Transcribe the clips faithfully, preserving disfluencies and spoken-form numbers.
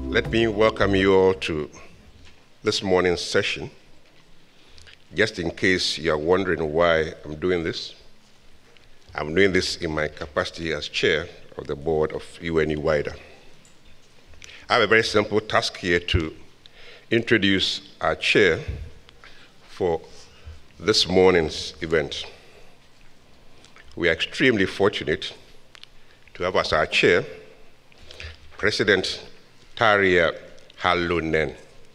Let me welcome you all to this morning's session. Just in case you are wondering why I'm doing this, I'm doing this in my capacity as chair of the board of U N U-WIDER. I have a very simple task here to introduce our chair for this morning's event. We are extremely fortunate to have as our chair President Tarja Halonen.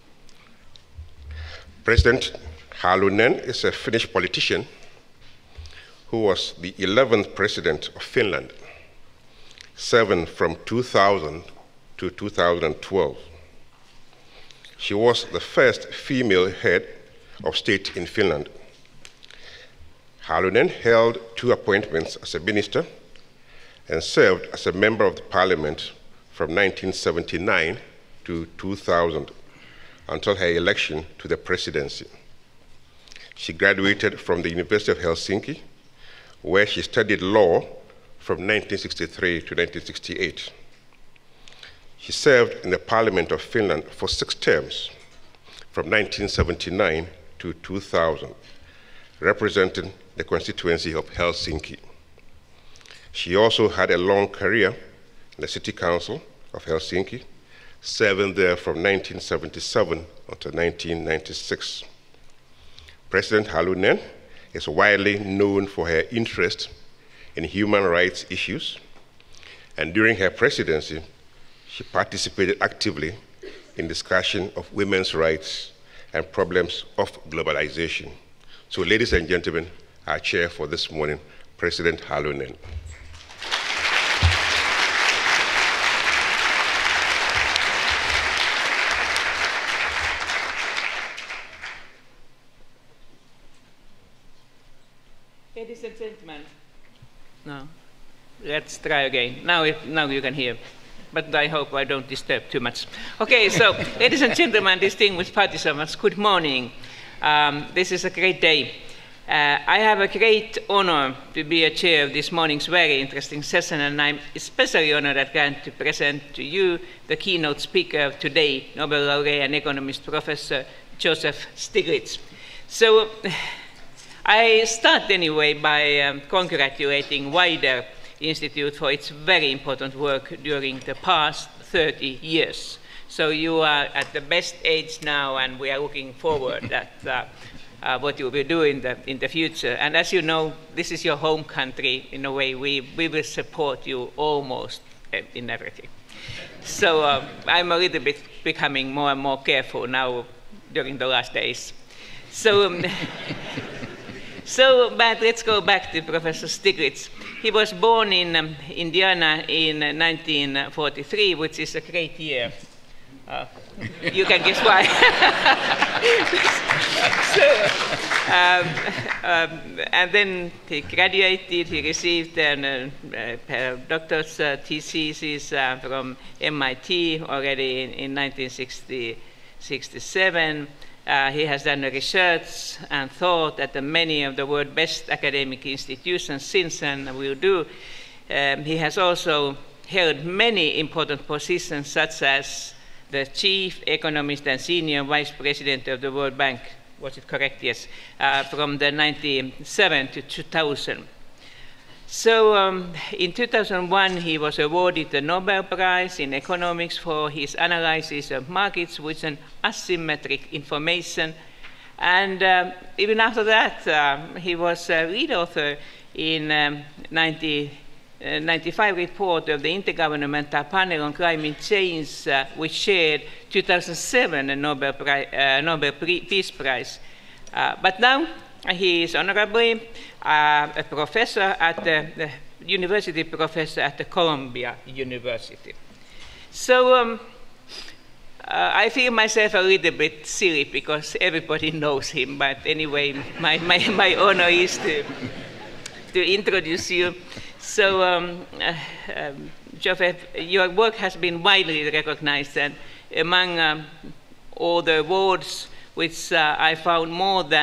President Halonen is a Finnish politician who was the eleventh president of Finland, serving from two thousand to two thousand twelve. She was the first female head of state in Finland. Halonen held two appointments as a minister and served as a member of the parliament from nineteen seventy-nine to two thousand until her election to the presidency. She graduated from the University of Helsinki, where she studied law from nineteen sixty-three to nineteen sixty-eight. She served in the Parliament of Finland for six terms, from nineteen seventy-nine to two thousand, representing the constituency of Helsinki. She also had a long career in the City Council of Helsinki, serving there from nineteen seventy-seven until nineteen ninety-six. President Halonen is widely known for her interest in human rights issues, and during her presidency, she participated actively in discussion of women's rights and problems of globalization. So, ladies and gentlemen, our chair for this morning, President Halonen. Ladies and gentlemen, no, let's try again. Now, it, now you can hear, but I hope I don't disturb too much. Okay, so ladies and gentlemen, distinguished participants, good morning. Um, this is a great day. Uh, I have a great honor to be a chair of this morning's very interesting session, and I'm especially honored at Grant to present to you the keynote speaker of today, Nobel laureate and economist Professor Joseph Stiglitz. So, I start anyway by um, congratulating WIDER Institute for its very important work during the past thirty years. So you are at the best age now, and we are looking forward at uh, uh, what you will do in the, in the future. And as you know, this is your home country. In a way, we, we will support you almost in everything. So uh, I'm a little bit becoming more and more careful now during the last days. So. Um, So, but let's go back to Professor Stiglitz. He was born in um, Indiana in uh, nineteen forty-three, which is a great year. Uh, you can guess why. so, um, um, and then he graduated, he received an, uh, a doctor's uh, thesis uh, from M I T already in, in nineteen sixty-seven. Uh, he has done research and thought at the many of the world's best academic institutions since and will do. Um, he has also held many important positions, such as the chief economist and senior vice president of the World Bank. Was it correct? Yes. Uh, from the ninety-seven to two thousand. So um, in two thousand one, he was awarded the Nobel Prize in Economics for his analysis of markets with an asymmetric information. And um, even after that, um, he was a lead author in um, ninety-five report of the Intergovernmental Panel on Climate Change, uh, which shared two thousand seven a Nobel, Pri uh, Nobel Peace Prize. Uh, but now, he is honorably uh, a professor at the, the university professor at the Columbia University. So um, uh, I feel myself a little bit silly because everybody knows him, but anyway, my, my, my honor is to, to introduce you. So um, uh, um, Joseph, your work has been widely recognized, and among um, all the awards, which uh, I found more than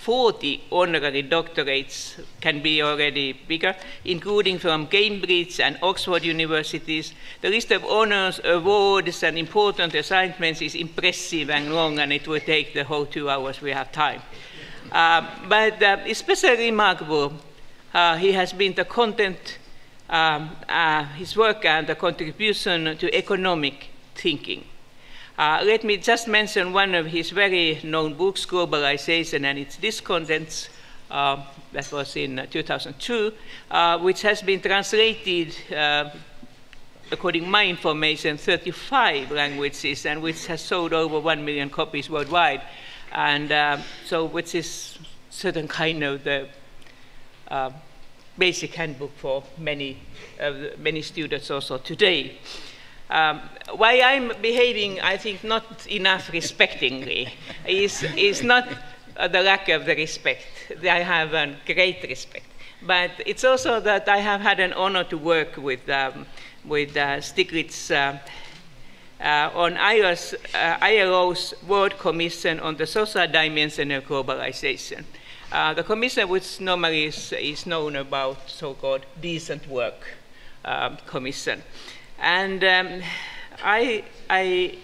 forty honorary doctorates, can be already bigger, including from Cambridge and Oxford universities. The list of honors, awards, and important assignments is impressive and long, and it will take the whole two hours we have time. Uh, but uh, especially remarkable, uh, he has been the content, um, uh, his work and the contribution to economic thinking. Uh, let me just mention one of his very known books, Globalization and its Discontents, uh, that was in uh, two thousand two, uh, which has been translated, uh, according to my information, thirty-five languages, and which has sold over one million copies worldwide. And uh, so, which is certain kind of the uh, basic handbook for many, uh, many students also today. Um, why I'm behaving, I think, not enough respectingly is, is not uh, the lack of the respect. I have a great respect. But it's also that I have had an honor to work with, um, with uh, Stiglitz uh, uh, on I L O's, uh, I L O's World Commission on the Social Dimension of Globalization. Uh, the commission which normally is, is known about so-called decent work um, commission. And um, I, I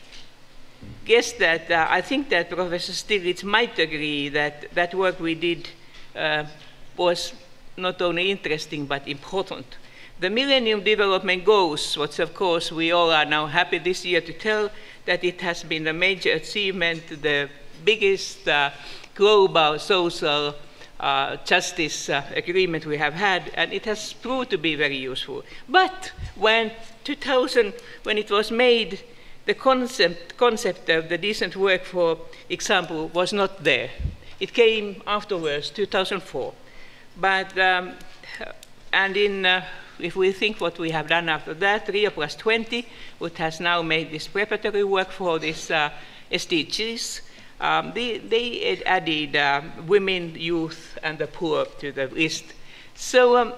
guess that, uh, I think that Professor Stiglitz might agree that that work we did uh, was not only interesting but important. The Millennium Development Goals, which of course we all are now happy this year to tell that it has been a major achievement, the biggest uh, global social Uh, justice uh, agreement we have had, and it has proved to be very useful. But when two thousand, when it was made, the concept, concept of the decent work, for example, was not there. It came afterwards, two thousand four. But, um, and in, uh, if we think what we have done after that, Rio plus twenty, which has now made this preparatory work for this uh, S D Gs, Um, they, they added uh, women, youth, and the poor to the list. So um,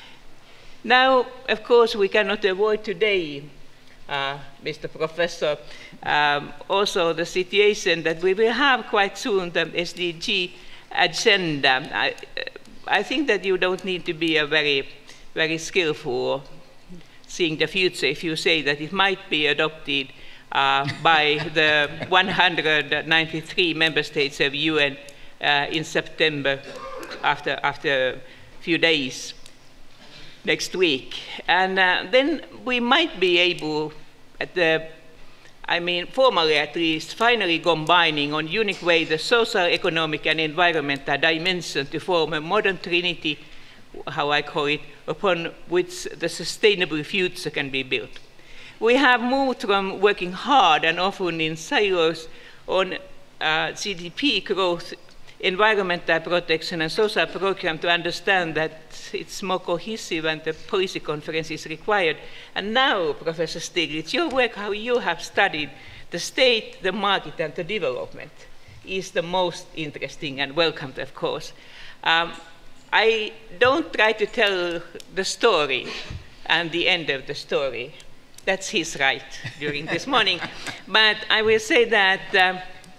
now, of course, we cannot avoid today, uh, Mister Professor, um, also the situation that we will have quite soon the S D G agenda. I, I think that you don't need to be a very, very skillful seeing the future if you say that it might be adopted Uh, by the one hundred ninety-three member states of U N uh, in September, after, after a few days, next week. And uh, then we might be able, at the, I mean, formally at least, finally combining on unique way the social, economic, and environmental dimension to form a modern trinity, how I call it, upon which the sustainable future can be built. We have moved from working hard and often in silos on uh, G D P growth, environmental protection, and social program to understand that it's more cohesive and the policy conference is required. And now, Professor Stiglitz, your work, how you have studied the state, the market, and the development is the most interesting and welcomed, of course. Um, I don't try to tell the story and the end of the story. That's his right during this morning. But I will say that um,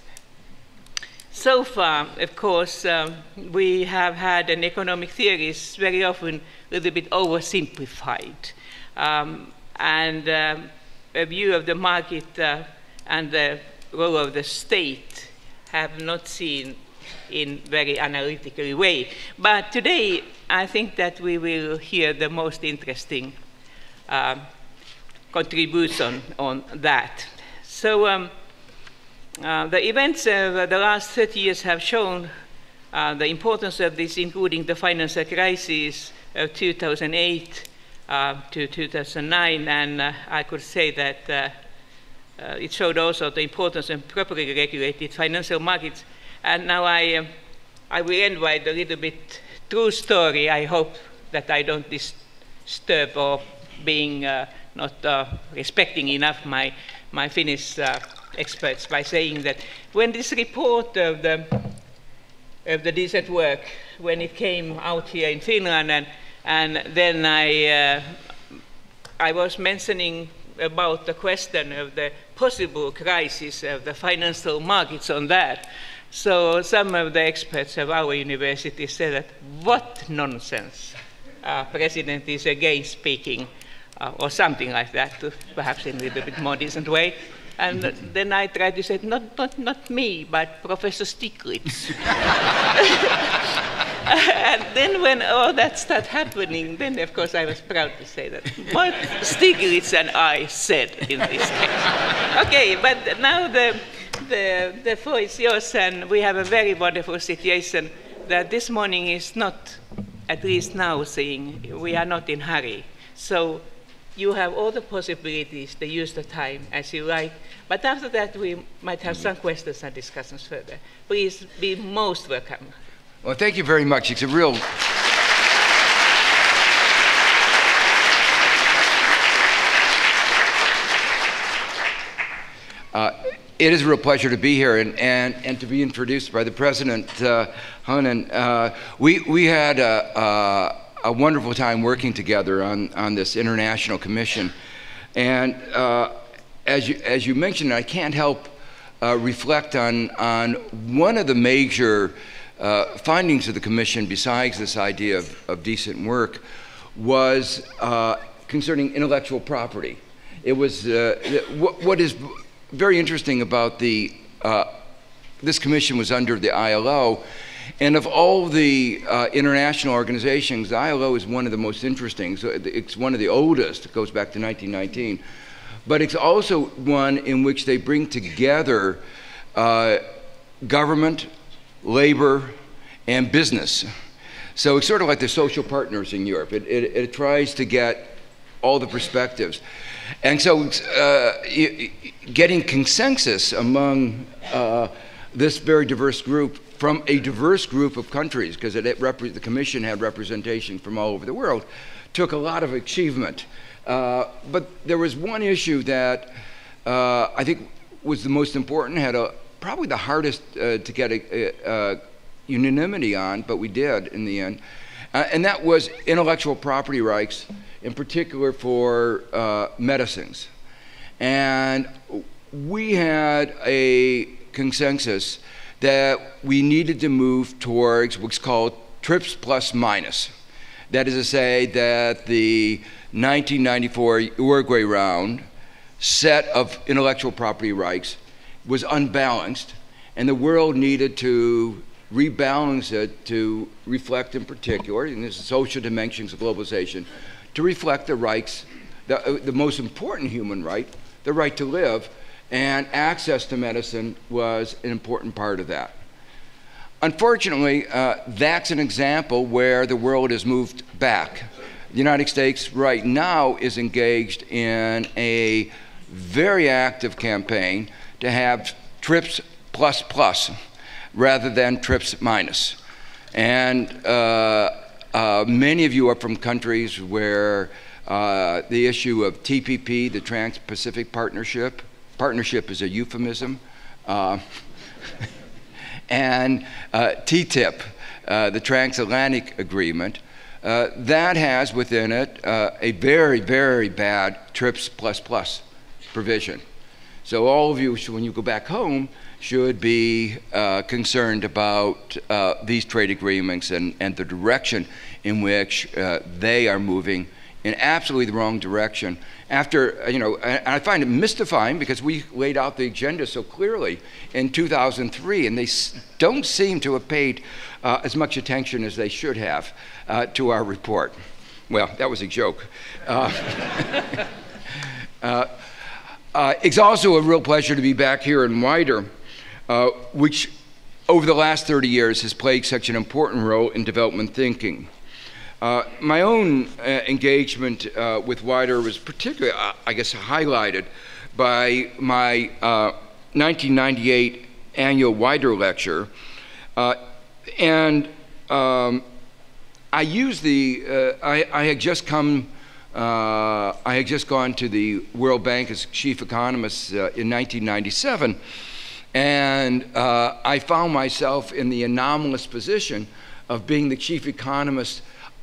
so far, of course, um, we have had an economic theories very often a little bit oversimplified. Um, and um, a view of the market uh, and the role of the state have not seen in very analytical way. But today, I think that we will hear the most interesting uh, contribution on that. So um, uh, the events of uh, the last thirty years have shown uh, the importance of this, including the financial crisis of two thousand eight uh, to two thousand nine, and uh, I could say that uh, uh, it showed also the importance of properly regulated financial markets. And now I, uh, I will end with a little bit true story. I hope that I don't disturb or being uh, not uh, respecting enough my, my Finnish uh, experts by saying that when this report of the, of the decent work, when it came out here in Finland, and, and then I, uh, I was mentioning about the question of the possible crisis of the financial markets on that, So some of the experts of our university said that, what nonsense. Uh, president is against speaking, uh, or something like that, perhaps in a little bit more decent way. And then I tried to say, not, not, not me, but Professor Stiglitz. And then when all that started happening, then of course I was proud to say that what Stiglitz and I said in this case. Okay, but now the, the, the floor is yours, and we have a very wonderful situation that this morning is not, at least now, saying we are not in a hurry. So you have all the possibilities to use the time as you like, but after that we might have some questions and discussions further. Please be most welcome. Well, thank you very much. It's a real... Uh, it is a real pleasure to be here and, and, and to be introduced by the President, uh, Halonen. Uh, we, we had a, a, a wonderful time working together on, on this international commission. And uh, as, you, as you mentioned, I can't help uh, reflect on, on one of the major uh, findings of the commission, besides this idea of, of decent work, was uh, concerning intellectual property. It was, uh, what, what is very interesting about the, uh, this commission was under the I L O, and of all the uh, international organizations, the I L O is one of the most interesting. So it's one of the oldest, it goes back to nineteen nineteen. But it's also one in which they bring together uh, government, labor, and business. So it's sort of like the social partners in Europe. It, it, it tries to get all the perspectives. And so uh, getting consensus among uh, this very diverse group from a diverse group of countries, because it, it the Commission had representation from all over the world, took a lot of achievement. Uh, but there was one issue that uh, I think was the most important, had a, probably the hardest uh, to get a, a, a unanimity on, but we did in the end, uh, and that was intellectual property rights, in particular for uh, medicines. And we had a consensus that we needed to move towards what's called TRIPS plus minus. That is to say that the nineteen ninety-four Uruguay round set of intellectual property rights was unbalanced, and the world needed to rebalance it to reflect, in particular, in the social dimensions of globalization, to reflect the rights, the, the most important human right, the right to live, and access to medicine was an important part of that. Unfortunately, uh, that's an example where the world has moved back. The United States right now is engaged in a very active campaign to have TRIPS plus plus rather than TRIPS minus. And uh, uh, many of you are from countries where uh, the issue of T P P, the Trans-Pacific Partnership, partnership is a euphemism, uh, and uh, T T I P, uh, the Transatlantic Agreement, uh, that has within it uh, a very, very bad TRIPS plus plus provision. So all of you, when you go back home, should be uh, concerned about uh, these trade agreements and, and the direction in which uh, they are moving in absolutely the wrong direction. After, you know, and I find it mystifying because we laid out the agenda so clearly in two thousand three, and they don't seem to have paid uh, as much attention as they should have uh, to our report. Well, that was a joke. Uh, uh, uh, it's also a real pleasure to be back here in WIDER, uh, which over the last thirty years has played such an important role in development thinking. Uh, my own uh, engagement uh, with WIDER was particularly, uh, I guess, highlighted by my uh, nineteen ninety-eight annual WIDER lecture. Uh, and um, I used the, uh, I, I had just come, uh, I had just gone to the World Bank as chief economist uh, in nineteen ninety-seven. And uh, I found myself in the anomalous position of being the chief economist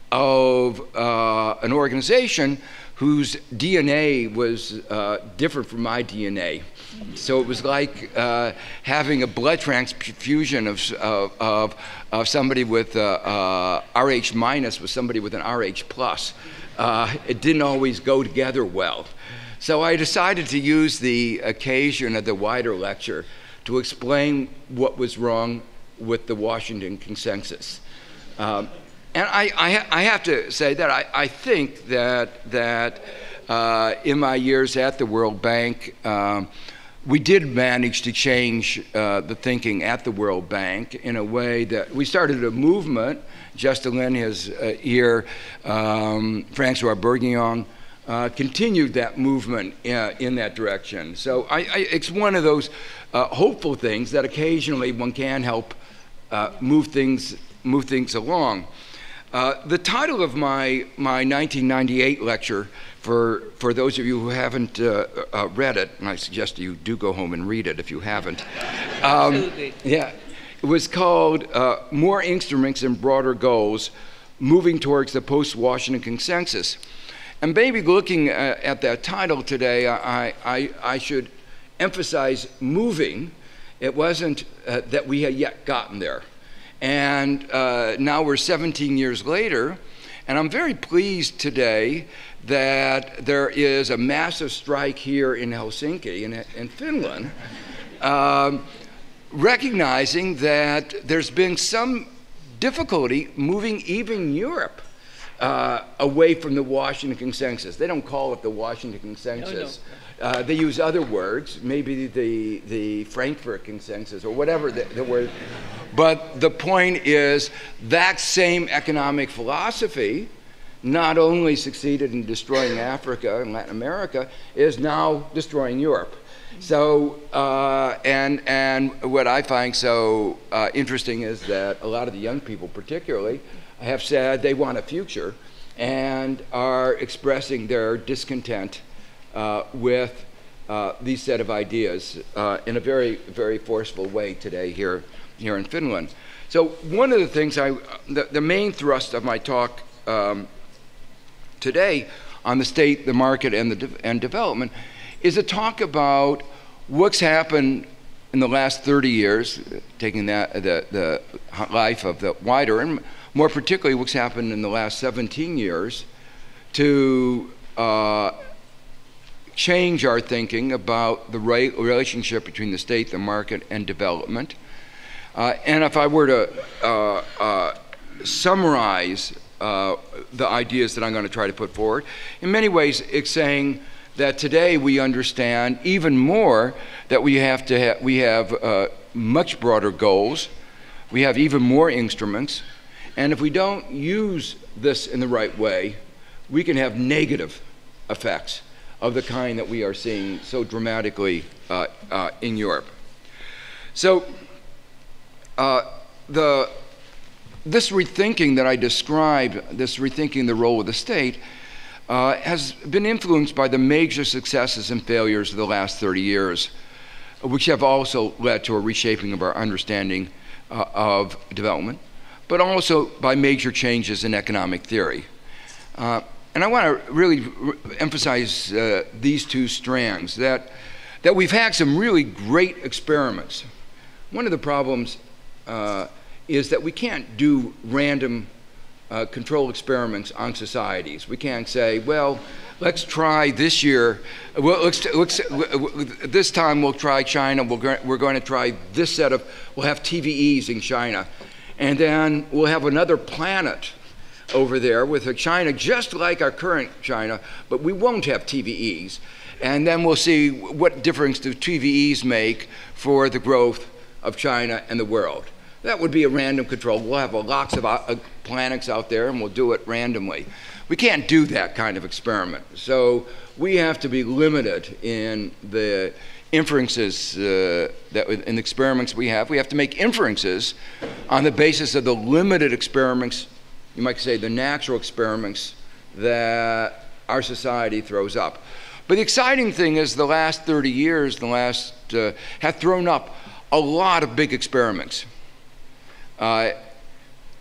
of uh, an organization whose D N A was uh, different from my D N A. So it was like uh, having a blood transfusion of, of, of, of somebody with uh, uh, R H minus with somebody with an R H plus. Uh, it didn't always go together well. So I decided to use the occasion of the WIDER lecture to explain what was wrong with the Washington Consensus. Um, and I, I, I have to say that I, I think that, that uh, in my years at the World Bank, um, we did manage to change uh, the thinking at the World Bank in a way that we started a movement. Justin Lin, his uh, here, um, Francois Bourguignon, uh, continued that movement uh, in that direction. So I, I, it's one of those uh, hopeful things that occasionally one can help uh, move things move things along. Uh, the title of my my nineteen ninety-eight lecture, for for those of you who haven't uh, uh, read it, and I suggest you do go home and read it if you haven't. Um, Absolutely. Yeah, it was called uh, "More Instruments and Broader Goals: Moving Towards the Post-Washington Consensus." And maybe looking uh, at that title today, I I, I should emphasize moving. It wasn't uh, that we had yet gotten there. And uh, now we're seventeen years later, and I'm very pleased today that there is a massive strike here in Helsinki, in, in Finland, um, recognizing that there's been some difficulty moving even Europe uh, away from the Washington Consensus. They don't call it the Washington Consensus. No, no. Uh, they use other words, maybe the, the Frankfurt Consensus or whatever the, the word. But the point is that same economic philosophy not only succeeded in destroying Africa and Latin America, is now destroying Europe. So, uh, and, and what I find so uh, interesting is that a lot of the young people particularly have said they want a future and are expressing their discontent Uh, with uh, these set of ideas uh, in a very, very forceful way today here, here in Finland. So one of the things I, the, the main thrust of my talk um, today on the state, the market, and the de and development is to talk about what's happened in the last thirty years, taking that the, the life of the WIDER, and more particularly what's happened in the last seventeen years to uh, change our thinking about the right relationship between the state, the market, and development. Uh, and if I were to uh, uh, summarize uh, the ideas that I'm going to try to put forward, in many ways it's saying that today we understand even more that we have to ha we have uh, much broader goals, we have even more instruments, and if we don't use this in the right way, we can have negative effects of the kind that we are seeing so dramatically uh, uh, in Europe. So uh, the, this rethinking that I described, this rethinking the role of the state, uh, has been influenced by the major successes and failures of the last thirty years, which have also led to a reshaping of our understanding uh, of development, but also by major changes in economic theory. Uh, And I want to really emphasize uh, these two strands, that, that we've had some really great experiments. One of the problems uh, is that we can't do random uh, control experiments on societies. We can't say, well, let's try this year, well, let's, let's, this time we'll try China, we'll, we're going to try this set of, we'll have T V Es in China, and then we'll have another planet over there with a China just like our current China, but we won't have T V Es. And then we'll see what difference do T V Es make for the growth of China and the world. That would be a random control. We'll have lots of uh, planets out there and we'll do it randomly. We can't do that kind of experiment. So we have to be limited in the inferences uh, that in the experiments we have. We have to make inferences on the basis of the limited experiments, you might say the natural experiments that our society throws up. But the exciting thing is the last thirty years, the last, uh, have thrown up a lot of big experiments. Uh,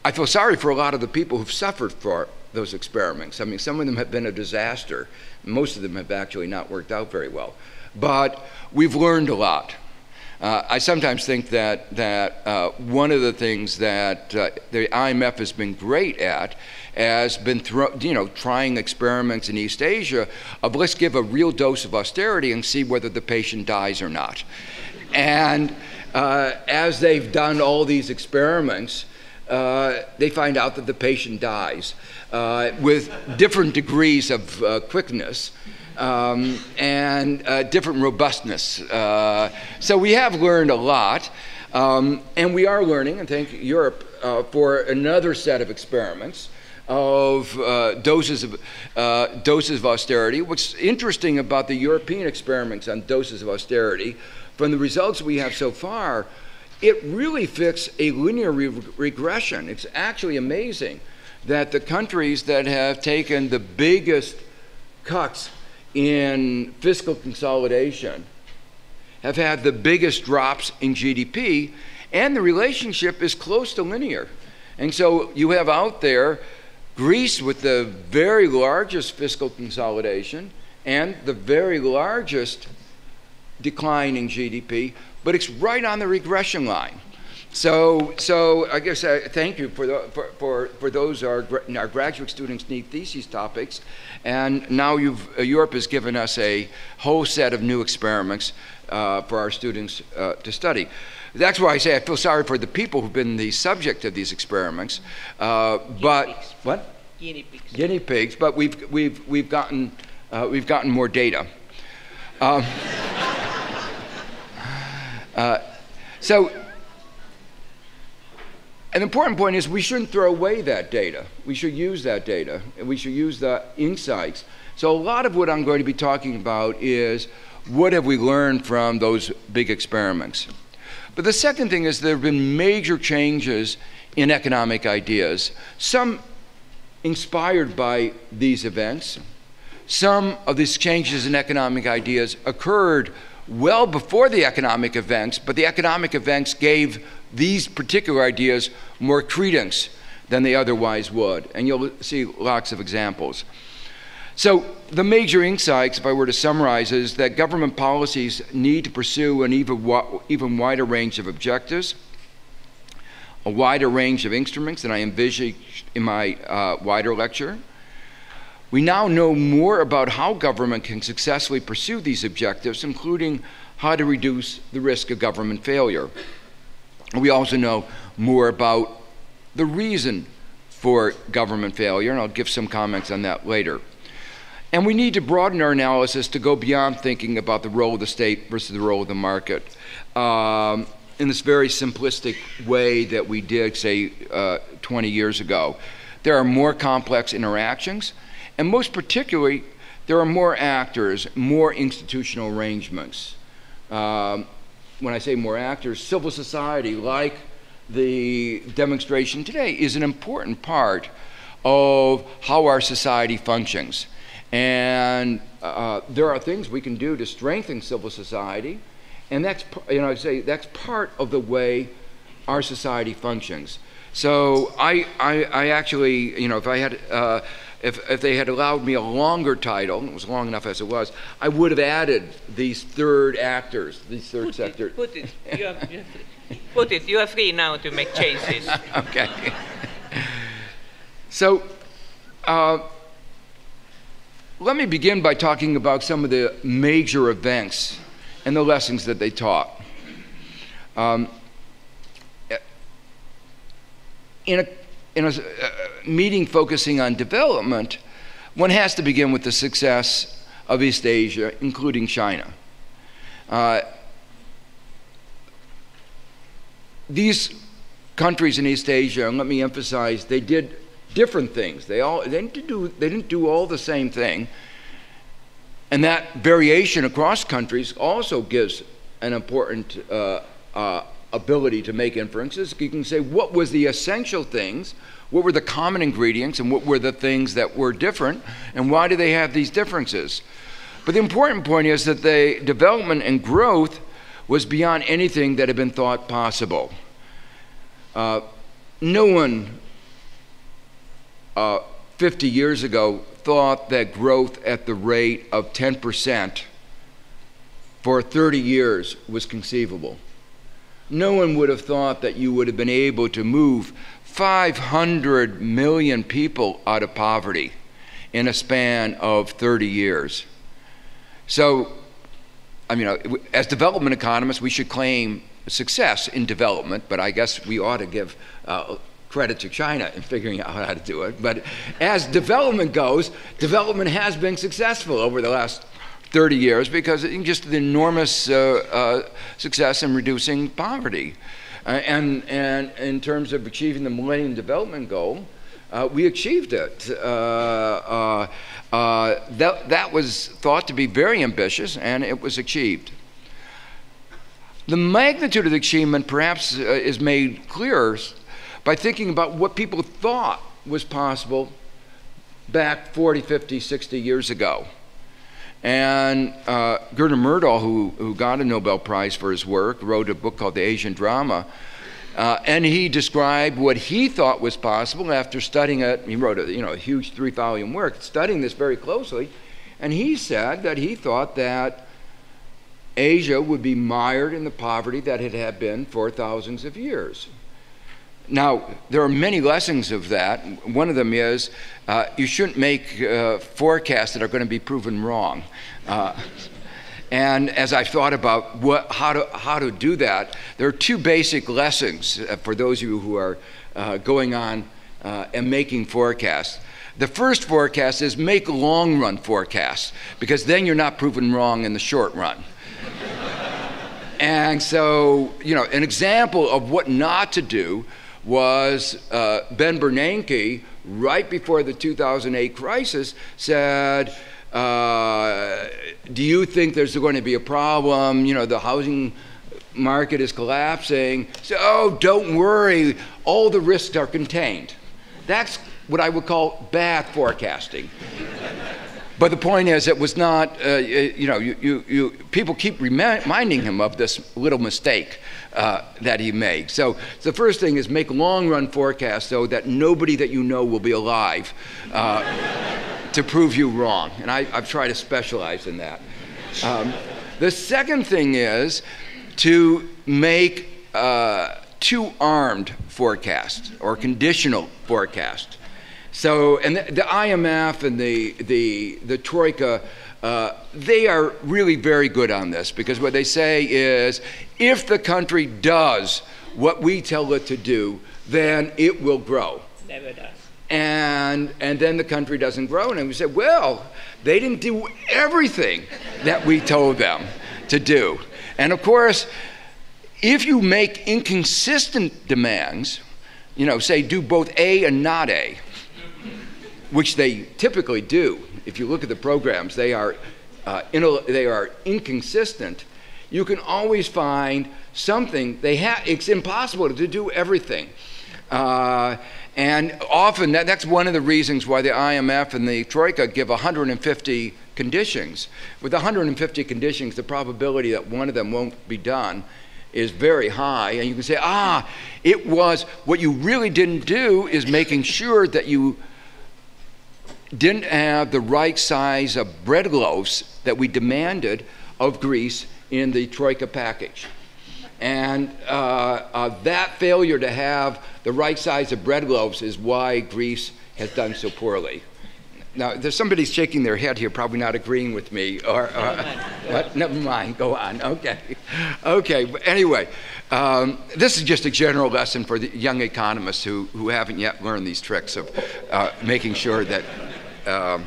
I feel sorry for a lot of the people who've suffered for those experiments. I mean, some of them have been a disaster. Most of them have actually not worked out very well. But we've learned a lot. Uh, I sometimes think that, that uh, one of the things that uh, the I M F has been great at has been you know, trying experiments in East Asia of let's give a real dose of austerity and see whether the patient dies or not. And uh, as they've done all these experiments, uh, they find out that the patient dies uh, with different degrees of uh, quickness. Um, and uh, different robustness. Uh, so we have learned a lot, um, and we are learning, and thank Europe uh, for another set of experiments of uh, doses of uh, doses of austerity. What's interesting about the European experiments on doses of austerity, from the results we have so far, it really fits a linear re regression. It's actually amazing that the countries that have taken the biggest cuts in fiscal consolidation have had the biggest drops in G D P, and the relationship is close to linear. And so you have out there Greece with the very largest fiscal consolidation and the very largest decline in G D P, but it's right on the regression line. So, so I guess uh, thank you for, the, for, for, for those our, our graduate students need thesis topics. And now you've, uh, Europe has given us a whole set of new experiments uh, for our students uh, to study. That's why I say I feel sorry for the people who've been the subject of these experiments. Uh, but pigs. What? Guinea pigs. Guinea pigs. But we've we've we've gotten uh, we've gotten more data. Um, uh, so. An important point is we shouldn't throw away that data. We should use that data, and we should use the insights. So a lot of what I'm going to be talking about is what have we learned from those big experiments. But the second thing is there have been major changes in economic ideas, some inspired by these events. Some of these changes in economic ideas occurred well before the economic events, but the economic events gave these particular ideas more credence than they otherwise would. And you'll see lots of examples. So the major insights, if I were to summarize, is that government policies need to pursue an even, even wider range of objectives, a wider range of instruments than I envisaged in my uh, wider lecture. We now know more about how government can successfully pursue these objectives, including how to reduce the risk of government failure. We also know more about the reason for government failure, and I'll give some comments on that later. And we need to broaden our analysis to go beyond thinking about the role of the state versus the role of the market um, in this very simplistic way that we did, say, uh, twenty years ago. There are more complex interactions, and most particularly, there are more actors, more institutional arrangements. Um, when I say more actors, civil society, like the demonstration today, is an important part of how our society functions. And uh, there are things we can do to strengthen civil society, and that's, you know, I say that's part of the way our society functions. So I, I, I actually, you know, if I had, uh, if, if they had allowed me a longer title, and it was long enough as it was, I would have added these third actors, these third sectors. Put it, put it. You are, you are free. Put it. You are free now to make changes. Okay. So, uh, let me begin by talking about some of the major events and the lessons that they taught. Um, in a, in a uh, meeting focusing on development, one has to begin with the success of East Asia, including China. Uh, these countries in East Asia, and let me emphasize, they did different things. They all they didn't do they didn't do all the same thing, and that variation across countries also gives an important uh, uh, ability to make inferences. You can say what was the essential things, what were the common ingredients, and what were the things that were different, and why do they have these differences? But the important point is that the development and growth was beyond anything that had been thought possible. Uh, no one uh, fifty years ago thought that growth at the rate of ten percent for thirty years was conceivable. No one would have thought that you would have been able to move five hundred million people out of poverty in a span of thirty years. So, I mean, as development economists, we should claim success in development, but I guess we ought to give uh, credit to China in figuring out how to do it. But as development goes, development has been successful over the last thirty years because of just the enormous uh, uh, success in reducing poverty. Uh, and, and in terms of achieving the Millennium Development Goal, uh, we achieved it. Uh, uh, uh, that, that was thought to be very ambitious, and it was achieved. The magnitude of the achievement perhaps uh, is made clearer by thinking about what people thought was possible back forty, fifty, sixty years ago. And uh, Gerda Myrdal, who, who got a Nobel Prize for his work, wrote a book called The Asian Drama, uh, and he described what he thought was possible after studying it. He wrote a, you know, a huge three-volume work, studying this very closely, and he said that he thought that Asia would be mired in the poverty that it had been for thousands of years. Now, there are many lessons of that. One of them is uh, you shouldn't make uh, forecasts that are going to be proven wrong. Uh, and as I've thought about what, how, to, how to do that, there are two basic lessons for those of you who are uh, going on uh, and making forecasts. The first forecast is make long-run forecasts, because then you're not proven wrong in the short run. And so, you know, an example of what not to do was uh, Ben Bernanke, right before the two thousand eight crisis, said, uh, do you think there's going to be a problem? You know, the housing market is collapsing. So, oh, don't worry, all the risks are contained. That's what I would call bad forecasting. But the point is, it was not, uh, you know, you, you, you, people keep reminding him of this little mistake uh, that he made. So, so the first thing is make long-run forecasts so that nobody that you know will be alive uh, to prove you wrong. And I, I've tried to specialize in that. Um, the second thing is to make uh, two-armed forecasts or conditional forecasts. So, and the, the I M F and the, the, the Troika, uh, they are really very good on this, because what they say is, if the country does what we tell it to do, then it will grow. Never does. And, and then the country doesn't grow, and we say, well, they didn't do everything that we told them to do. And of course, if you make inconsistent demands, you know, say do both A and not A, which they typically do. If you look at the programs, they are, uh, they are inconsistent. You can always find something. They ha it's impossible to do everything. Uh, and often, that, that's one of the reasons why the I M F and the Troika give one hundred fifty conditions. With one hundred fifty conditions, the probability that one of them won't be done is very high. And you can say, ah, it was, what you really didn't do is making sure that you didn't have the right size of bread loaves that we demanded of Greece in the Troika package. And uh, uh, that failure to have the right size of bread loaves is why Greece has done so poorly. Now, there's somebody shaking their head here, probably not agreeing with me, or, or what? Never mind, go on, okay. Okay, but anyway, um, this is just a general lesson for the young economists who, who haven't yet learned these tricks of uh, making sure that, um,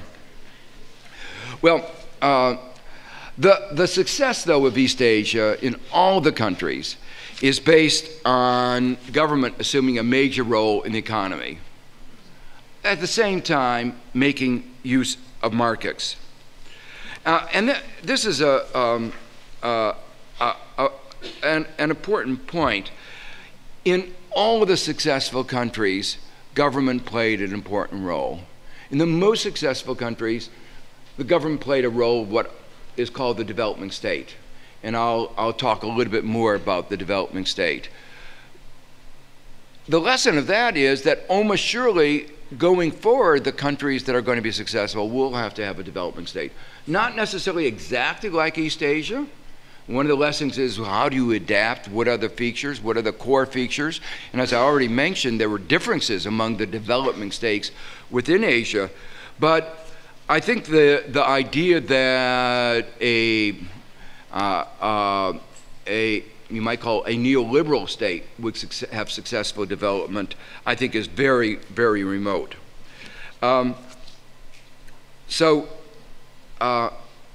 well, uh, the, the success, though, of East Asia in all the countries is based on government assuming a major role in the economy, at the same time making use of markets. Uh, and th this is a, um, uh, uh, uh, an, an important point. In all of the successful countries, government played an important role. In the most successful countries, the government played a role of what is called the developing state. And I'll, I'll talk a little bit more about the developing state. The lesson of that is that almost surely going forward, the countries that are going to be successful will have to have a developing state. Not necessarily exactly like East Asia. One of the lessons is how do you adapt? What are the features? What are the core features? And as I already mentioned, there were differences among the developing states within Asia. But I think the, the idea that a, uh, uh, a, you might call a neoliberal state would suc- have successful development, I think is very, very remote. Um, so, uh,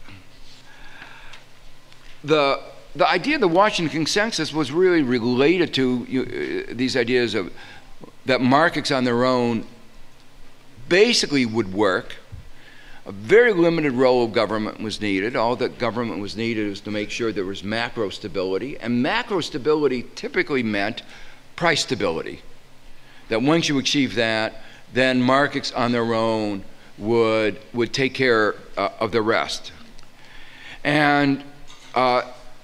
The, the idea of the Washington Consensus was really related to you, uh, these ideas of that markets on their own basically would work. A very limited role of government was needed. All that government was needed was to make sure there was macro stability, and macro stability typically meant price stability. That once you achieve that, then markets on their own would, would take care uh, of the rest. And Uh,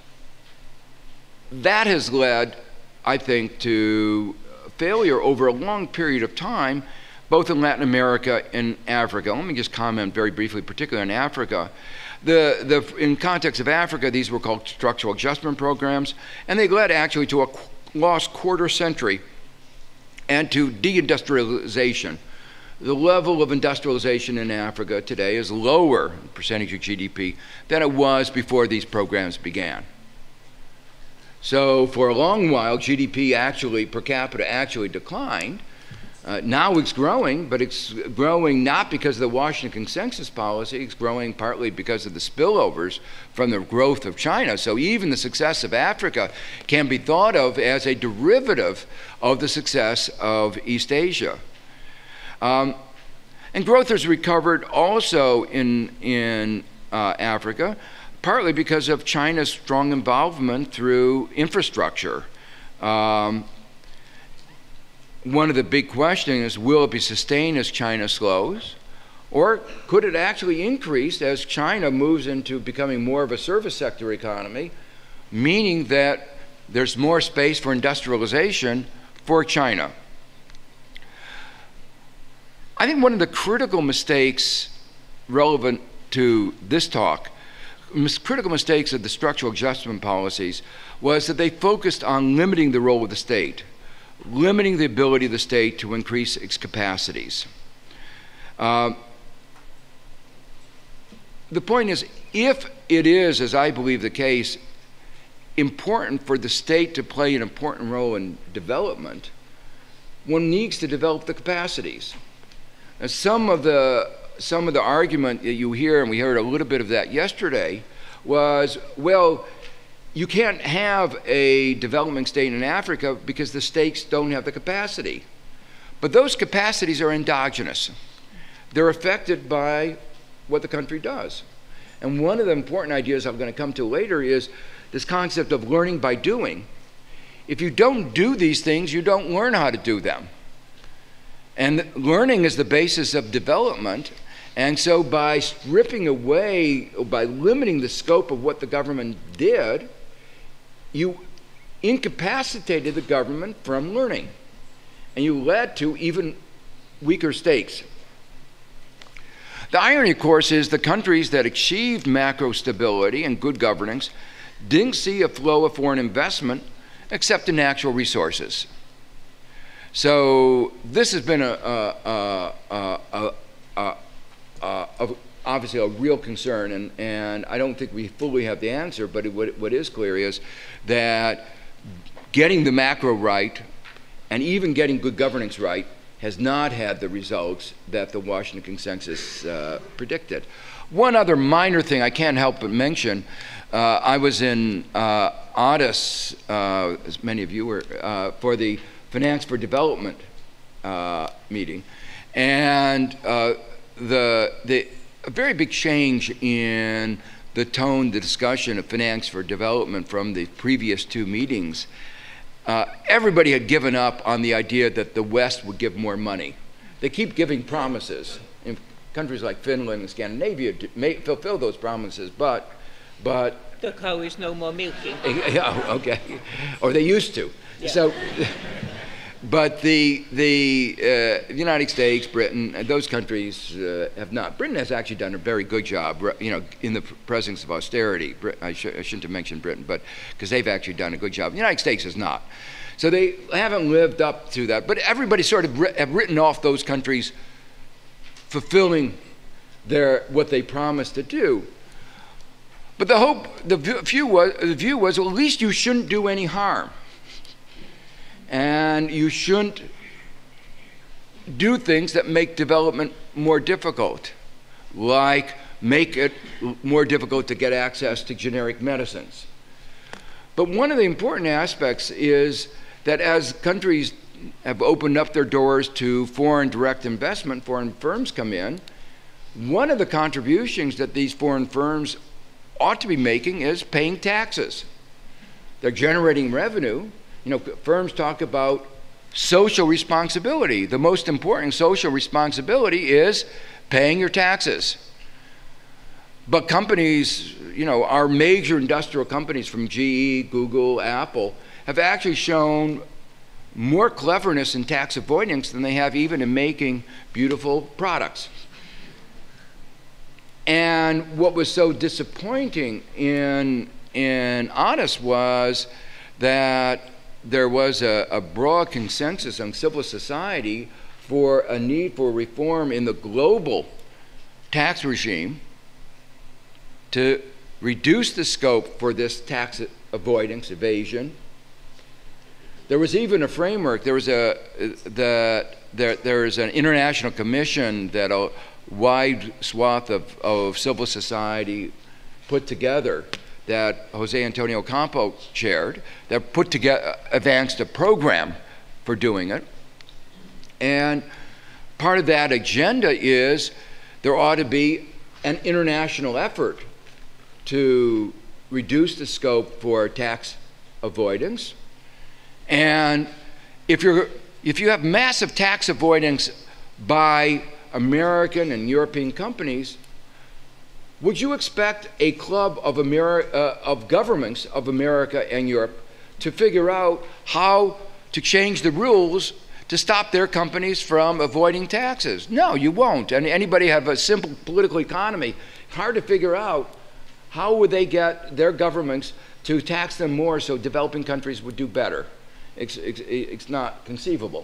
that has led, I think, to failure over a long period of time, both in Latin America and Africa. Let me just comment very briefly, particularly on Africa. The, the, in context of Africa, these were called structural adjustment programs, and they led actually to a lost quarter century and to deindustrialization. The level of industrialization in Africa today is lower percentage of G D P than it was before these programs began. So for a long while, G D P actually, per capita actually declined. Uh, now it's growing, but it's growing not because of the Washington Consensus policy, it's growing partly because of the spillovers from the growth of China. So even the success of Africa can be thought of as a derivative of the success of East Asia. Um, and growth has recovered also in, in uh, Africa, partly because of China's strong involvement through infrastructure. Um, one of the big questions is, will it be sustained as China slows? Or could it actually increase as China moves into becoming more of a service sector economy, meaning that there's more space for industrialization for China? I think one of the critical mistakes relevant to this talk, mis- critical mistakes of the structural adjustment policies, was that they focused on limiting the role of the state, limiting the ability of the state to increase its capacities. Uh, the point is, if it is, as I believe the case, important for the state to play an important role in development, one needs to develop the capacities. Now, some of the some of the argument that you hear, and we heard a little bit of that yesterday, was, well, you can't have a developing state in Africa because the states don't have the capacity. But those capacities are endogenous. They're affected by what the country does. And one of the important ideas I'm going to come to later is this concept of learning by doing. If you don't do these things, you don't learn how to do them. And learning is the basis of development. And so by stripping away, by limiting the scope of what the government did, you incapacitated the government from learning. And you led to even weaker states. The irony, of course, is the countries that achieved macro stability and good governance didn't see a flow of foreign investment except in natural resources. So this has been a, a, a, a, a, a, a obviously a real concern, and, and I don't think we fully have the answer, but it, what, what is clear is that getting the macro right and even getting good governance right has not had the results that the Washington Consensus uh, predicted. One other minor thing I can't help but mention, uh, I was in uh, Addis, uh, as many of you were, uh, for the Finance for Development uh, meeting, and uh, the, the a very big change in the tone, the discussion of finance for development from the previous two meetings. Uh, everybody had given up on the idea that the West would give more money. They keep giving promises. In countries like Finland and Scandinavia may fulfill those promises, but, but the cow is no more milking. Yeah, okay, or they used to. Yeah. So, but the, the uh, United States, Britain, those countries uh, have not. Britain has actually done a very good job, you know, in the presence of austerity. Brit I, sh I shouldn't have mentioned Britain, but because they've actually done a good job. The United States has not. So they haven't lived up to that. But everybody sort of have written off those countries fulfilling their, what they promised to do. But the hope, the view was, the view was, well, at least you shouldn't do any harm. And you shouldn't do things that make development more difficult, like make it more difficult to get access to generic medicines. But one of the important aspects is that as countries have opened up their doors to foreign direct investment, foreign firms come in, one of the contributions that these foreign firms ought to be making is paying taxes. They're generating revenue. You know, firms talk about social responsibility. The most important social responsibility is paying your taxes. But companies, you know, our major industrial companies from G E, Google, Apple, have actually shown more cleverness in tax avoidance than they have even in making beautiful products. And what was so disappointing in, in Addis was that there was a, a broad consensus on civil society for a need for reform in the global tax regime to reduce the scope for this tax avoidance, evasion. There was even a framework. There was a the there there is an international commission that a wide swath of, of civil society put together, that Jose Antonio Campo chaired, that put together, advanced a program for doing it. And part of that agenda is there ought to be an international effort to reduce the scope for tax avoidance. And if you're, if you have massive tax avoidance by American and European companies, would you expect a club of, Ameri uh, of governments of America and Europe to figure out how to change the rules to stop their companies from avoiding taxes? No, you won't. And anybody have a simple political economy, hard to figure out how would they get their governments to tax them more so developing countries would do better. It's, it's, it's not conceivable.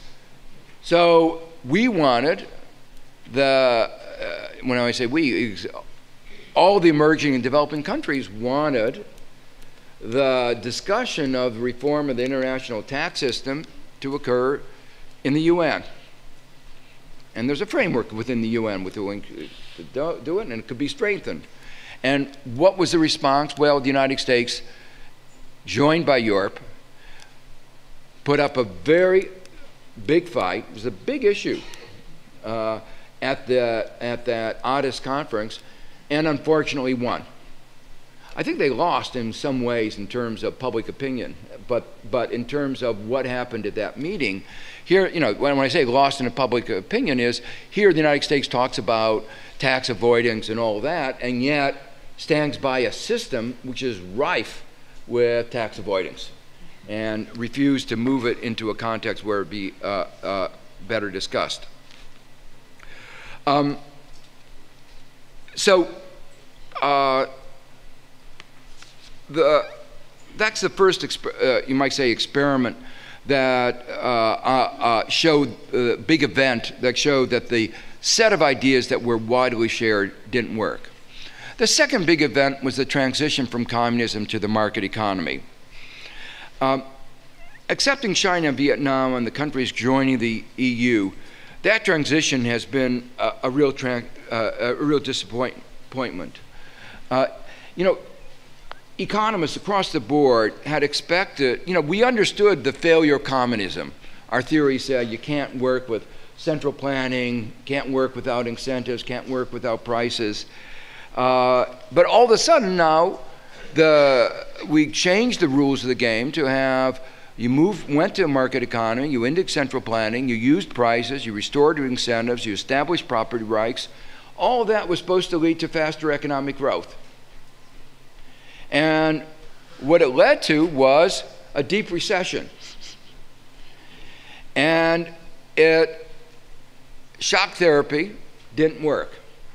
So we wanted the, uh, when I say we, all the emerging and developing countries wanted the discussion of the reform of the international tax system to occur in the U N. And there's a framework within the U N with the, to do it, and it could be strengthened. And what was the response? Well, the United States, joined by Europe, put up a very big fight. It was a big issue uh, at, the, at that Addis conference, and unfortunately won. I think they lost in some ways in terms of public opinion, but, but in terms of what happened at that meeting, here, you know, when, when I say lost in the public opinion is, here the United States talks about tax avoidance and all that, and yet stands by a system which is rife with tax avoidance, and refused to move it into a context where it would be uh, uh, better discussed. Um, so, uh, the, that's the first, uh, you might say, experiment that uh, uh, uh, showed, a uh, big event that showed that the set of ideas that were widely shared didn't work. The second big event was the transition from communism to the market economy. Um, accepting China and Vietnam and the countries joining the E U, that transition has been a, a, real, uh, a real disappointment. Uh, you know, economists across the board had expected, you know, we understood the failure of communism. Our theory said you can't work with central planning, can't work without incentives, can't work without prices. Uh, but all of a sudden now, the, we changed the rules of the game to have, you move, went to a market economy, you ended central planning, you used prices, you restored incentives, you established property rights. All of that was supposed to lead to faster economic growth. And what it led to was a deep recession. And it, shock therapy didn't work.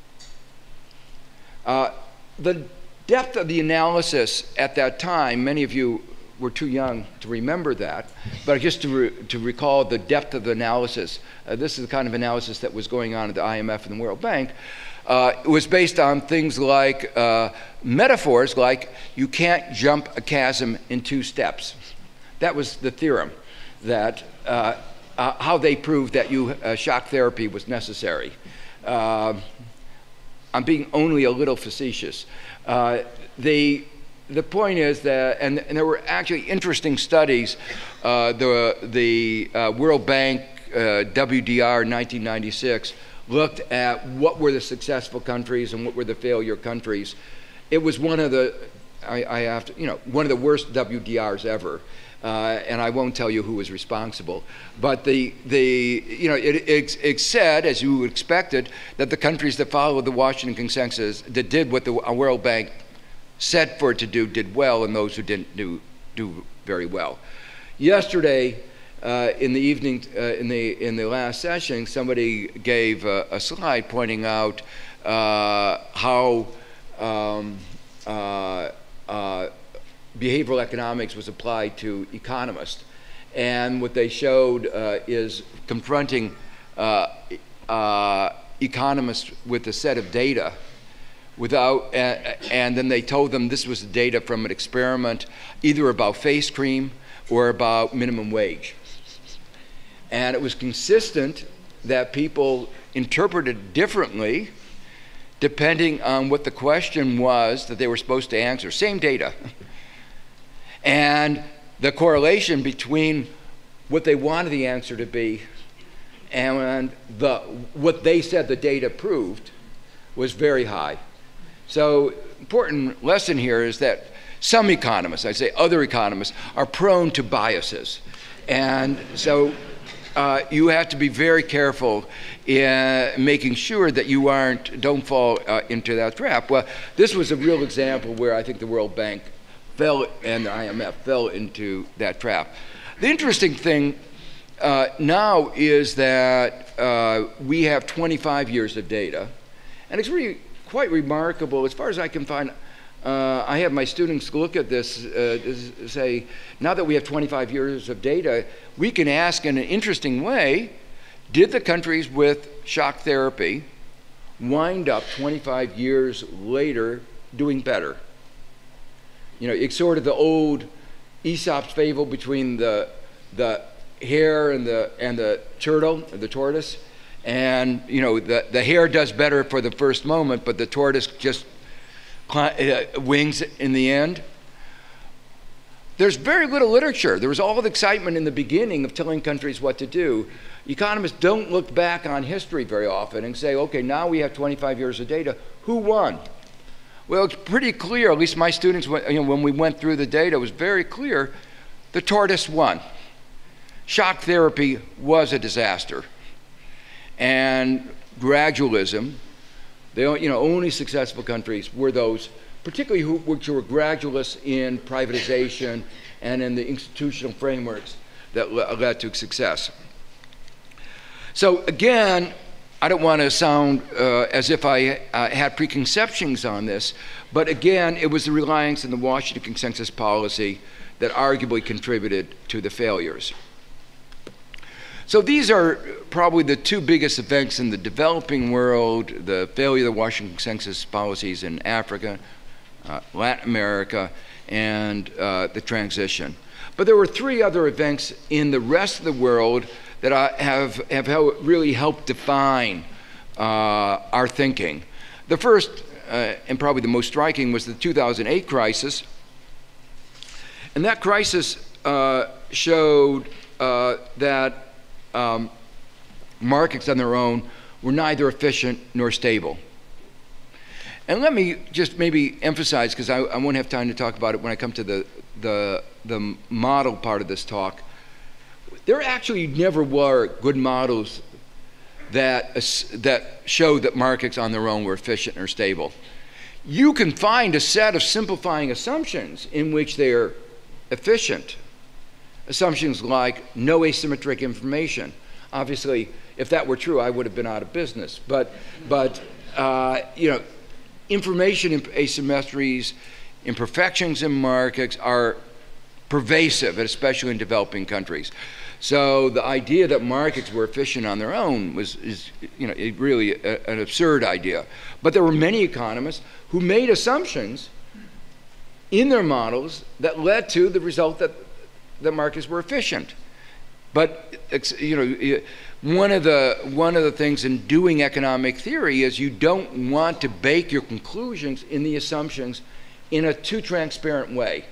Uh, the depth of the analysis at that time, many of you were too young to remember that, but just to, re to recall the depth of the analysis, uh, this is the kind of analysis that was going on at the I M F and the World Bank. Uh, it was based on things like uh, metaphors like you can't jump a chasm in two steps. That was the theorem, that uh, uh, how they proved that you, uh, shock therapy was necessary. Uh, I'm being only a little facetious. Uh, the, the point is that, and, and there were actually interesting studies, uh, the, the uh, World Bank uh, W D R nineteen ninety-six looked at what were the successful countries and what were the failure countries. It was one of the, I, I have to, you know, one of the worst W D Rs ever. Uh, and I won't tell you who was responsible. But the, the you know, it, it, it said, as you expected, that the countries that followed the Washington Consensus, that did what the World Bank set for it to do, did well, and those who didn't do, do very well. Yesterday, uh, in the evening, uh, in, the, in the last session, somebody gave a, a slide pointing out uh, how um, uh, uh, behavioral economics was applied to economists. And what they showed uh, is confronting uh, uh, economists with a set of data without, uh, and then they told them this was data from an experiment either about face cream or about minimum wage. And it was consistent that people interpreted differently depending on what the question was that they were supposed to answer. Same data. And the correlation between what they wanted the answer to be and the, what they said the data proved was very high. So, important lesson here is that some economists, I say other economists, are prone to biases. And so uh, you have to be very careful in making sure that you aren't, don't fall uh, into that trap. Well, this was a real example where I think the World Bank fell, and the I M F fell into that trap. The interesting thing uh, now is that uh, we have twenty-five years of data, and it's really quite remarkable. As far as I can find, uh, I have my students look at this, uh, say, now that we have twenty-five years of data, we can ask in an interesting way, did the countries with shock therapy wind up twenty-five years later doing better? You know, it's sort of the old Aesop's fable between the, the hare and the, and the turtle, or the tortoise. And, you know, the, the hare does better for the first moment, but the tortoise just uh, wings in the end. There's very little literature. There was all the excitement in the beginning of telling countries what to do. Economists don't look back on history very often and say, okay, now we have twenty-five years of data. Who won? Well, it's pretty clear, at least my students, you know, when we went through the data, it was very clear the tortoise won. Shock therapy was a disaster. And gradualism, the you know, only successful countries were those, particularly who, which were gradualists in privatization and in the institutional frameworks that le led to success. So again, I don't want to sound uh, as if I uh, had preconceptions on this, but again, it was the reliance on the Washington Consensus policy that arguably contributed to the failures. So these are probably the two biggest events in the developing world, the failure of the Washington Consensus policies in Africa, uh, Latin America, and uh, the transition. But there were three other events in the rest of the world that I have, have really helped define uh, our thinking. The first, uh, and probably the most striking, was the two thousand eight crisis. And that crisis uh, showed uh, that um, markets on their own were neither efficient nor stable. And let me just maybe emphasize, because I, I won't have time to talk about it when I come to the, the, the model part of this talk, there actually never were good models that, that showed that markets on their own were efficient or stable. You can find a set of simplifying assumptions in which they're efficient, assumptions like no asymmetric information. Obviously, if that were true, I would have been out of business. But, but uh, you know, information asymmetries, imperfections in markets are pervasive, especially in developing countries. So the idea that markets were efficient on their own was, is, you know, really a, an absurd idea. But there were many economists who made assumptions in their models that led to the result that the markets were efficient. But you know, one of the one of the things in doing economic theory is you don't want to bake your conclusions in the assumptions in a too transparent way.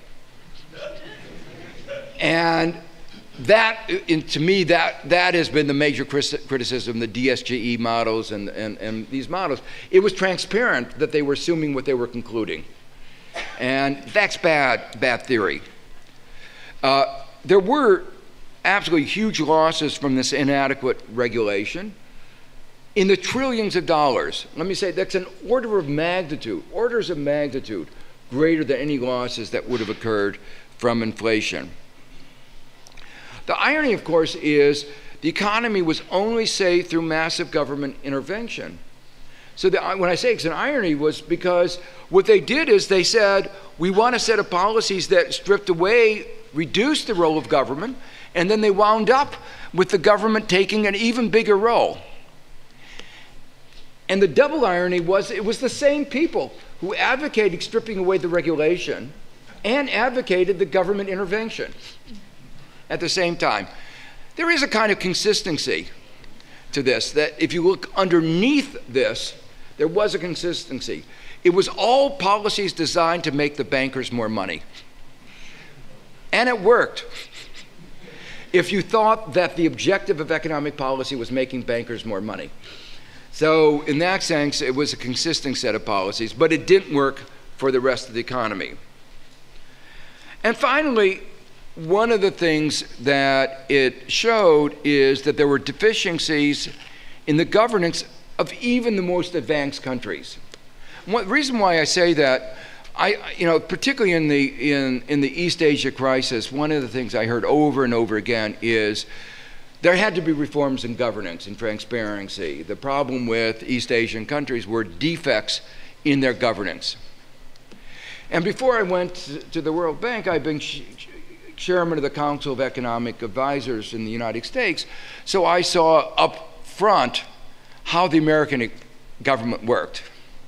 And that, in, to me, that that has been the major criticism, the D S G E models and, and, and these models. It was transparent that they were assuming what they were concluding. And that's bad, bad theory. Uh, there were absolutely huge losses from this inadequate regulation in the trillions of dollars. Let me say that's an order of magnitude, orders of magnitude greater than any losses that would have occurred from inflation. The irony, of course, is the economy was only saved through massive government intervention. So the, when I say it's an irony was because what they did is they said, we want a set of policies that stripped away, reduced the role of government, and then they wound up with the government taking an even bigger role. And the double irony was it was the same people who advocated stripping away the regulation and advocated the government intervention at the same time. There is a kind of consistency to this, that if you look underneath this, there was a consistency. It was all policies designed to make the bankers more money. And it worked. If you thought that the objective of economic policy was making bankers more money. So in that sense, it was a consistent set of policies, but it didn't work for the rest of the economy. And finally, one of the things that it showed is that there were deficiencies in the governance of even the most advanced countries. One, the reason why I say that, I, you know, particularly in the, in, in the East Asia crisis, one of the things I heard over and over again is there had to be reforms in governance and transparency. The problem with East Asian countries were defects in their governance. And before I went to the World Bank, I've been chairman of the Council of Economic Advisors in the United States, so I saw up front how the American government worked.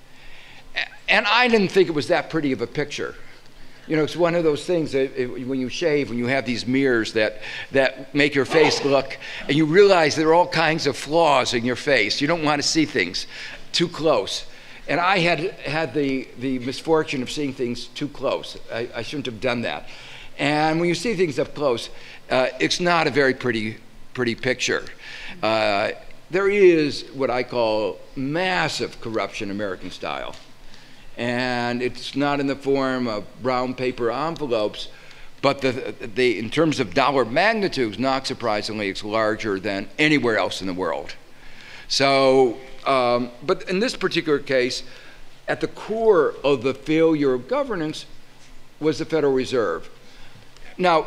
And I didn't think it was that pretty of a picture. You know, it's one of those things that it, when you shave, when you have these mirrors that, that make your face look, and you realize there are all kinds of flaws in your face. You don't want to see things too close. And I had had the, the misfortune of seeing things too close. I, I shouldn't have done that. And when you see things up close, uh, it's not a very pretty, pretty picture. Uh, there is what I call massive corruption American style. And it's not in the form of brown paper envelopes, but the, the, in terms of dollar magnitudes, not surprisingly, it's larger than anywhere else in the world. So, um, but in this particular case, at the core of the failure of governance was the Federal Reserve. Now,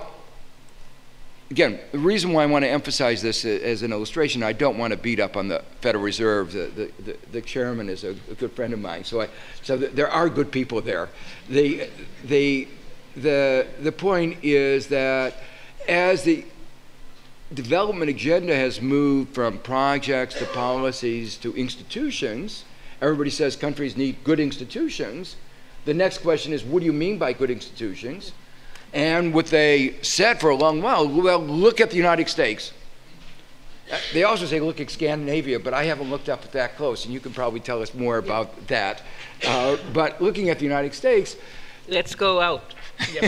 again, the reason why I want to emphasize this as an illustration, I don't want to beat up on the Federal Reserve. The, the, the, the chairman is a, a good friend of mine, so, I, so th there are good people there. The, the, the, the point is that as the development agenda has moved from projects to policies to institutions, everybody says countries need good institutions. The next question is, what do you mean by good institutions? And what they said for a long while, well, look at the United States. They also say, look at Scandinavia, but I haven't looked up that close, and you can probably tell us more about that. Uh, but looking at the United States. Let's go out. Yep.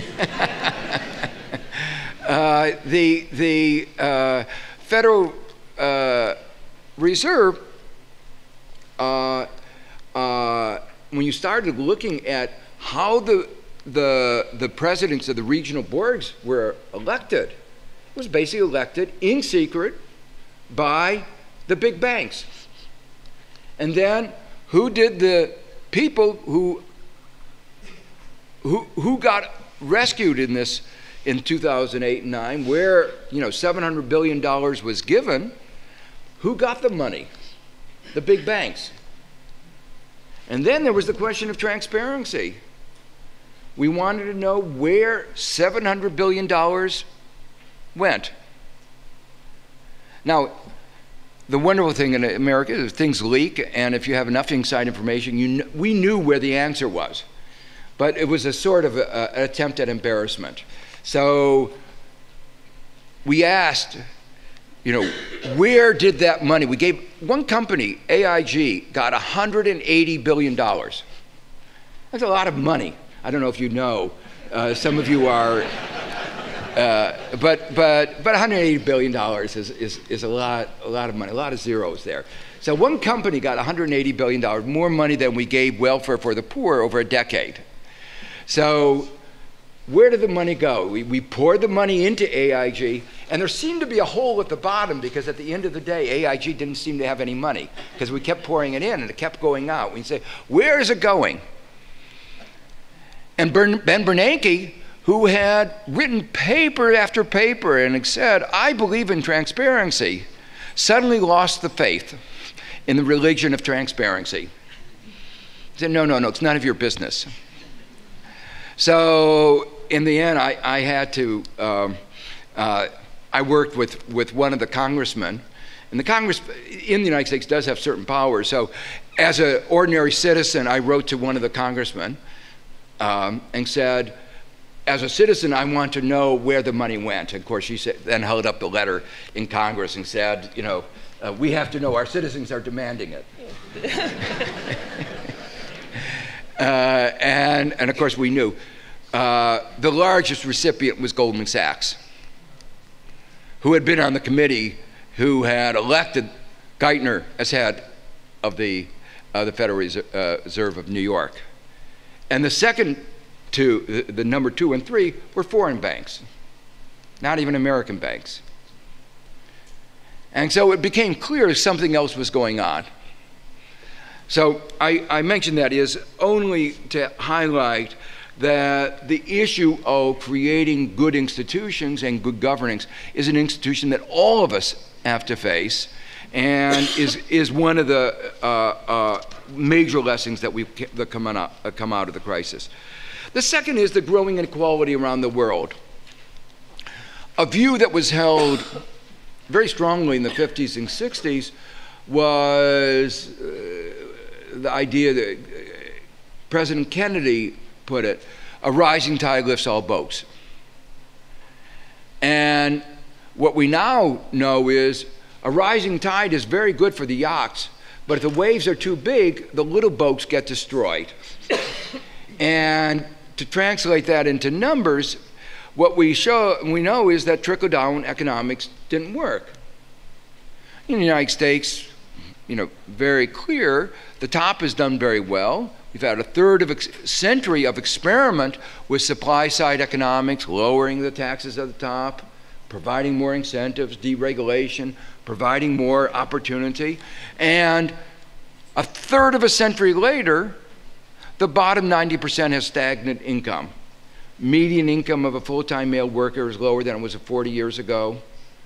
uh, the the uh, Federal uh, Reserve, uh, uh, when you started looking at how the The, the presidents of the regional boards were elected, it was basically elected in secret by the big banks. And then who did the people who, who, who got rescued in this, in two thousand eight and nine, where, you know, seven hundred billion dollars was given. Who got the money? The big banks. And then there was the question of transparency. We wanted to know where seven hundred billion dollars went. Now, the wonderful thing in America is things leak, and if you have enough inside information, you kn we knew where the answer was. But it was a sort of a, a, an attempt at embarrassment. So we asked, you know, where did that money, we gave, one company, A I G, got one hundred eighty billion dollars. That's a lot of money. I don't know if you know. Uh, some of you are, uh, but, but, but one hundred eighty billion dollars is, is, is a, lot, a lot of money, a lot of zeros there. So one company got one hundred eighty billion dollars, more money than we gave welfare for the poor over a decade. So where did the money go? We, we poured the money into A I G, and there seemed to be a hole at the bottom because at the end of the day, A I G didn't seem to have any money because we kept pouring it in and it kept going out. We say, where is it going? And Ben Bernanke, who had written paper after paper and said, I believe in transparency, suddenly lost the faith in the religion of transparency. He said, no, no, no, it's none of your business. So in the end, I, I had to, um, uh, I worked with, with one of the congressmen, and the Congress in the United States does have certain powers. So as an ordinary citizen, I wrote to one of the congressmen um, and said, as a citizen, I want to know where the money went. And of course, she said, then held up the letter in Congress and said, you know, uh, we have to know, our citizens are demanding it. uh, and, and of course, we knew. Uh, the largest recipient was Goldman Sachs, who had been on the committee, who had elected Geithner as head of the, uh, the Federal Reserve of New York. And the second two, the, the number two and three, were foreign banks, not even American banks. And so it became clear something else was going on. So I, I mention that is only to highlight that the issue of creating good institutions and good governance is an institution that all of us have to face, and is, is one of the uh, uh, major lessons that we've that come, on, uh, come out of the crisis. The second is the growing inequality around the world. A view that was held very strongly in the fifties and sixties was uh, the idea that uh, President Kennedy put it, a rising tide lifts all boats. And what we now know is a rising tide is very good for the yachts, but if the waves are too big, the little boats get destroyed. And to translate that into numbers, what we show, we know is that trickle-down economics didn't work. In the United States, you know, very clear, the top has done very well. We've had a third of a century of experiment with supply-side economics, lowering the taxes at the top, providing more incentives, deregulation, providing more opportunity. And a third of a century later, the bottom ninety percent has stagnant income. Median income of a full-time male worker is lower than it was forty years ago.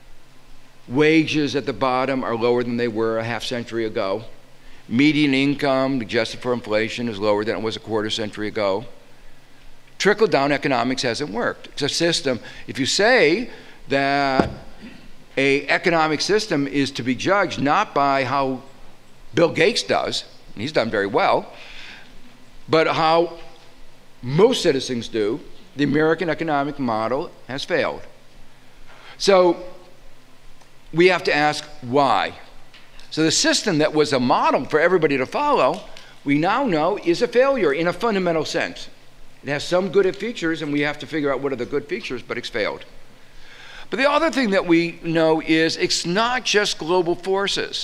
Wages at the bottom are lower than they were a half century ago. Median income, adjusted for inflation, is lower than it was a quarter century ago. Trickle-down economics hasn't worked. It's a system. If you say that an economic system is to be judged not by how Bill Gates does, and he's done very well, but how most citizens do, the American economic model has failed. So we have to ask why. So the system that was a model for everybody to follow, we now know is a failure in a fundamental sense. It has some good features, and we have to figure out what are the good features, but it's failed. But the other thing that we know is it's not just global forces.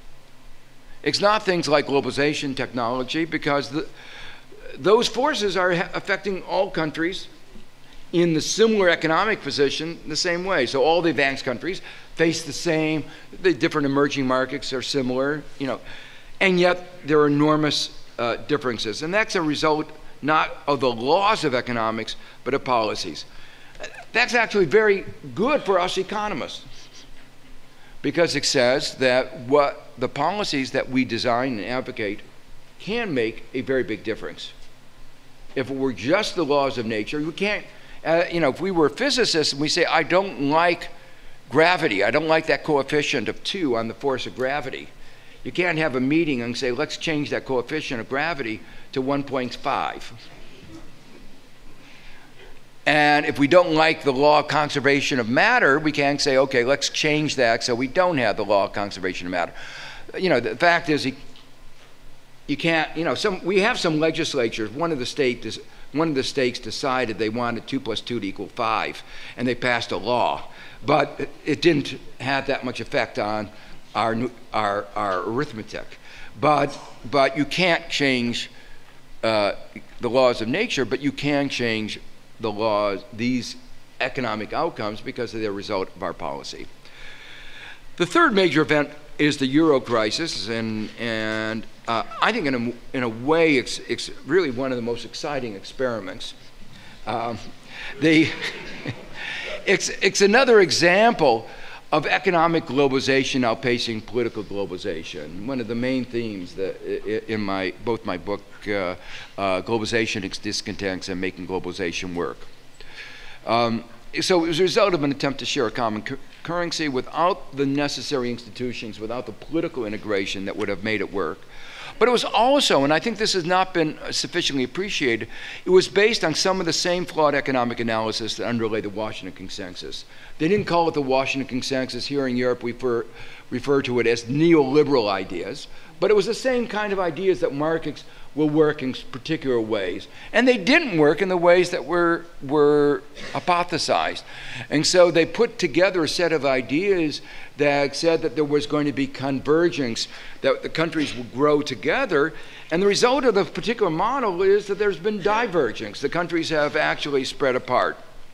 It's not things like globalization, technology, because the, those forces are affecting all countries in the similar economic position the same way. So all the advanced countries face the same, the different emerging markets are similar, you know, and yet there are enormous uh, differences. And that's a result not of the laws of economics, but of policies. that's actually very good for us economists, because it says that what the policies that we design and advocate can make a very big difference. If it were just the laws of nature, we can't, uh, you know, if we were physicists and we say, I don't like gravity, I don't like that coefficient of two on the force of gravity, you can't have a meeting and say, let's change that coefficient of gravity to one point five. And if we don't like the law of conservation of matter, we can't say, okay, let's change that so we don't have the law of conservation of matter. You know, the fact is, you can't, you know, some, we have some legislatures, one of the states, one of the states decided they wanted two plus two to equal five, and they passed a law. But it didn't have that much effect on our, our, our arithmetic. But, but you can't change uh, the laws of nature, but you can change the laws, these economic outcomes, because of the result of our policy. The third major event is the euro crisis, and, and uh, I think in a, in a way it's, it's really one of the most exciting experiments. Um, the it's, it's another example of economic globalization outpacing political globalization. One of the main themes that in my, both my book, uh, uh, Globalization, Its Discontents, and Making Globalization Work. Um, so it was a result of an attempt to share a common cu currency without the necessary institutions, without the political integration that would have made it work. But it was also, and I think this has not been sufficiently appreciated, it was based on some of the same flawed economic analysis that underlay the Washington Consensus. They didn't call it the Washington Consensus. Here in Europe, we refer, refer to it as neoliberal ideas. But it was the same kind of ideas that markets will work in particular ways. And they didn't work in the ways that were, were hypothesized. And so they put together a set of ideas that said that there was going to be convergence, that the countries would grow together. And the result of the particular model is that there's been divergence. The countries have actually spread apart.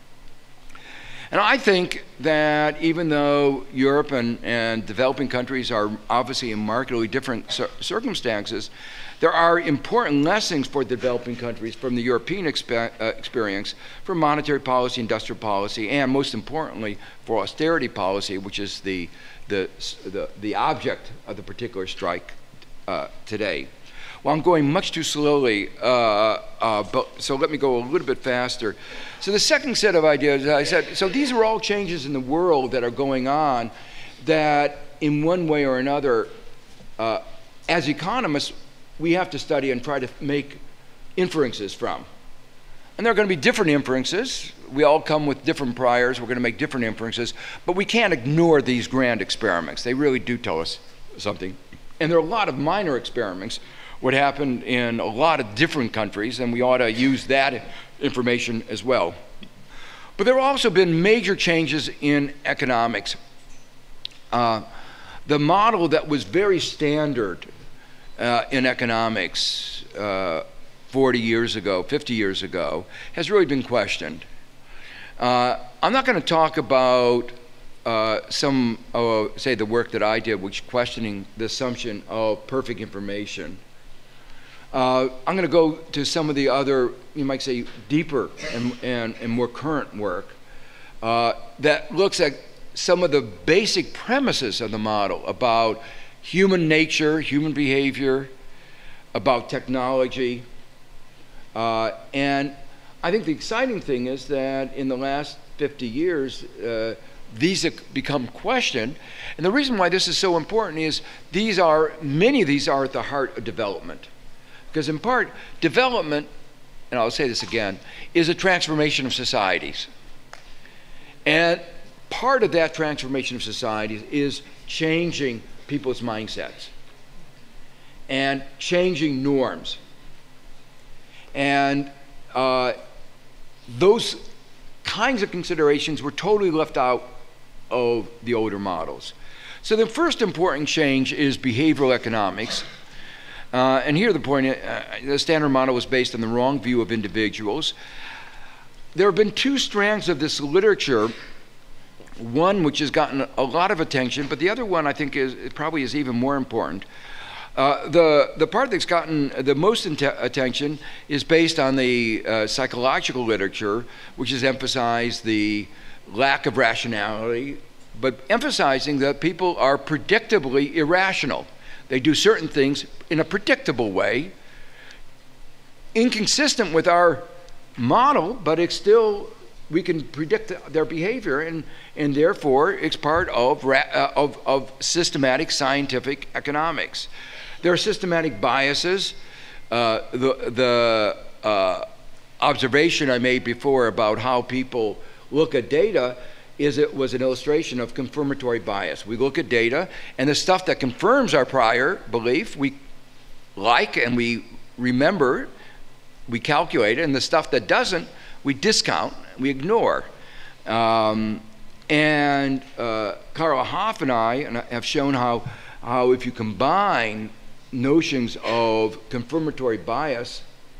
And I think that even though Europe and, and developing countries are obviously in markedly different cir circumstances, there are important lessons for developing countries from the European expe uh, experience for monetary policy, industrial policy, and most importantly, for austerity policy, which is the, the, the, the object of the particular strike uh, today. Well, I'm going much too slowly, uh, uh, but, so let me go a little bit faster. So the second set of ideas, I said, so these are all changes in the world that are going on that in one way or another, uh, as economists, we have to study and try to make inferences from. And there are going to be different inferences. We all come with different priors. We're going to make different inferences. But we can't ignore these grand experiments. They really do tell us something. And there are a lot of minor experiments what happened in a lot of different countries, and we ought to use that information as well. But there have also been major changes in economics. Uh, the model that was very standard uh, in economics uh, forty years ago, fifty years ago, has really been questioned. Uh, I'm not going to talk about uh, some, uh, say, the work that I did, which questioning the assumption of perfect information. Uh, I'm going to go to some of the other, you might say, deeper and, and, and more current work uh, that looks at some of the basic premises of the model about human nature, human behavior, about technology. Uh, and I think the exciting thing is that in the last fifty years, uh, these have become questioned. And the reason why this is so important is these are, many of these are at the heart of development. Because in part, development, and I'll say this again, is a transformation of societies. And part of that transformation of societies is changing people's mindsets and changing norms. And uh, those kinds of considerations were totally left out of the older models. So the first important change is behavioral economics. Uh, and here the point, uh, the standard model was based on the wrong view of individuals. There have been two strands of this literature, one which has gotten a lot of attention, but the other one I think is, it probably is even more important. Uh, the, the part that's gotten the most attention is based on the uh, psychological literature, which has emphasized the lack of rationality, but emphasizing that people are predictably irrational. They do certain things in a predictable way, inconsistent with our model, but it's still, we can predict their behavior, and, and therefore it's part of, uh, of, of systematic scientific economics. There are systematic biases. Uh, the the uh, observation I made before about how people look at data is it was an illustration of confirmatory bias. We look at data, and the stuff that confirms our prior belief, we like and we remember, we calculate it, and the stuff that doesn't, we discount, we ignore. Um, and uh, Carl Hoff and I have shown how, how if you combine notions of confirmatory bias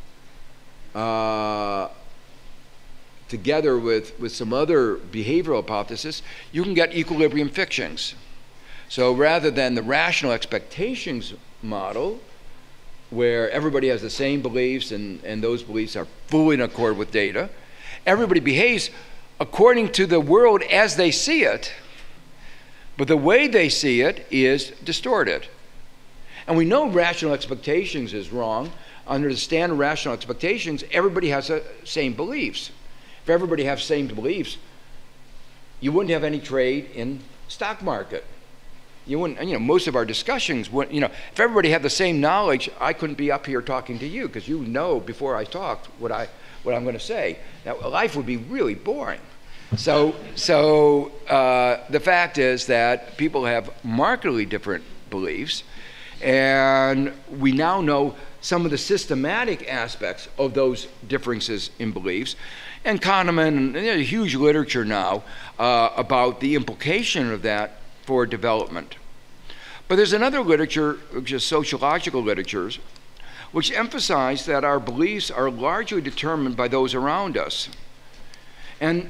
uh, together with, with some other behavioral hypothesis, you can get equilibrium fictions. So rather than the rational expectations model, where everybody has the same beliefs and, and those beliefs are fully in accord with data, everybody behaves according to the world as they see it, but the way they see it is distorted. And we know rational expectations is wrong. Under the standard rational expectations, everybody has the same beliefs. If everybody has the same beliefs, you wouldn't have any trade in stock market. You wouldn't, you know, most of our discussions, would, you know, if everybody had the same knowledge, I couldn't be up here talking to you because you know before I talked what, I, what I'm going to say. Now, life would be really boring. So, so uh, the fact is that people have markedly different beliefs, and we now know some of the systematic aspects of those differences in beliefs. And Kahneman, and there's a huge literature now uh, about the implication of that for development. But there's another literature, which is sociological literatures, which emphasize that our beliefs are largely determined by those around us. And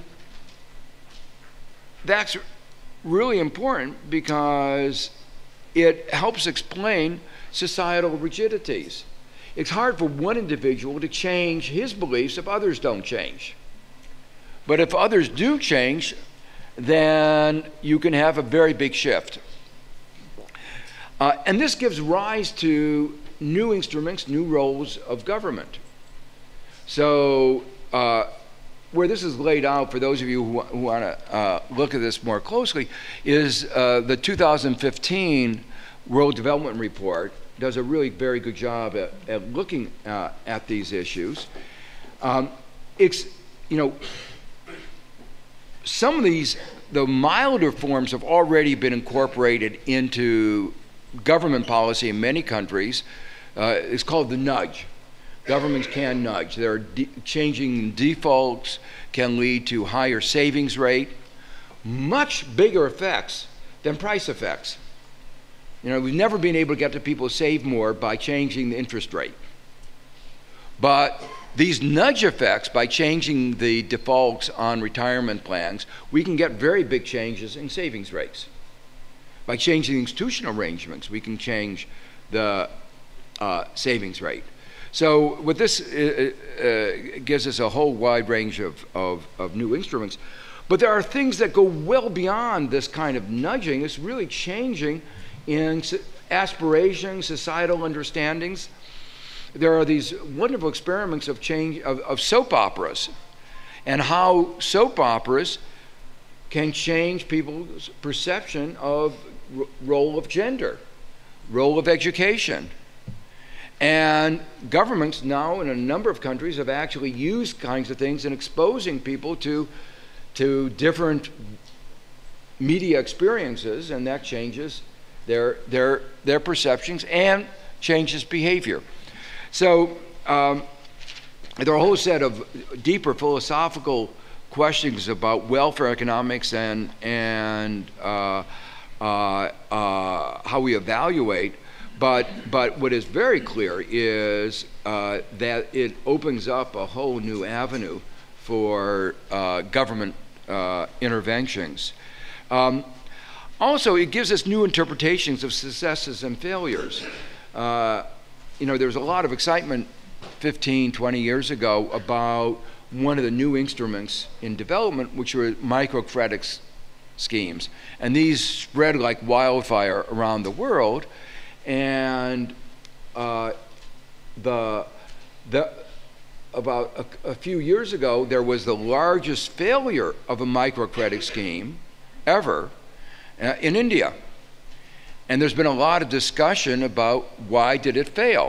that's really important because it helps explain societal rigidities. It's hard for one individual to change his beliefs if others don't change. But if others do change, then you can have a very big shift. Uh, and this gives rise to new instruments, new roles of government. So uh, where this is laid out for those of you who, who want to uh, look at this more closely is uh, the two thousand fifteen World Development Report does a really very good job at, at looking uh, at these issues. Um, it's, you know, some of these, the milder forms have already been incorporated into government policy in many countries. Uh, it's called the nudge. Governments can nudge. There are de changing defaults can lead to higher savings rate, much bigger effects than price effects. You know, we've never been able to get to people to save more by changing the interest rate. But these nudge effects, by changing the defaults on retirement plans, we can get very big changes in savings rates. By changing the institutional arrangements, we can change the uh, savings rate. So what this uh, uh, gives us a whole wide range of, of, of new instruments. But there are things that go well beyond this kind of nudging. It's really changing in aspirations, societal understandings. There are these wonderful experiments of change of, of soap operas, and how soap operas can change people's perception of role of gender, role of education. And governments now in a number of countries have actually used kinds of things in exposing people to, to different media experiences, and that changes their, their, their perceptions and changes behavior. So um, there are a whole set of deeper philosophical questions about welfare economics and, and uh, uh, uh, how we evaluate. But, but what is very clear is uh, that it opens up a whole new avenue for uh, government uh, interventions. Um, also, it gives us new interpretations of successes and failures. uh, you know, there was a lot of excitement fifteen, twenty years ago about one of the new instruments in development, which were microcredit schemes. And these spread like wildfire around the world. And uh, the, the, about a, a few years ago, there was the largest failure of a microcredit scheme ever uh, in India. And there's been a lot of discussion about why did it fail.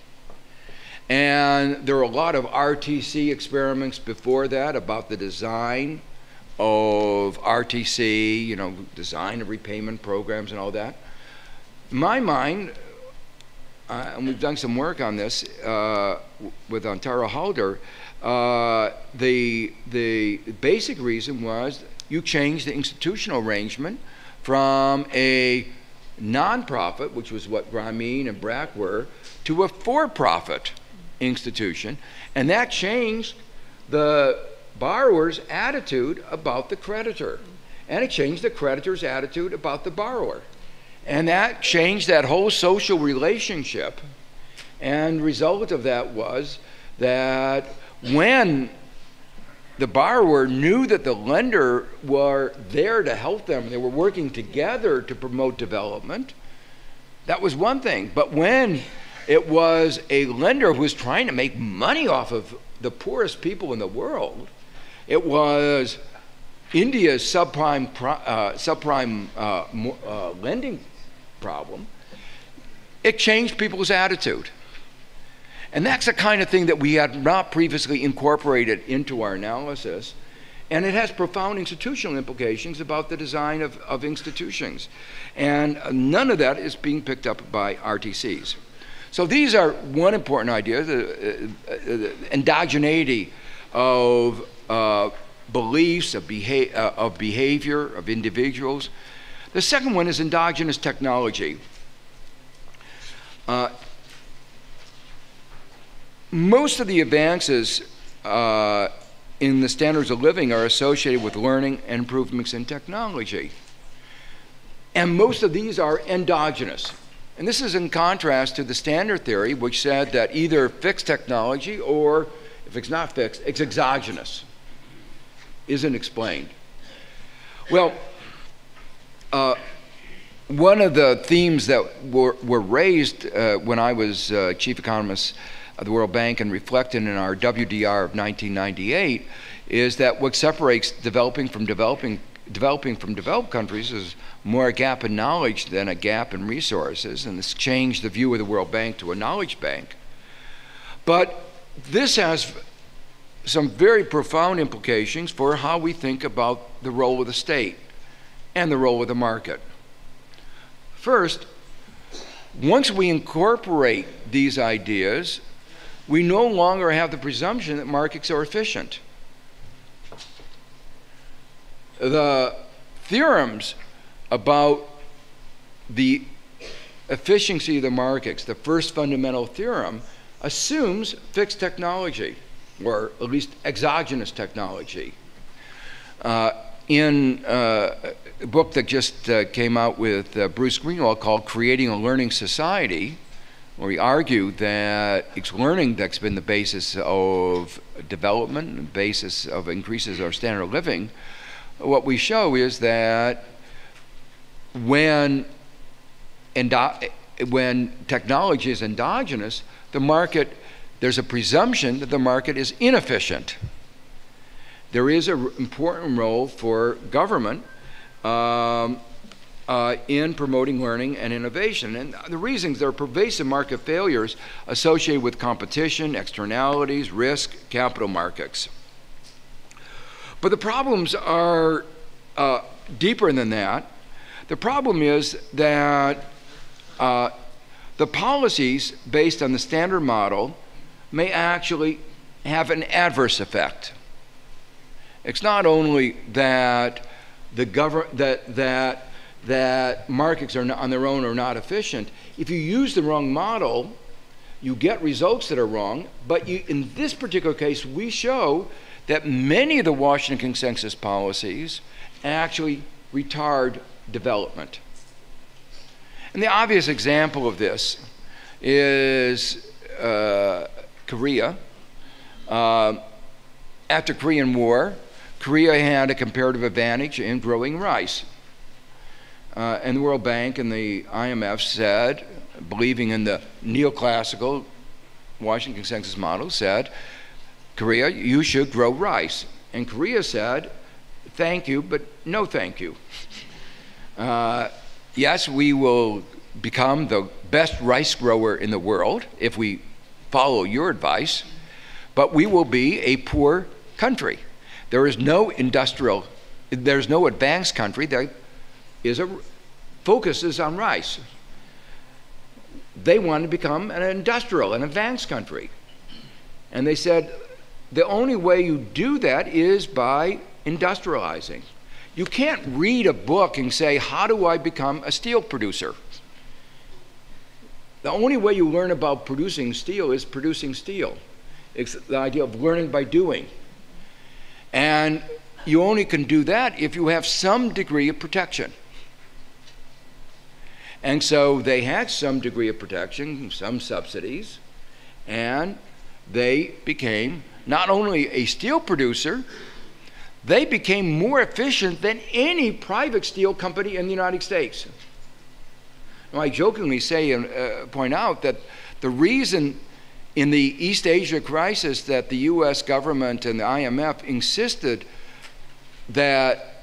And there were a lot of R T C experiments before that about the design of R T C, you know, design of repayment programs and all that. In my mind, uh, and we've done some work on this uh, with on Tarja Halonen, uh, the, the basic reason was you changed the institutional arrangement from a non-profit, which was what Grameen and B R A C were, to a for-profit institution, and that changed the borrower's attitude about the creditor, and it changed the creditor's attitude about the borrower, and that changed that whole social relationship. And the result of that was that when the borrower knew that the lender were there to help them, they were working together to promote development, that was one thing. But when it was a lender who was trying to make money off of the poorest people in the world, it was India's subprime, uh, subprime uh, uh, lending problem, it changed people's attitude. And that's the kind of thing that we had not previously incorporated into our analysis. And it has profound institutional implications about the design of, of institutions. And none of that is being picked up by R T Cs. So these are one important idea, the, uh, the endogeneity of uh, beliefs, of, beha uh, of behavior, of individuals. The second one is endogenous technology. Uh, most of the advances uh, in the standards of living are associated with learning and improvements in technology. And most of these are endogenous. And this is in contrast to the standard theory, which said that either fixed technology or, if it's not fixed, it's exogenous, isn't explained. Well, uh, one of the themes that were, were raised uh, when I was uh, chief economist of the World Bank and reflected in our W D R of nineteen ninety-eight is that what separates developing from developing developing from developed countries is more a gap in knowledge than a gap in resources, and this changed the view of the World Bank to a knowledge bank. But this has some very profound implications for how we think about the role of the state and the role of the market. First, once we incorporate these ideas, we no longer have the presumption that markets are efficient. The theorems about the efficiency of the markets, the first fundamental theorem, assumes fixed technology, or at least exogenous technology. Uh, in uh, a book that just uh, came out with uh, Bruce Greenwald called Creating a Learning Society, where he argued that it's learning that's been the basis of development, the basis of increases our standard of living, what we show is that when, endo when technology is endogenous, the market, there's a presumption that the market is inefficient. There is an important role for government um, uh, in promoting learning and innovation. And the reasons there are pervasive market failures associated with competition, externalities, risk, capital markets. But the problems are uh, deeper than that. The problem is that uh, the policies based on the standard model may actually have an adverse effect. It's not only that the government that that that markets are not, on their own are not efficient. If you use the wrong model, you get results that are wrong. But you, in this particular case, we show that many of the Washington Consensus policies actually retard development. And the obvious example of this is uh, Korea. Uh, after Korean War, Korea had a comparative advantage in growing rice. Uh, and the World Bank and the I M F said, believing in the neoclassical Washington consensus model, said, Korea, you should grow rice. And Korea said, thank you, but no thank you. Uh, yes, we will become the best rice grower in the world if we follow your advice, but we will be a poor country. There is no industrial, there's no advanced country that is a, focuses on rice. They want to become an industrial, an advanced country. And they said, the only way you do that is by industrializing. You can't read a book and say, how do I become a steel producer? The only way you learn about producing steel is producing steel. It's the idea of learning by doing. And you only can do that if you have some degree of protection. And so they had some degree of protection, some subsidies, and they became not only a steel producer, they became more efficient than any private steel company in the United States. Now, I jokingly say and uh, point out that the reason in the East Asia crisis that the U S government and the I M F insisted that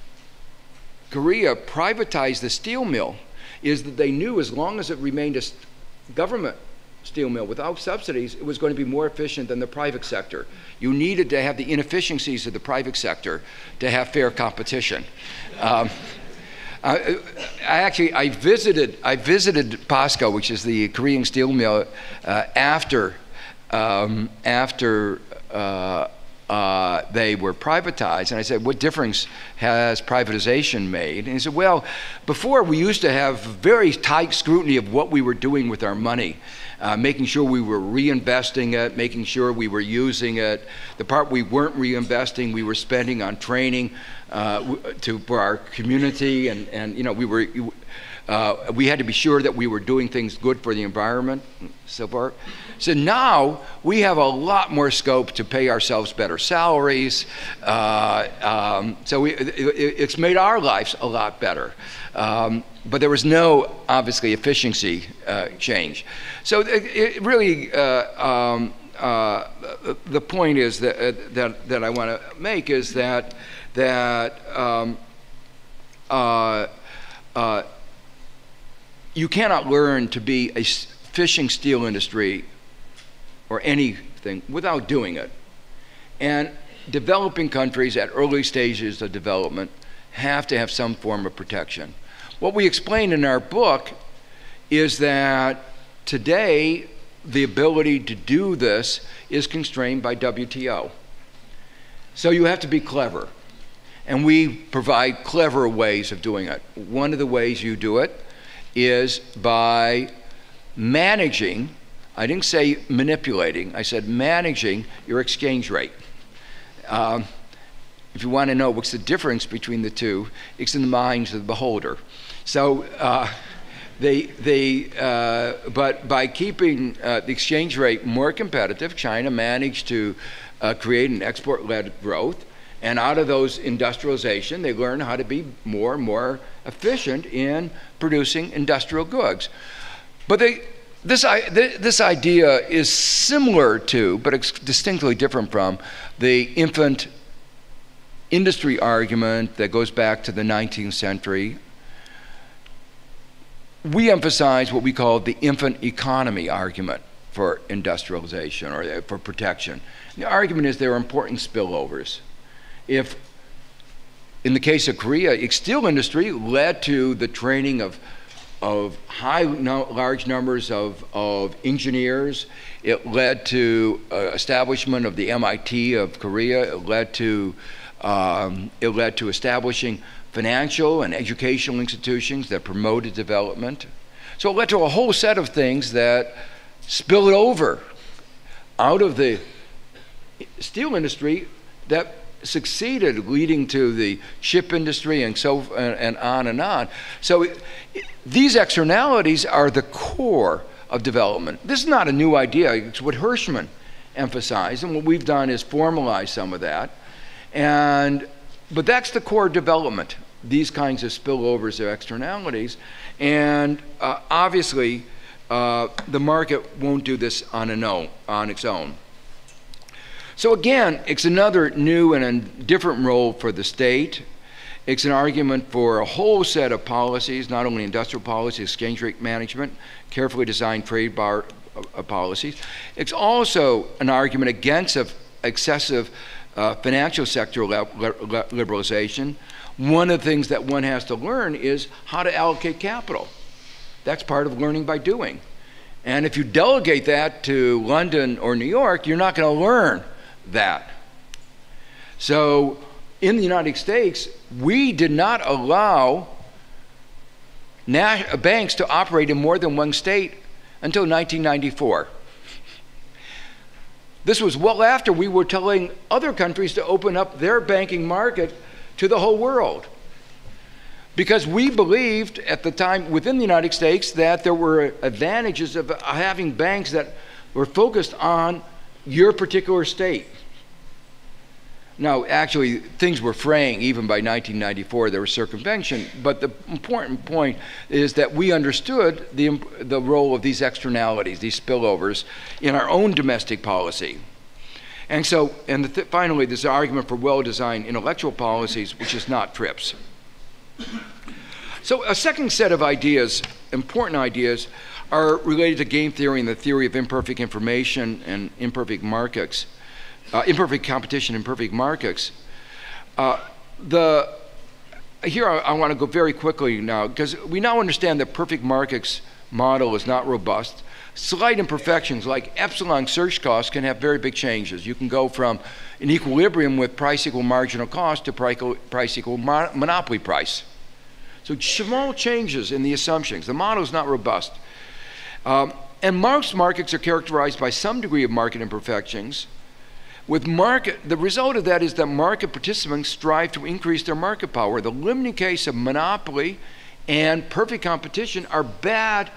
Korea privatize the steel mill is that they knew as long as it remained a government steel mill without subsidies, it was going to be more efficient than the private sector. You needed to have the inefficiencies of the private sector to have fair competition. Um, I, I actually, I visited, I visited POSCO, which is the Korean steel mill, uh, after, um, after uh, uh, they were privatized. And I said, what difference has privatization made? And he said, well, before we used to have very tight scrutiny of what we were doing with our money. Uh, making sure we were reinvesting it, making sure we were using it. The part we weren't reinvesting, we were spending on training uh, to, for our community, and, and you know, we were, uh, we had to be sure that we were doing things good for the environment, so forth. So now we have a lot more scope to pay ourselves better salaries. Uh, um, so we, it, it's made our lives a lot better. Um, but there was no, obviously, efficiency uh, change. So it, it really, uh, um, uh, the point is that, uh, that, that I want to make is that, that um, uh, uh, you cannot learn to be a fishing steel industry or anything without doing it. And developing countries at early stages of development have to have some form of protection. What we explain in our book is that today the ability to do this is constrained by W T O. So you have to be clever. And we provide clever ways of doing it. One of the ways you do it is by managing, I didn't say manipulating, I said managing your exchange rate. Um, if you want to know what's the difference between the two, it's in the minds of the beholder. So uh, they, they, uh, but by keeping uh, the exchange rate more competitive, China managed to uh, create an export-led growth, and out of those industrialization, they learn how to be more and more efficient in producing industrial goods. But they, this, this idea is similar to, but it's distinctly different from, the infant industry argument that goes back to the nineteenth century. We emphasize what we call the infant economy argument for industrialization or for protection. The argument is there are important spillovers. If, in the case of Korea, steel industry led to the training of, of high, no, large numbers of, of engineers. It led to uh, establishment of the M I T of Korea. It led to, um, it led to establishing financial and educational institutions that promoted development. So it led to a whole set of things that spilled over out of the steel industry that succeeded, leading to the ship industry and so and, and on and on. So it, it, these externalities are the core of development. This is not a new idea. It's what Hirschman emphasized, and what we've done is formalize some of that. And, but that's the core development, these kinds of spillovers or externalities. And uh, obviously, uh, the market won't do this on, an own, on its own. So again, it's another new and a different role for the state. It's an argument for a whole set of policies, not only industrial policy, exchange rate management, carefully designed trade bar uh, policies. It's also an argument against of excessive uh, financial sector li li liberalization. One of the things that one has to learn is how to allocate capital. That's part of learning by doing. And if you delegate that to London or New York, you're not going to learn that. So in the United States, we did not allow banks to operate in more than one state until nineteen ninety-four. This was well after we were telling other countries to open up their banking market to the whole world. Because we believed at the time within the United States that there were advantages of having banks that were focused on your particular state. Now, actually, things were fraying even by nineteen ninety-four. There was circumvention, but the important point is that we understood the, the role of these externalities, these spillovers, in our own domestic policy. And so, and the th finally, there's an argument for well-designed intellectual policies, which is not TRIPS. So a second set of ideas, important ideas, are related to game theory and the theory of imperfect information and imperfect markets. Uh, imperfect competition, imperfect markets. Uh, the, here I, I want to go very quickly now, because we now understand that perfect markets model is not robust. Slight imperfections like epsilon search costs can have very big changes. You can go from an equilibrium with price equal marginal cost to price equal mon monopoly price. So small changes in the assumptions. The model is not robust. Um, and most markets are characterized by some degree of market imperfections. With market, the result of that is that market participants strive to increase their market power. The limiting case of monopoly and perfect competition are bad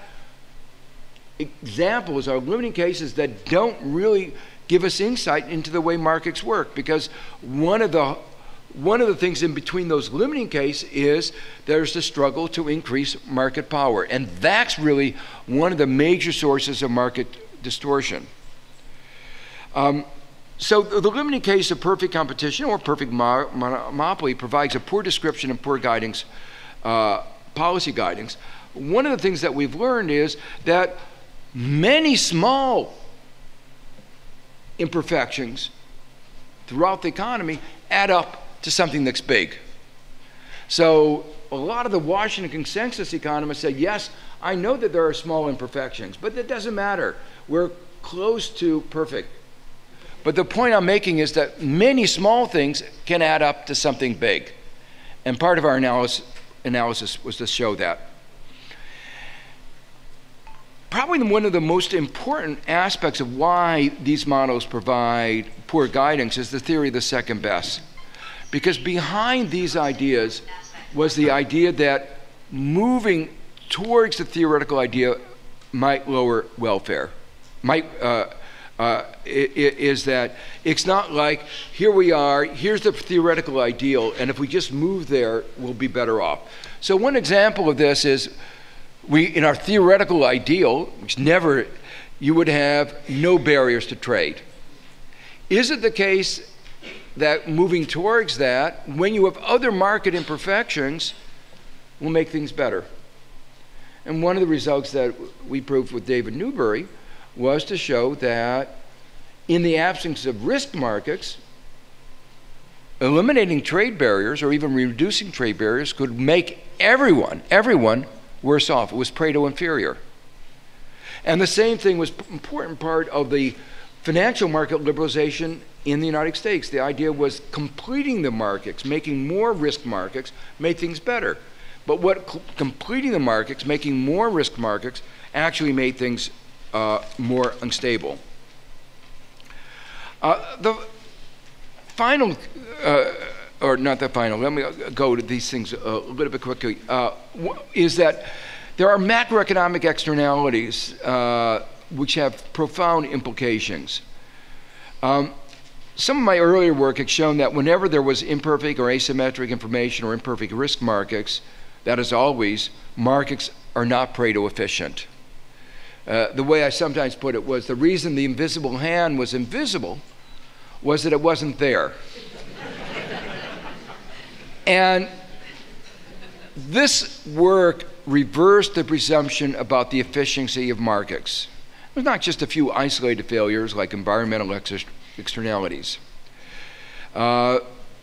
examples, are limiting cases that don't really give us insight into the way markets work, because one of the one of the things in between those limiting cases is there's the struggle to increase market power, and that's really one of the major sources of market distortion. Um, So the limiting case of perfect competition or perfect mo monopoly provides a poor description and poor guidance, uh, policy guidance. One of the things that we've learned is that many small imperfections throughout the economy add up to something that's big. So a lot of the Washington consensus economists say, yes, I know that there are small imperfections, but that doesn't matter. We're close to perfect. But the point I'm making is that many small things can add up to something big. And part of our analysis, analysis was to show that. Probably one of the most important aspects of why these models provide poor guidance is the theory of the second best. Because behind these ideas was the idea that moving towards the theoretical idea might lower welfare, might uh, Uh, is that it's not like, here we are, here's the theoretical ideal, and if we just move there, we'll be better off. So one example of this is, we, in our theoretical ideal, which never, you would have no barriers to trade. Is it the case that moving towards that, when you have other market imperfections, will make things better? And one of the results that we proved with David Newberry was to show that in the absence of risk markets, eliminating trade barriers or even reducing trade barriers could make everyone, everyone worse off. It was Pareto inferior. And the same thing was an important part of the financial market liberalization in the United States. The idea was completing the markets, making more risk markets, made things better. But what completing the markets, making more risk markets, actually made things Uh, more unstable. Uh, the final, uh, or not the final, let me go to these things a little bit quickly, uh, is that There are macroeconomic externalities uh, which have profound implications. Um, some of my earlier work has shown that whenever there was imperfect or asymmetric information or imperfect risk markets, that is always, markets are not Pareto efficient. Uh, the way I sometimes put it was the reason the invisible hand was invisible was that it wasn't there. And this work reversed the presumption about the efficiency of markets. It was not just a few isolated failures like environmental ex externalities. Uh,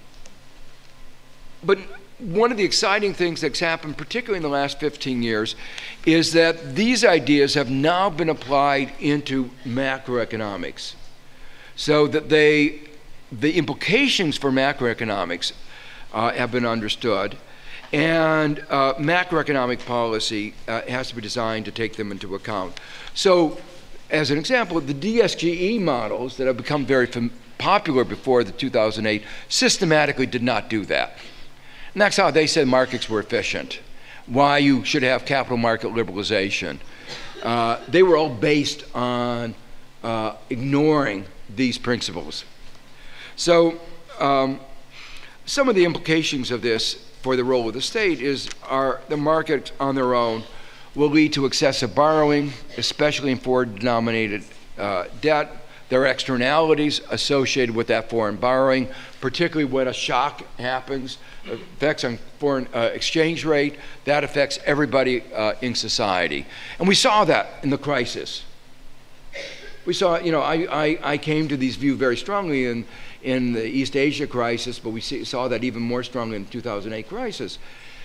but one of the exciting things that's happened, particularly in the last fifteen years, is that these ideas have now been applied into macroeconomics. So that they, the implications for macroeconomics uh, have been understood, and uh, macroeconomic policy uh, has to be designed to take them into account. So, as an example, the D S G E models that have become very popular before the two thousand eight systematically did not do that. And that's how they said markets were efficient, why you should have capital market liberalization. Uh, they were all based on uh, ignoring these principles. So um, some of the implications of this for the role of the state is are the markets on their own will lead to excessive borrowing, especially in foreign-denominated uh, debt. There are externalities associated with that foreign borrowing, particularly when a shock happens, effects on foreign uh, exchange rate, that affects everybody uh, in society. And we saw that in the crisis. We saw, you know, I, I, I came to these views very strongly in, in the East Asia crisis, but we see, saw that even more strongly in the two thousand eight crisis.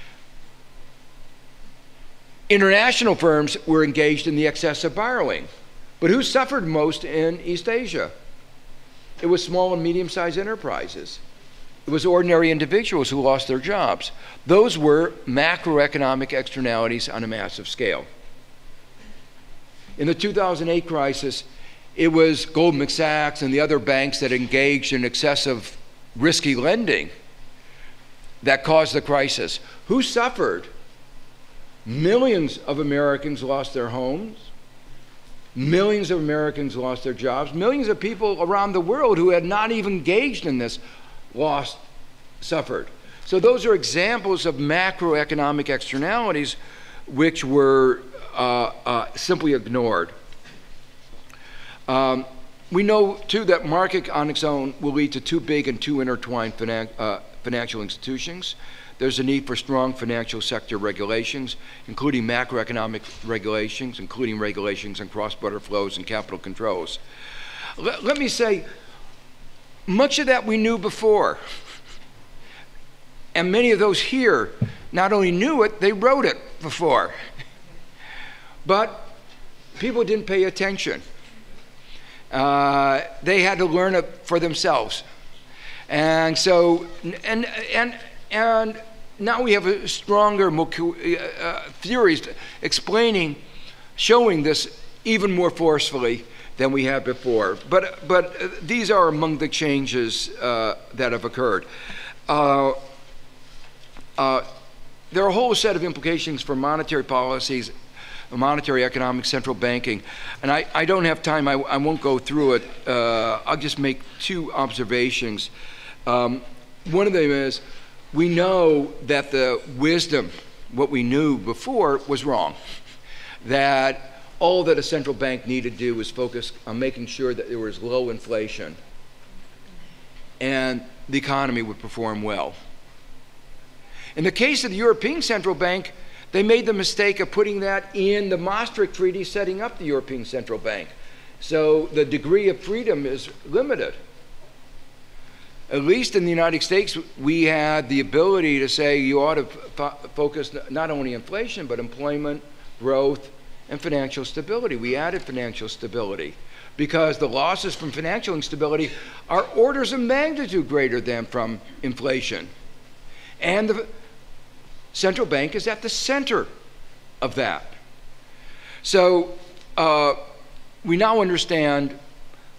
International firms were engaged in the excessive borrowing. But who suffered most in East Asia? It was small and medium-sized enterprises. It was ordinary individuals who lost their jobs. Those were macroeconomic externalities on a massive scale. In the two thousand eight crisis, it was Goldman Sachs and the other banks that engaged in excessive risky lending that caused the crisis. Who suffered? Millions of Americans lost their homes. Millions of Americans lost their jobs. Millions of people around the world who had not even engaged in this lost, suffered. So those are examples of macroeconomic externalities which were uh, uh, simply ignored. Um, we know, too, that market on its own will lead to too big and too intertwined finan uh, financial institutions. There's a need for strong financial sector regulations, including macroeconomic regulations, including regulations on cross-border flows and capital controls. Let, let me say, much of that we knew before. And many of those here not only knew it, they wrote it before. But people didn't pay attention. Uh, they had to learn it for themselves. And so, and, and, and now we have a stronger uh, theories explaining, showing this even more forcefully than we have before. But, but uh, these are among the changes uh, that have occurred. Uh, uh, there are a whole set of implications for monetary policies, monetary economic central banking. And I, I don't have time, I, I won't go through it. Uh, I'll just make two observations. Um, one of them is, we know that the wisdom, what we knew before, was wrong. That all that a central bank needed to do was focus on making sure that there was low inflation and the economy would perform well. In the case of the European Central Bank, they made the mistake of putting that in the Maastricht Treaty setting up the European Central Bank. So the degree of freedom is limited. At least in the United States, we had the ability to say you ought to fo focus not only inflation, but employment, growth, and financial stability. We added financial stability because the losses from financial instability are orders of magnitude greater than from inflation. And the central bank is at the center of that. So uh, we now understand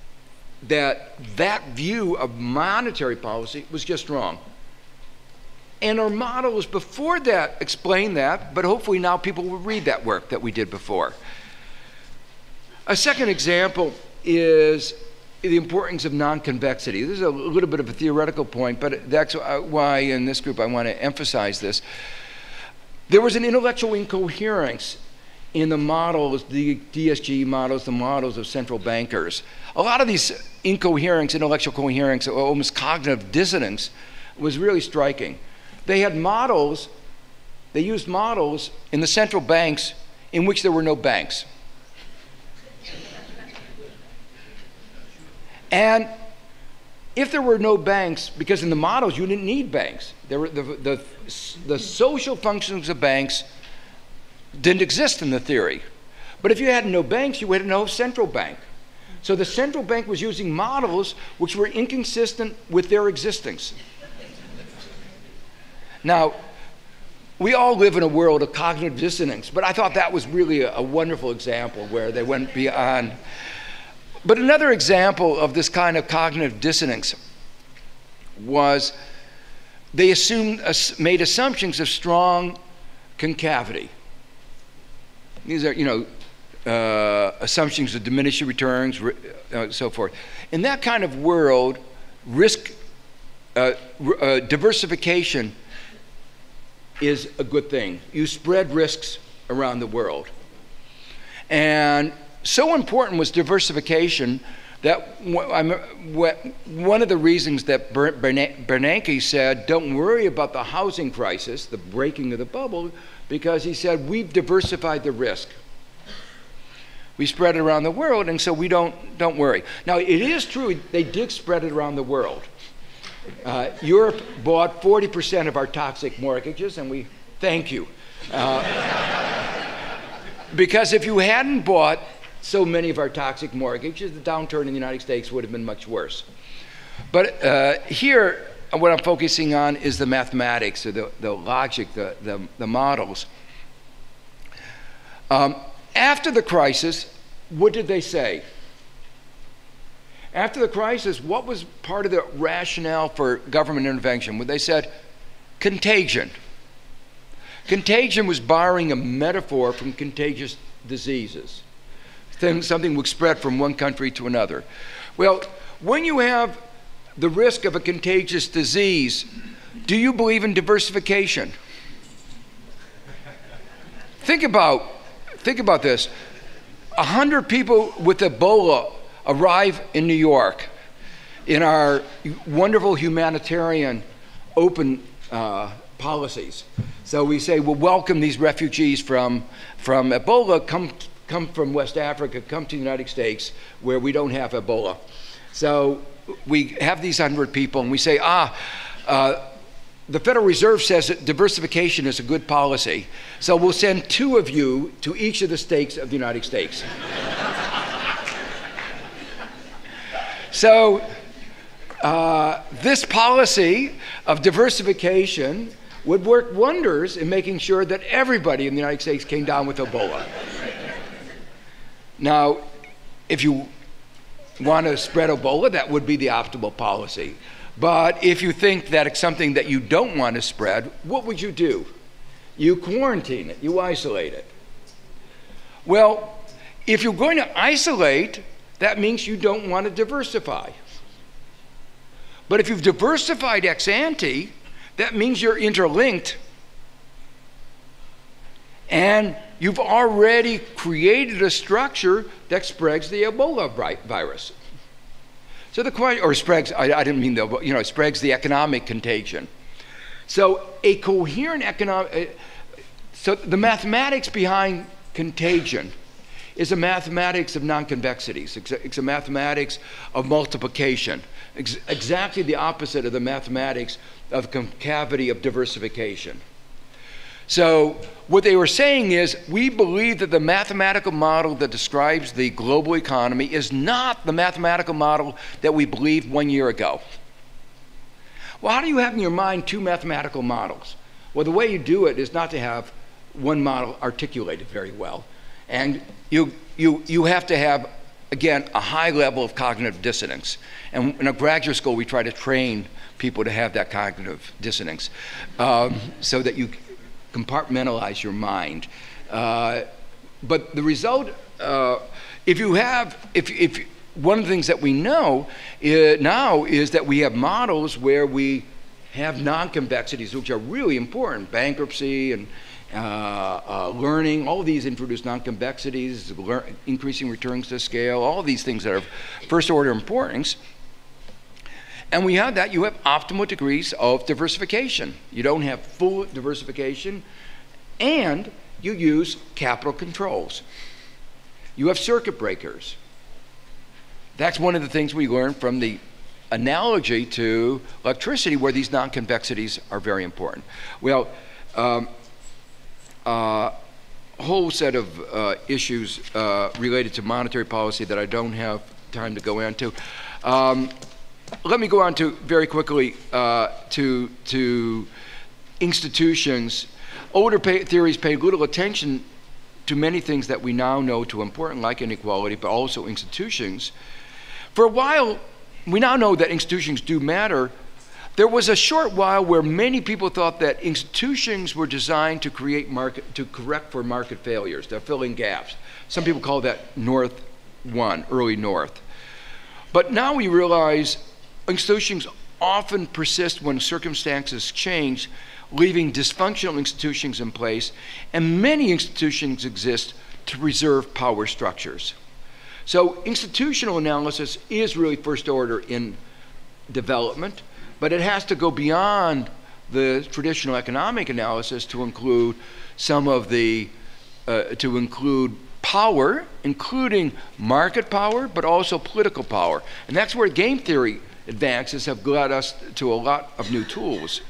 that that view of monetary policy was just wrong. And our models before that explain that, but hopefully now people will read that work that we did before. A second example is the importance of non-convexity. This is a little bit of a theoretical point, but that's why in this group I want to emphasize this. There was an intellectual incoherence in the models, the D S G models, the models of central bankers. A lot of these incoherence, intellectual coherence, or almost cognitive dissonance was really striking. They had models, they used models in the central banks in which there were no banks. And if there were no banks, because in the models you didn't need banks, there were the, the, the social functions of banks didn't exist in the theory. But if you had no banks, you had no central bank. So the central bank was using models which were inconsistent with their existence. Now, we all live in a world of cognitive dissonance, but I thought that was really a, a wonderful example where they went beyond. But another example of this kind of cognitive dissonance was they assumed, made assumptions of strong concavity. These are, you know, uh, assumptions of diminishing returns, uh, so forth. In that kind of world, risk, uh, uh, diversification is a good thing. You spread risks around the world. And so important was diversification that one of the reasons that Bernanke said, don't worry about the housing crisis, the breaking of the bubble, because he said, we've diversified the risk. We spread it around the world, and so we don't, don't worry. Now, it is true, they did spread it around the world. Uh, Europe bought forty percent of our toxic mortgages, and we thank you. Uh, because if you hadn't bought so many of our toxic mortgages, the downturn in the United States would have been much worse. But uh, here, what I'm focusing on is the mathematics, or the, the logic, the, the, the models. Um, after the crisis, what did they say? After the crisis, what was part of the rationale for government intervention? Well, they said contagion. Contagion was borrowing a metaphor from contagious diseases. Then something would spread from one country to another. Well, when you have the risk of a contagious disease, do you believe in diversification? Think about, think about this. A hundred people with Ebola arrive in New York in our wonderful humanitarian open uh, policies. So we say, we'll welcome these refugees from, from Ebola, come, come from West Africa, come to the United States where we don't have Ebola. So we have these hundred people and we say, ah, uh, the Federal Reserve says that diversification is a good policy. So we'll send two of you to each of the states of the United States. So uh, this policy of diversification would work wonders in making sure that everybody in the United States came down with Ebola. Now, if you want to spread Ebola, that would be the optimal policy. But if you think that it's something that you don't want to spread, what would you do? You quarantine it, you isolate it. Well, if you're going to isolate, that means you don't want to diversify. But if you've diversified ex ante, that means you're interlinked and you've already created a structure that spreads the Ebola virus. So the question, or spreads, I, I didn't mean the, you know, spreads the economic contagion. So a coherent economic, so the mathematics behind contagion is a mathematics of non-convexities. It's a mathematics of multiplication. Ex exactly the opposite of the mathematics of concavity of diversification. So what they were saying is, we believe that the mathematical model that describes the global economy is not the mathematical model that we believed one year ago. Well, how do you have in your mind two mathematical models? Well, the way you do it is not to have one model articulated very well. And you, you, you have to have again, a high level of cognitive dissonance. And in a graduate school, we try to train people to have that cognitive dissonance um, so that you compartmentalize your mind. Uh, but the result, uh, if you have, if, if one of the things that we know is, now is that we have models where we have non-convexities, which are really important. Bankruptcy and uh, uh, learning, all of these introduce non-convexities, increasing returns to scale, all of these things that are first order importance. And we have that, you have optimal degrees of diversification. You don't have full diversification, and you use capital controls. You have circuit breakers. That's one of the things we learned from the analogy to electricity, where these non-convexities are very important. Well, um, uh, a whole set of uh, issues uh, related to monetary policy that I don't have time to go into. Um, let me go on to very quickly uh, to, to institutions. Older pay theories paid little attention to many things that we now know to important, like inequality, but also institutions. For a while, we now know that institutions do matter. There was a short while where many people thought that institutions were designed to create market, to correct for market failures. They're filling gaps. Some people call that North One, early North. But now we realize institutions often persist when circumstances change, leaving dysfunctional institutions in place, and many institutions exist to preserve power structures. So institutional analysis is really first order in development, but it has to go beyond the traditional economic analysis to include some of the, uh, to include power, including market power, but also political power. And that's where game theory advances have led us to a lot of new tools.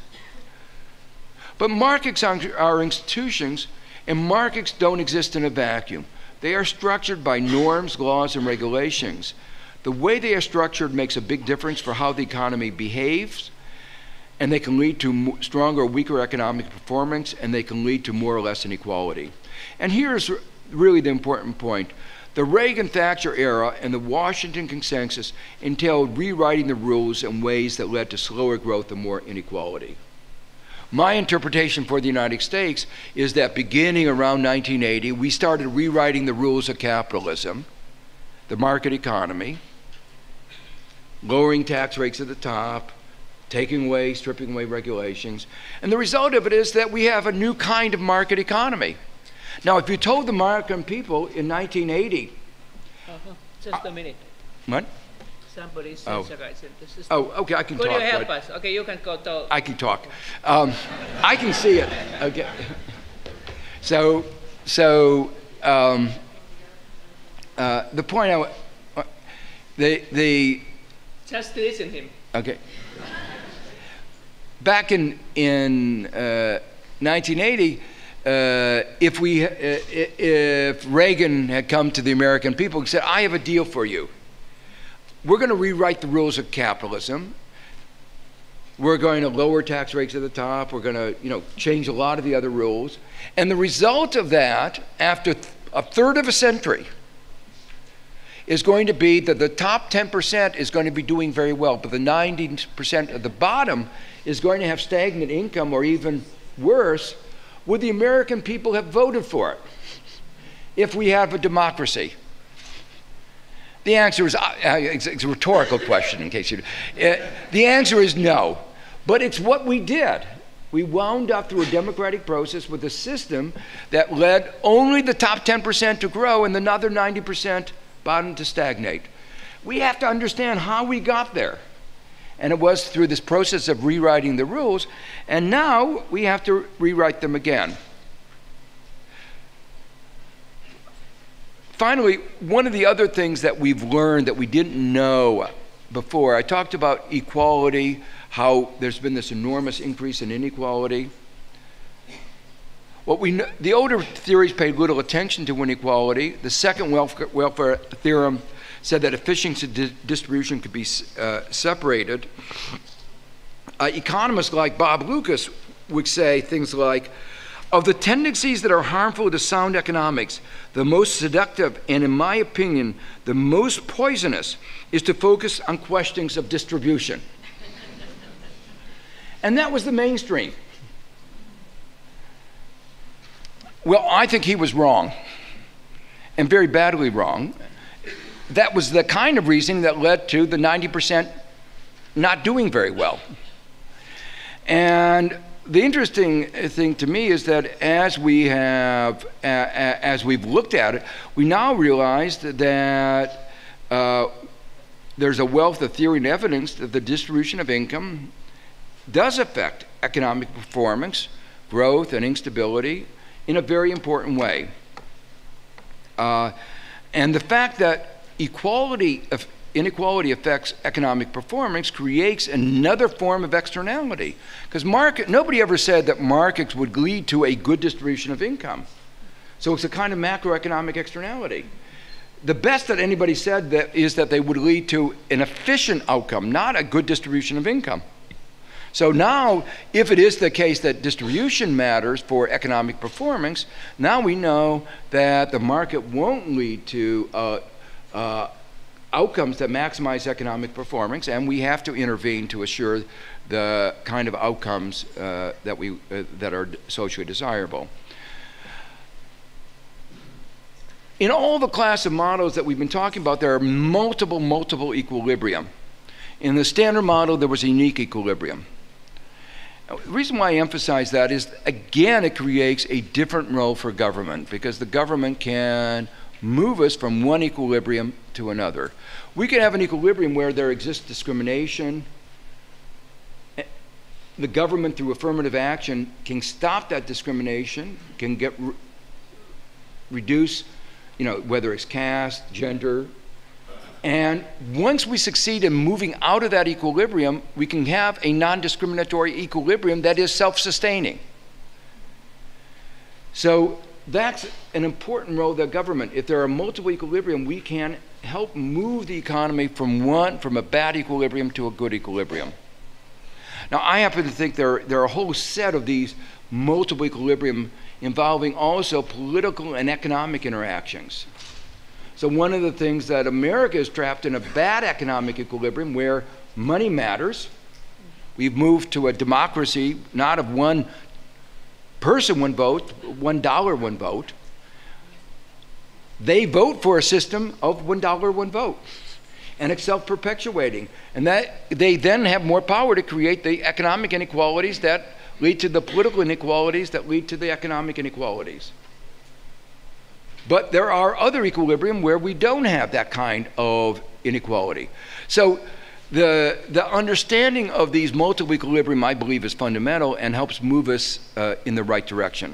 But markets are institutions, and markets don't exist in a vacuum. They are structured by norms, laws, and regulations. The way they are structured makes a big difference for how the economy behaves, and they can lead to stronger or weaker economic performance, and they can lead to more or less inequality. And here's really the important point. The Reagan-Thatcher era and the Washington Consensus entailed rewriting the rules in ways that led to slower growth and more inequality. My interpretation for the United States is that beginning around nineteen eighty, we started rewriting the rules of capitalism, the market economy, lowering tax rates at the top, taking away, stripping away regulations. And the result of it is that we have a new kind of market economy. Now, if you told the American people in nineteen eighty... Uh-huh. Just a minute. What? Somebody says, oh. this is oh, okay, I can Could talk. Could you help but us? Okay, you can go talk. I can talk. Um, I can see it. Okay. So, so um, uh, the point I, uh, the the. Just listen to him. Okay. Back in in uh, nineteen eighty, uh, if we uh, if Reagan had come to the American people and said, "I have a deal for you. We're going to rewrite the rules of capitalism. We're going to lower tax rates at the top. We're going to, you know, change a lot of the other rules." And the result of that, after th a third of a century, is going to be that the top ten percent is going to be doing very well, but the ninety percent at the bottom is going to have stagnant income, or even worse. Would the American people have voted for it if we have a democracy? The answer is, uh, it's a rhetorical question in case you, uh, the answer is no, but it's what we did. We wound up through a democratic process with a system that led only the top ten percent to grow and the other ninety percent bottom to stagnate. We have to understand how we got there. And it was through this process of rewriting the rules, and now we have to rewrite them again. Finally, one of the other things that we've learned that we didn't know before, I talked about equality, how there's been this enormous increase in inequality. What we know, the older theories paid little attention to inequality. The second welfare, welfare theorem said that efficiency di distribution could be uh, separated. Uh, economists like Bob Lucas would say things like, Of the tendencies that are harmful to sound economics, the most seductive and, in my opinion, the most poisonous is to focus on questions of distribution. And that was the mainstream. Well, I think he was wrong, and very badly wrong. That was the kind of reasoning that led to the ninety percent not doing very well. And the interesting thing to me is that as we have, uh, as we've looked at it, we now realize that uh, there's a wealth of theory and evidence that the distribution of income does affect economic performance, growth, and instability in a very important way. Uh, and the fact that equality of inequality affects economic performance creates another form of externality. Because market, nobody ever said that markets would lead to a good distribution of income. So it's a kind of macroeconomic externality. The best that anybody said that is that they would lead to an efficient outcome, not a good distribution of income. So now, if it is the case that distribution matters for economic performance, now we know that the market won't lead to uh, uh, outcomes that maximize economic performance, and we have to intervene to assure the kind of outcomes uh, that we uh, that are socially desirable. In all the class of models that we've been talking about, there are multiple, multiple equilibrium. In the standard model, there was a unique equilibrium. The reason why I emphasize that is, again, it creates a different role for government, because the government can move us from one equilibrium to another. We can have an equilibrium where there exists discrimination. The government, through affirmative action, can stop that discrimination, can get re reduce, you know, whether it's caste, gender. And once we succeed in moving out of that equilibrium, we can have a non-discriminatory equilibrium that is self-sustaining. So that's an important role of the government. If there are multiple equilibrium, we can help move the economy from one, from a bad equilibrium to a good equilibrium. Now, I happen to think there, there are a whole set of these multiple equilibrium involving also political and economic interactions. So one of the things that America is trapped in a bad economic equilibrium where money matters. We've moved to a democracy, not of one person, one vote, one dollar, one vote. They vote for a system of one dollar, one vote. And it's self-perpetuating. And that they then have more power to create the economic inequalities that lead to the political inequalities that lead to the economic inequalities. But there are other equilibrium where we don't have that kind of inequality. So the, the understanding of these multiple equilibrium, I believe, is fundamental and helps move us uh, in the right direction.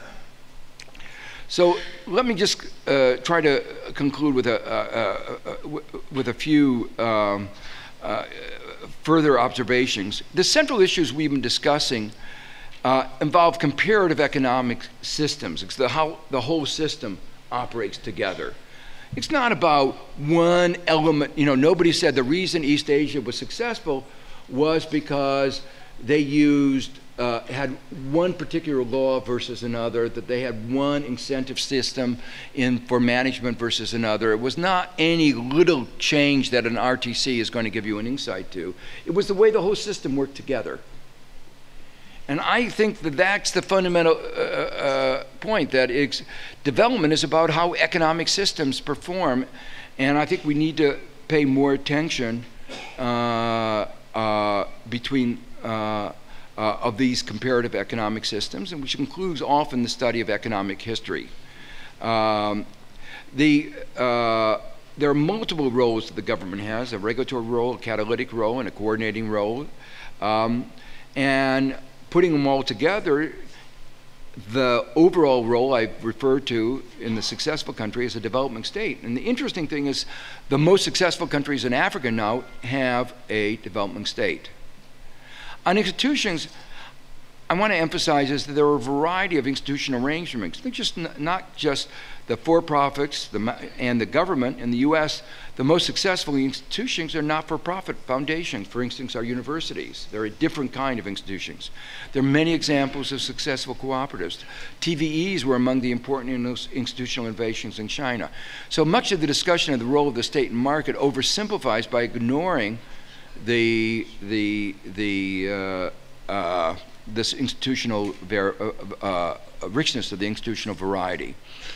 So let me just uh, try to conclude with a, uh, uh, with a few um, uh, further observations. The central issues we've been discussing uh, involve comparative economic systems. It's the, how the whole system operates together. It's not about one element. You know, nobody said the reason East Asia was successful was because they used Uh, had one particular law versus another, that they had one incentive system in for management versus another. It was not any little change that an R T C is going to give you an insight to. It was the way the whole system worked together. And I think that that's the fundamental uh, uh, point, that it's, development is about how economic systems perform, and I think we need to pay more attention uh, uh, between uh, Uh, of these comparative economic systems, and which includes often the study of economic history. Um, the, uh, there are multiple roles that the government has: a regulatory role, a catalytic role, and a coordinating role. Um, and putting them all together, the overall role I refer to in the successful country is a developing state. And the interesting thing is, the most successful countries in Africa now have a developing state. On institutions, I want to emphasize is that there are a variety of institutional arrangements. They're just n not just the for-profits the, and the government. In the U S, the most successful institutions are not-for-profit foundations. For instance, our universities. They're a different kind of institutions. There are many examples of successful cooperatives. T V Es were among the important institutional innovations in China. So much of the discussion of the role of the state and market oversimplifies by ignoring the, the, the uh, uh, this institutional ver uh, uh, richness of the institutional variety.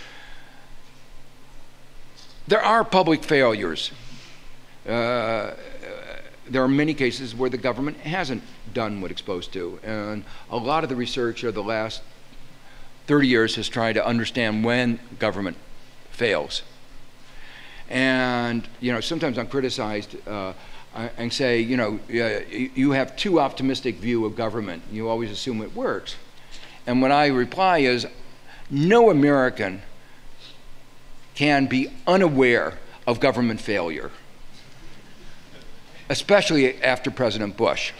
There are public failures. Uh, there are many cases where the government hasn't done what it's supposed to, and a lot of the research of the last thirty years has tried to understand when government fails. And you know, sometimes I'm criticized uh, and say, you know, you have too optimistic view of government. You always assume it works. And what I reply is, no American can be unaware of government failure, especially after President Bush.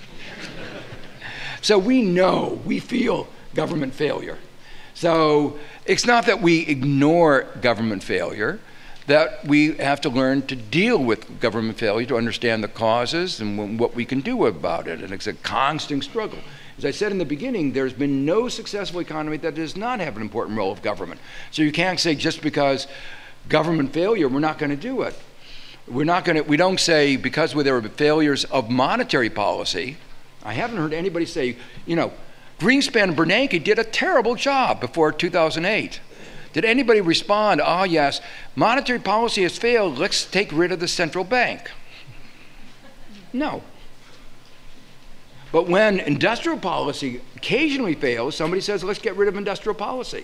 So we know, we feel government failure. So it's not that we ignore government failure, that we have to learn to deal with government failure to understand the causes and what we can do about it. And it's a constant struggle. As I said in the beginning, there's been no successful economy that does not have an important role of government. So you can't say just because government failure, we're not going to do it. We're not going to, we don't say because there were failures of monetary policy. I haven't heard anybody say, you know, Greenspan and Bernanke did a terrible job before two thousand eight. Did anybody respond, oh yes, monetary policy has failed, let's take rid of the central bank? No. But when industrial policy occasionally fails, somebody says, let's get rid of industrial policy.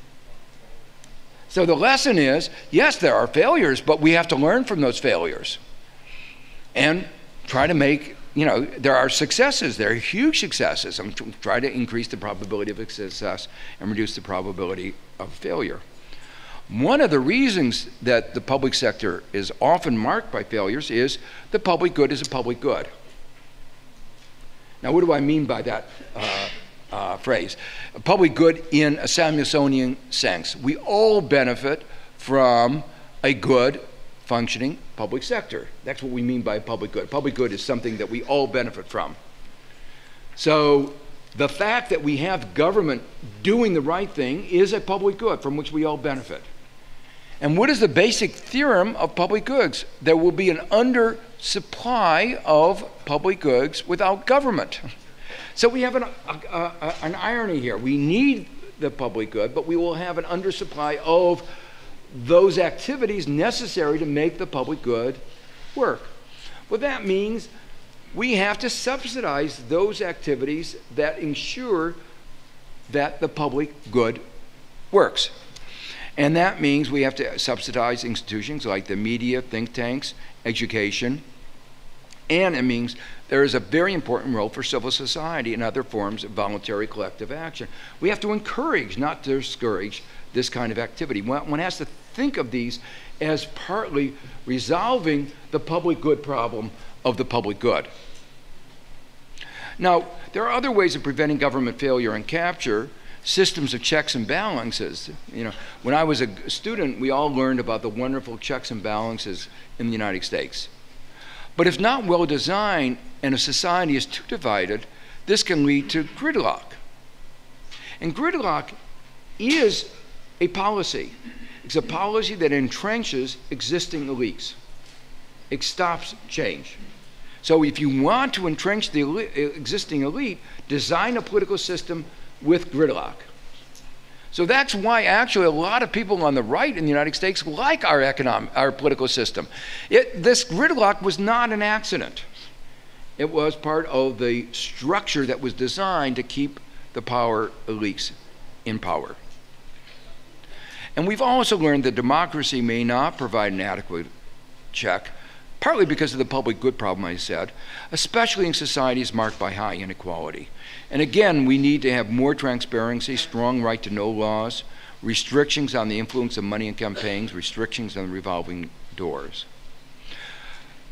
So the lesson is, yes, there are failures, but we have to learn from those failures and try to make, you know, there are successes, there are huge successes, and try to increase the probability of success and reduce the probability of failure. One of the reasons that the public sector is often marked by failures is the public good is a public good. Now, what do I mean by that uh, uh, phrase? A public good in a Samuelsonian sense. We all benefit from a good, functioning public sector. That's what we mean by public good. Public good is something that we all benefit from. So the fact that we have government doing the right thing is a public good from which we all benefit. And what is the basic theorem of public goods? There will be an undersupply of public goods without government. So we have an, a, a, an irony here. We need the public good, but we will have an undersupply of those activities necessary to make the public good work. What that means, we have to subsidize those activities that ensure that the public good works. And that means we have to subsidize institutions like the media, think tanks, education, and it means there is a very important role for civil society and other forms of voluntary collective action. We have to encourage, not discourage, this kind of activity. One has to think of these as partly resolving the public good problem of the public good. Now, there are other ways of preventing government failure and capture. Systems of checks and balances. You know, when I was a student, we all learned about the wonderful checks and balances in the United States. But if not well designed and a society is too divided, this can lead to gridlock. And gridlock is a policy. It's a policy that entrenches existing elites. It stops change. So if you want to entrench the elite, existing elite, design a political system with gridlock. So that's why actually a lot of people on the right in the United States like our economic, our political system. It, this gridlock was not an accident. It was part of the structure that was designed to keep the power elites in power. And we've also learned that democracy may not provide an adequate check, partly because of the public good problem I said, especially in societies marked by high inequality. And again, we need to have more transparency, strong right to know laws, restrictions on the influence of money in campaigns, restrictions on revolving doors.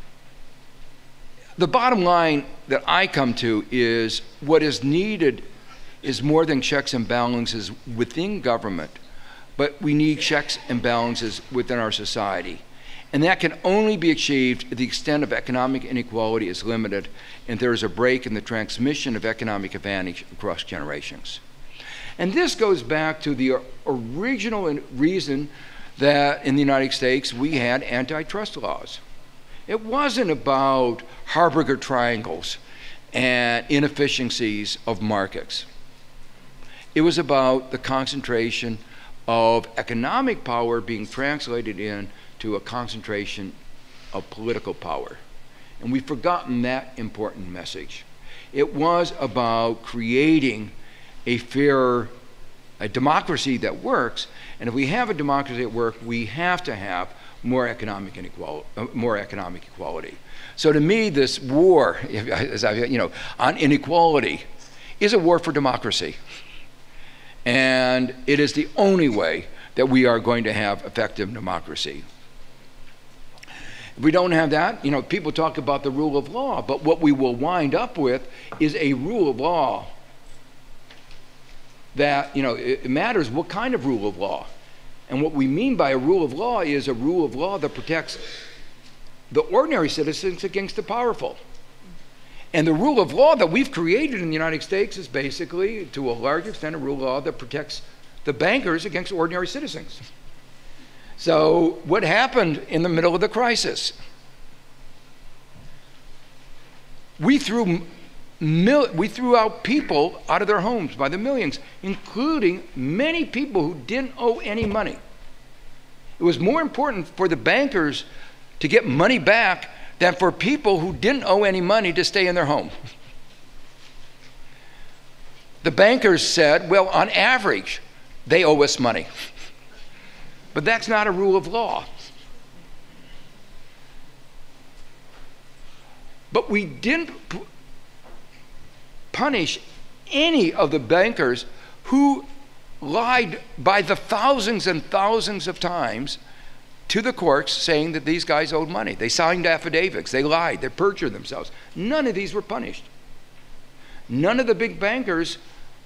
The bottom line that I come to is what is needed is more than checks and balances within government, but we need checks and balances within our society. And that can only be achieved if the extent of economic inequality is limited and there is a break in the transmission of economic advantage across generations. And this goes back to the original reason that in the United States we had antitrust laws. It wasn't about Harberger triangles and inefficiencies of markets. It was about the concentration of economic power being translated into a concentration of political power. And we've forgotten that important message. It was about creating a fair, a democracy that works, and if we have a democracy at work, we have to have more economic inequality, uh, more economic equality. So to me, this war, as I, you know, on inequality is a war for democracy. And it is the only way that we are going to have effective democracy. If we don't have that, you know, people talk about the rule of law, but what we will wind up with is a rule of law that, you know, it matters what kind of rule of law. And what we mean by a rule of law is a rule of law that protects the ordinary citizens against the powerful. And the rule of law that we've created in the United States is basically, to a large extent, a rule of law that protects the bankers against ordinary citizens. So what happened in the middle of the crisis? We threw, mil we threw out people out of their homes by the millions, including many people who didn't owe any money. It was more important for the bankers to get money back than for people who didn't owe any money to stay in their home. The bankers said, well, on average, they owe us money. But that's not a rule of law. But we didn't punish any of the bankers who lied by the thousands and thousands of times to the courts saying that these guys owed money. They signed affidavits, they lied, they perjured themselves. None of these were punished. None of the big bankers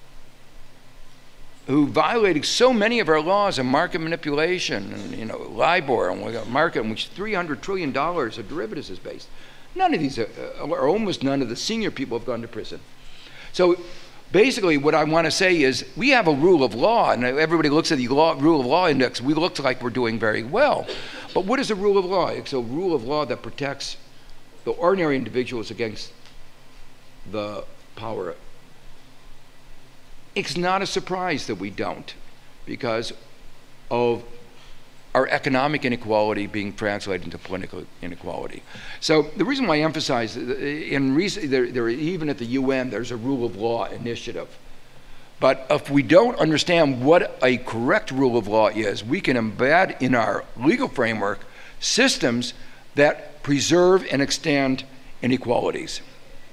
who violated so many of our laws of market manipulation and, you know, LIBOR, and we got a market in which three hundred trillion dollars of derivatives is based. None of these, are, or almost none of the senior people have gone to prison. So basically what I want to say is we have a rule of law, and everybody looks at the law, rule of law index. We look like we're doing very well. But what is a rule of law? It's a rule of law that protects the ordinary individuals against the power. It's not a surprise that we don't, because of our economic inequality being translated into political inequality. So the reason why I emphasize, in recent, there, there, even at the U N, there's a rule of law initiative. But if we don't understand what a correct rule of law is, we can embed in our legal framework systems that preserve and extend inequalities.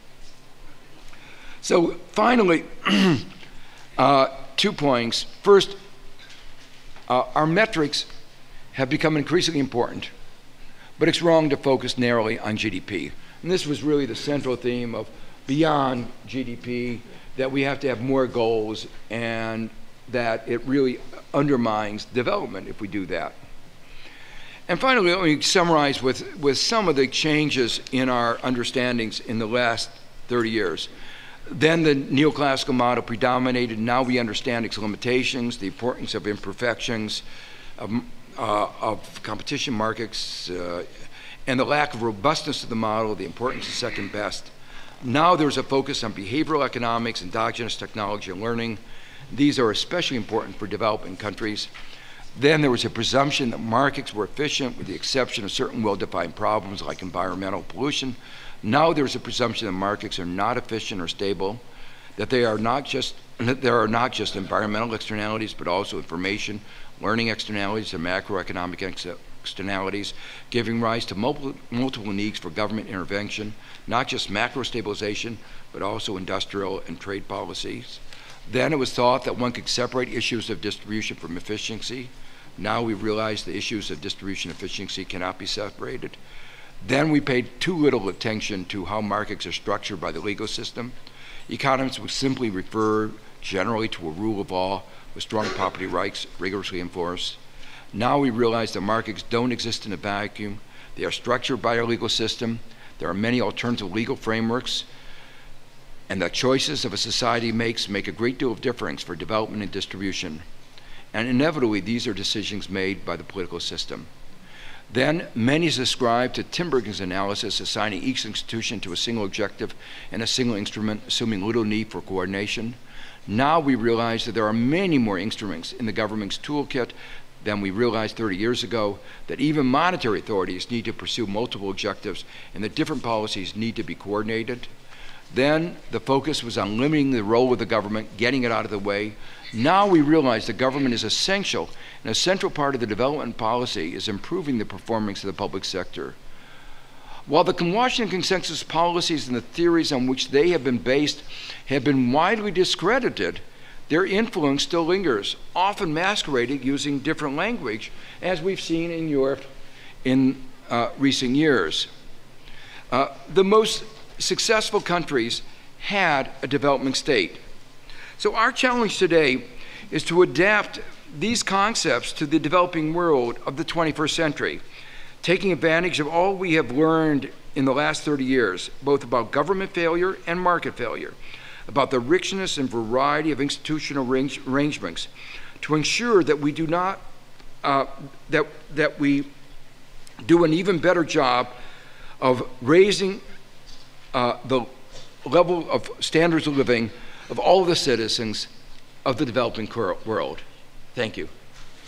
So finally, uh, two points. First, uh, our metrics have become increasingly important, but it's wrong to focus narrowly on G D P. And this was really the central theme of beyond G D P, that we have to have more goals, and that it really undermines development if we do that. And finally, let me summarize with, with some of the changes in our understandings in the last thirty years. Then the neoclassical model predominated. Now we understand its limitations, the importance of imperfections, of, uh, of competition markets, uh, and the lack of robustness of the model, the importance of second best. Now there's a focus on behavioral economics, endogenous technology, and learning. These are especially important for developing countries. Then there was a presumption that markets were efficient with the exception of certain well-defined problems like environmental pollution. Now there's a presumption that markets are not efficient or stable, that they are not just, that there are not just environmental externalities, but also information, learning externalities, and macroeconomic ex externalities, giving rise to multiple, multiple needs for government intervention, not just macro stabilization, but also industrial and trade policies. Then it was thought that one could separate issues of distribution from efficiency. Now we realize the issues of distribution efficiency cannot be separated. Then we paid too little attention to how markets are structured by the legal system. Economists would simply refer generally to a rule of law with strong property rights rigorously enforced. Now we realize that markets don't exist in a vacuum. They are structured by our legal system. There are many alternative legal frameworks, and the choices of a society makes make a great deal of difference for development and distribution. And inevitably, these are decisions made by the political system. Then, many subscribe to Tinbergen's analysis, assigning each institution to a single objective and a single instrument, assuming little need for coordination. Now we realize that there are many more instruments in the government's toolkit than we realized thirty years ago, that even monetary authorities need to pursue multiple objectives and that different policies need to be coordinated. Then the focus was on limiting the role of the government, getting it out of the way. Now we realize the government is essential, and a central part of the development policy is improving the performance of the public sector. While the Washington Consensus policies and the theories on which they have been based have been widely discredited, their influence still lingers, often masquerading using different language, as we've seen in Europe in uh, recent years. Uh, the most successful countries had a development state. So our challenge today is to adapt these concepts to the developing world of the twenty-first century, taking advantage of all we have learned in the last thirty years, both about government failure and market failure, about the richness and variety of institutional arrange arrangements, to ensure that we do not, uh, that, that we do an even better job of raising uh, the level of standards of living of all of the citizens of the developing world. Thank you.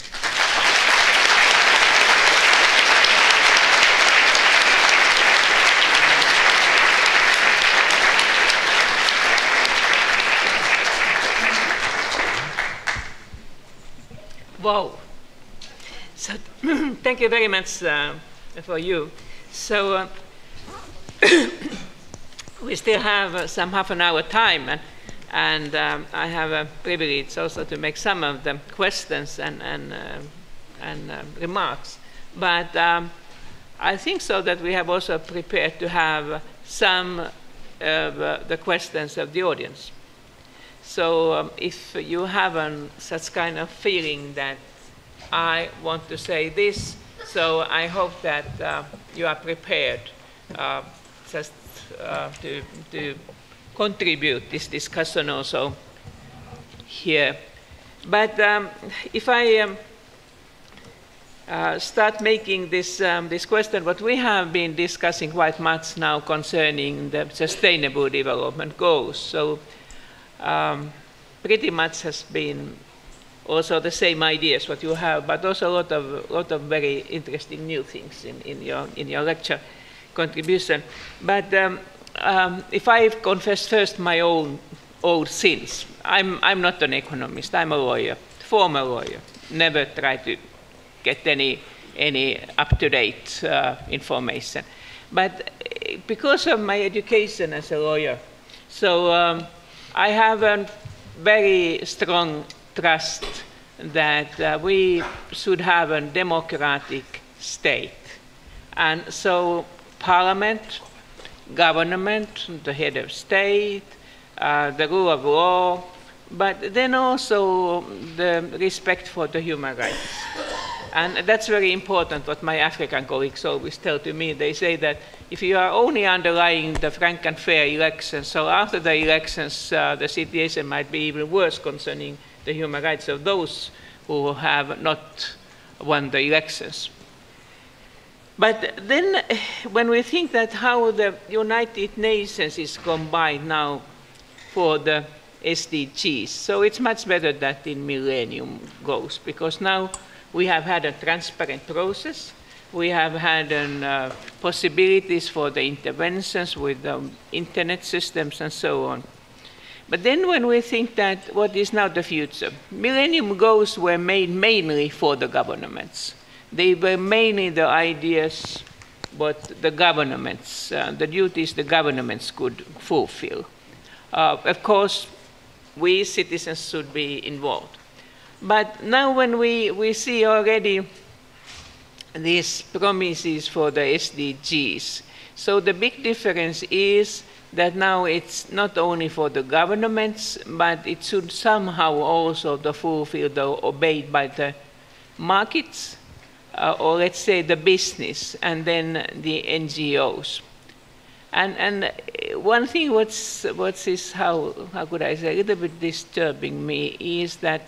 Wow. So thank you very much uh, for you. So uh, we still have uh, some half an hour time, and, and um, I have a privilege also to make some of the questions and, and, uh, and uh, remarks. But um, I think so that we have also prepared to have some of uh, the questions of the audience. So um, if you have an, such kind of feeling that I want to say this, so I hope that uh, you are prepared uh, just uh, to, to contribute this discussion also here. But um, if I um, uh, start making this, um, this question, what we have been discussing quite much now concerning the Sustainable Development Goals. So Um, pretty much has been also the same ideas what you have, but also a lot of, lot of very interesting new things in, in, your, in your lecture contribution. But um, um, if I confess first my own old sins, I'm, I'm not an economist, I'm a lawyer, former lawyer, never tried to get any, any up-to-date uh, information. But because of my education as a lawyer, so um, I have a very strong trust that uh, we should have a democratic state. And so parliament, government, the head of state, uh, the rule of law, but then also the respect for the human rights. And that's very important what my African colleagues always tell to me. They say that if you are only underlying the frank and fair elections, so after the elections, uh, the situation might be even worse concerning the human rights of those who have not won the elections. But then when we think that how the United Nations is combined now for the S D Gs, so it's much better that in Millennium Goals, because now we have had a transparent process. We have had an, uh, possibilities for the interventions with the internet systems and so on. But then when we think that what is now the future, Millennium Goals were made mainly for the governments. They were mainly the ideas what the governments, uh, the duties the governments could fulfill. Uh, of course, we citizens should be involved. But now when we, we see already these promises for the S D Gs, so the big difference is that now it's not only for the governments, but it should somehow also to fulfill the obeyed by the markets, uh, or let's say the business, and then the N G Os. And, and one thing what's, what's is how, how could I say, a little bit disturbing me is that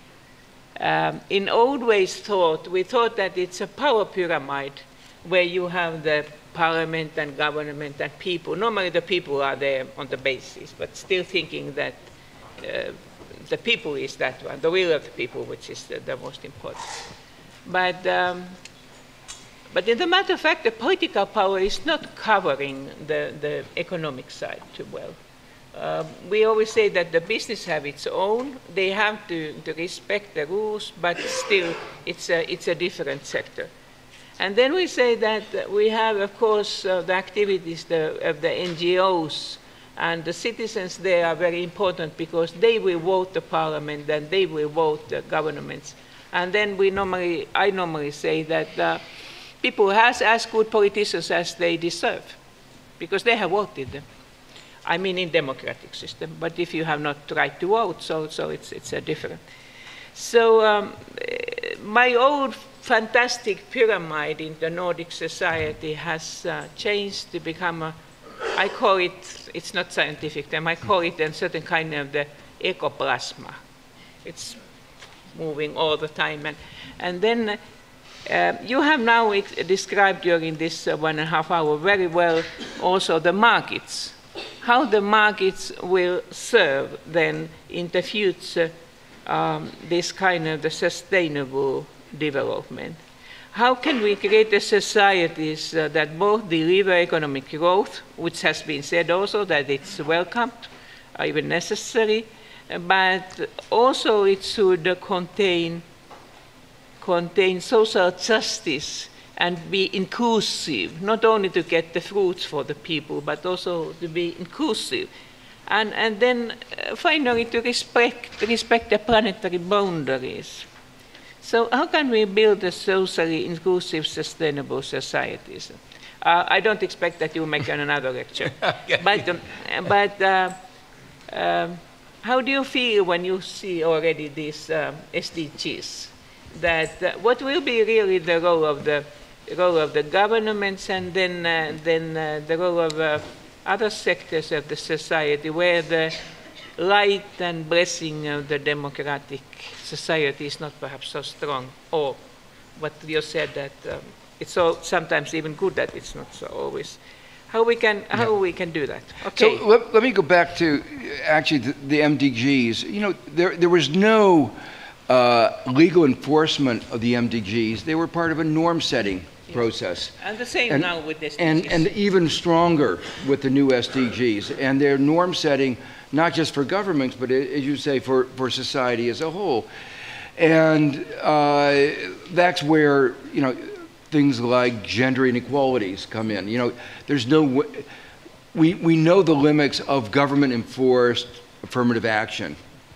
um, in old ways thought, we thought that it's a power pyramid where you have the parliament and government and people. Normally the people are there on the basis, but still thinking that uh, the people is that one, the will of the people, which is the, the most important. But, um, but in the matter of fact, the political power is not covering the, the economic side too well. Uh, we always say that the business have its own, they have to, to respect the rules, but still it's a, it's a different sector. And then we say that we have, of course, uh, the activities the, of the N G Os, and the citizens there are very important because they will vote the parliament and they will vote the governments. And then we normally, I normally say that uh, people have as good politicians as they deserve because they have voted them. I mean in democratic system, but if you have not right to vote, so, so it's, it's a different. So um, my old fantastic pyramid in the Nordic society has uh, changed to become a, I call it, it's not scientific term, I call it a certain kind of the ecoplasma. It's moving all the time. And, and then uh, you have now described during this uh, one and a half hour very well also the markets, how the markets will serve then in the future um, this kind of the sustainable development. How can we create a societies uh, that both deliver economic growth, which has been said also that it's welcomed, uh, even necessary, but also it should uh, contain, contain social justice and be inclusive, not only to get the fruits for the people, but also to be inclusive. And, and then uh, finally to respect, respect the planetary boundaries. So how can we build a socially inclusive, sustainable societies? Uh, I don't expect that you make another lecture. But, um, but uh, um, how do you feel when you see already these uh, S D Gs? That uh, what will be really the role of the role of the governments, and then uh, then uh, the role of uh, other sectors of the society, where the light and blessing of the democratic society is not perhaps so strong, or what you said that um, it's so sometimes even good that it's not so always. How we can how yeah. we can do that? Okay. So let, let me go back to actually the, the M D Gs. You know, there there was no uh, legal enforcement of the M D Gs. They were part of a norm setting yes. process. And the same and, now with this. And and even stronger with the new S D Gs. And their norm setting, not just for governments, but as you say, for, for society as a whole. And uh, that's where, you know, things like gender inequalities come in. You know, there's no, we, we know the limits of government enforced affirmative action.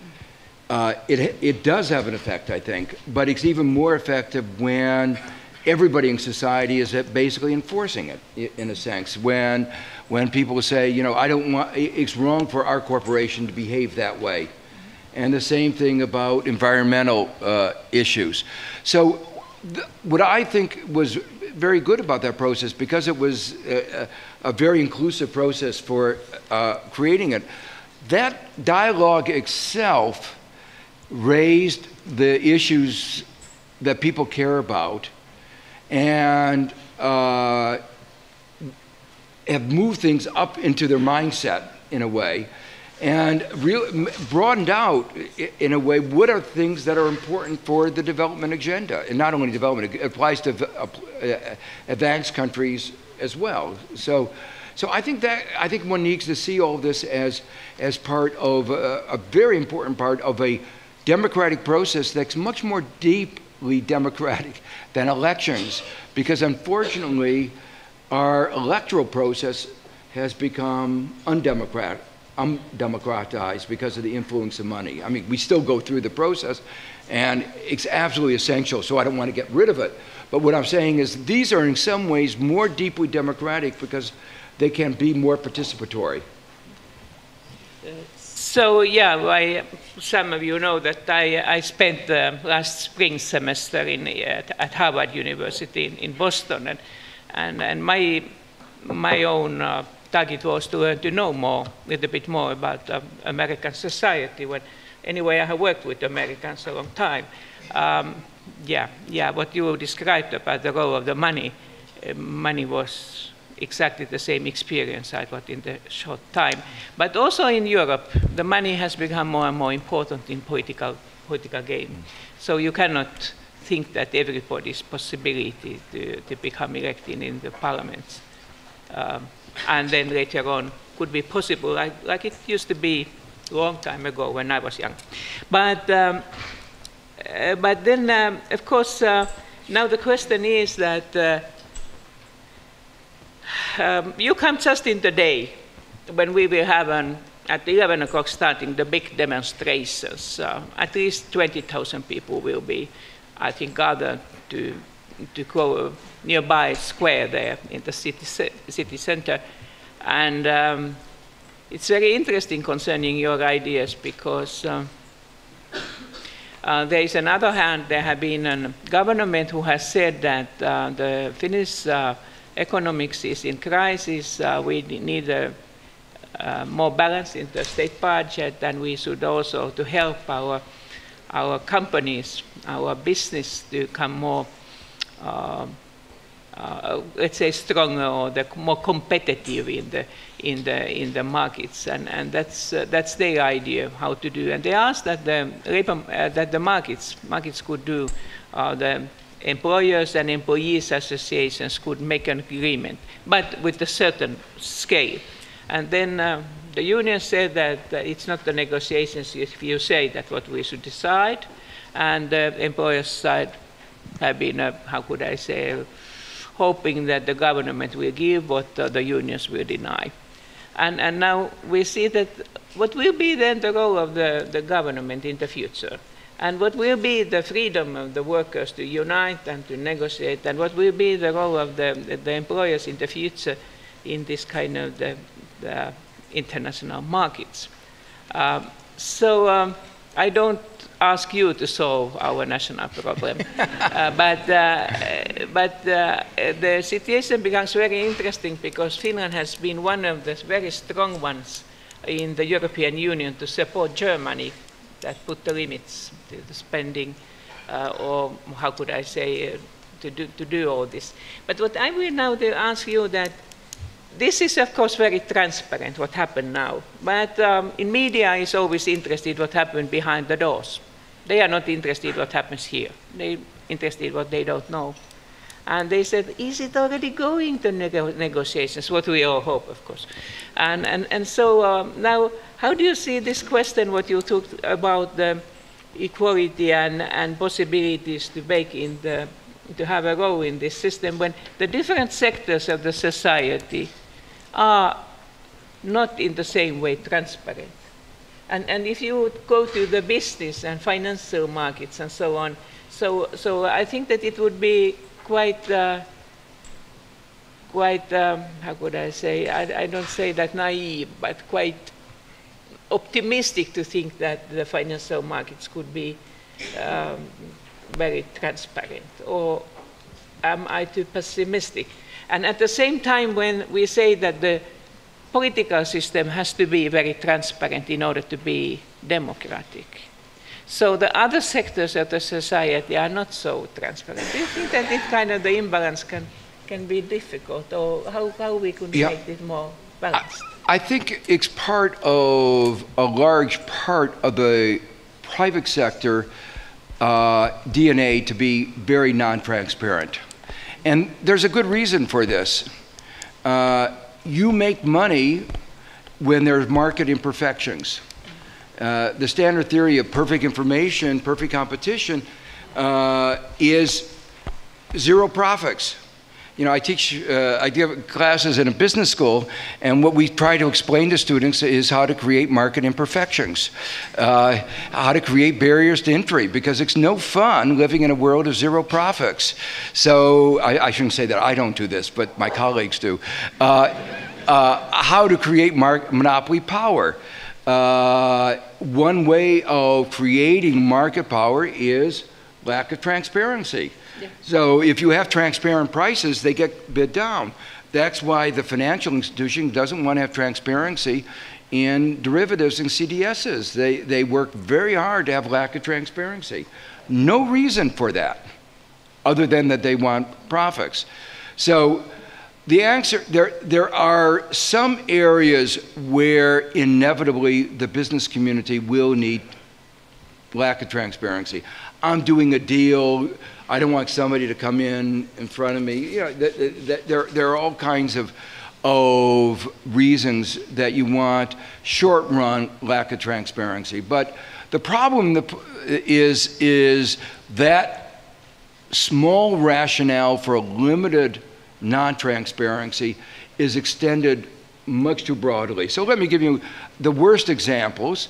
Uh, it, it does have an effect, I think, but it's even more effective when everybody in society is basically enforcing it, in a sense. When, when people say, you know, I don't want, it's wrong for our corporation to behave that way. And the same thing about environmental uh, issues. So th what I think was very good about that process, because it was a, a very inclusive process for uh, creating it, that dialogue itself raised the issues that people care about, and uh, have moved things up into their mindset in a way, and really broadened out in a way what are things that are important for the development agenda. And not only development, it applies to advanced countries as well. So, so I think that I think one needs to see all this as as part of a, a very important part of a democratic process that's much more deeply democratic than elections, because unfortunately our electoral process has become undemocratic, undemocratized because of the influence of money. I mean, we still go through the process, and it's absolutely essential, so I don't want to get rid of it. But what I'm saying is these are in some ways more deeply democratic because they can be more participatory. So yeah, I, some of you know that I, I spent the last spring semester in, at, at Harvard University in, in Boston, and, and, and my, my own uh, target was to learn to know more, a little bit more about uh, American society. When, anyway, I have worked with Americans a long time. Um, yeah, yeah, what you described about the role of the money, uh, money was exactly the same experience I got in the short time. But also in Europe, the money has become more and more important in political, political game. So you cannot think that everybody's possibility to, to become elected in the parliaments um, and then later on could be possible like, like it used to be a long time ago when I was young. But, um, uh, but then, um, of course, uh, now the question is that uh, Um, you come just in the day when we will have an, at eleven o'clock starting the big demonstrations. Uh, at least twenty thousand people will be, I think, gathered to, to go nearby square there in the city, city center. And um, it's very interesting concerning your ideas because um, uh, there is another hand, there have been a government who has said that uh, the Finnish uh, economics is in crisis, uh, we need a, uh, more balance in the state budget, and we should also to help our, our companies, our business to become more, uh, uh, let's say, stronger or the more competitive in the, in the, in the markets. And, and that's, uh, that's their idea how to do. And they asked that the, labor, uh, that the markets, markets could do uh, the employers and employees associations could make an agreement, but with a certain scale. And then uh, the union said that uh, it's not the negotiations if you say that what we should decide, and the employers' side have been, uh, how could I say, hoping that the government will give what uh, the unions will deny. And, and now we see that what will be then the role of the, the government in the future? And what will be the freedom of the workers to unite and to negotiate, and what will be the role of the, the employers in the future in this kind of the, the international markets? Um, so um, I don't ask you to solve our national problem, uh, but, uh, but uh, the situation becomes very interesting because Finland has been one of the very strong ones in the European Union to support Germany that put the limits to the spending, uh, or how could I say, uh, to, do, to do all this. But what I will now do, ask you that this is, of course, very transparent, what happened now. But um, in media is always interested what happened behind the doors. They are not interested what happens here. They're interested what they don't know. And they said, is it already going to nego negotiations? What we all hope, of course. And, and, and so um, now, how do you see this question, what you talked about the equality and, and possibilities to make in the, to have a role in this system when the different sectors of the society are not in the same way transparent? And, and if you go to the business and financial markets and so on, so, so I think that it would be quite, uh, quite um, how could I say, I, I don't say that naive, but quite optimistic to think that the financial markets could be um, very transparent. Or am I too pessimistic? And at the same time, when we say that the political system has to be very transparent in order to be democratic, so the other sectors of the society are not so transparent. Do you think that this kind of the imbalance can, can be difficult, or how, how we could yeah. make it more balanced? I, I think it's part of a large part of the private sector uh, D N A to be very non-transparent. And there's a good reason for this. Uh, you make money when there's market imperfections. Uh, the standard theory of perfect information, perfect competition, uh, is zero profits. You know, I teach, uh, I give classes in a business school, and what we try to explain to students is how to create market imperfections, uh, how to create barriers to entry, because it's no fun living in a world of zero profits. So, I, I shouldn't say that I don't do this, but my colleagues do. Uh, uh, how to create mar monopoly power. Uh, one way of creating market power is lack of transparency. Yeah. So if you have transparent prices, they get bid down. That's why the financial institution doesn't want to have transparency in derivatives and C D Ss. They, they work very hard to have lack of transparency. No reason for that, other than that they want profits. So the answer, there, there are some areas where inevitably the business community will need lack of transparency. I'm doing a deal, I don't want somebody to come in in front of me. You know, th th th there, there are all kinds of, of reasons that you want short-run lack of transparency. But the problem is, is that small rationale for a limited non-transparency is extended much too broadly. So let me give you the worst examples.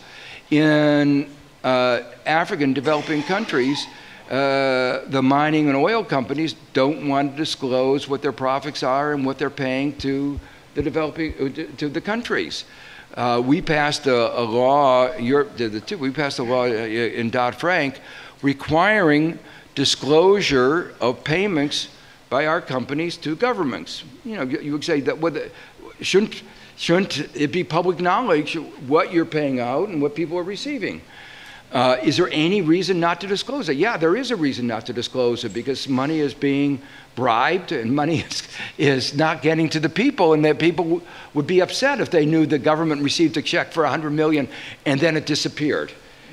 In uh, African developing countries, uh, the mining and oil companies don't want to disclose what their profits are and what they're paying to the developing, to the countries. Uh, we passed a, a law, Europe did it too, we passed a law in Dodd-Frank requiring disclosure of payments by our companies to governments. You know, you would say that what the, shouldn't shouldn't it be public knowledge what you're paying out and what people are receiving? Uh, is there any reason not to disclose it? Yeah, there is a reason not to disclose it, because money is being bribed and money is, is not getting to the people, and that people would be upset if they knew the government received a check for one hundred million and then it disappeared.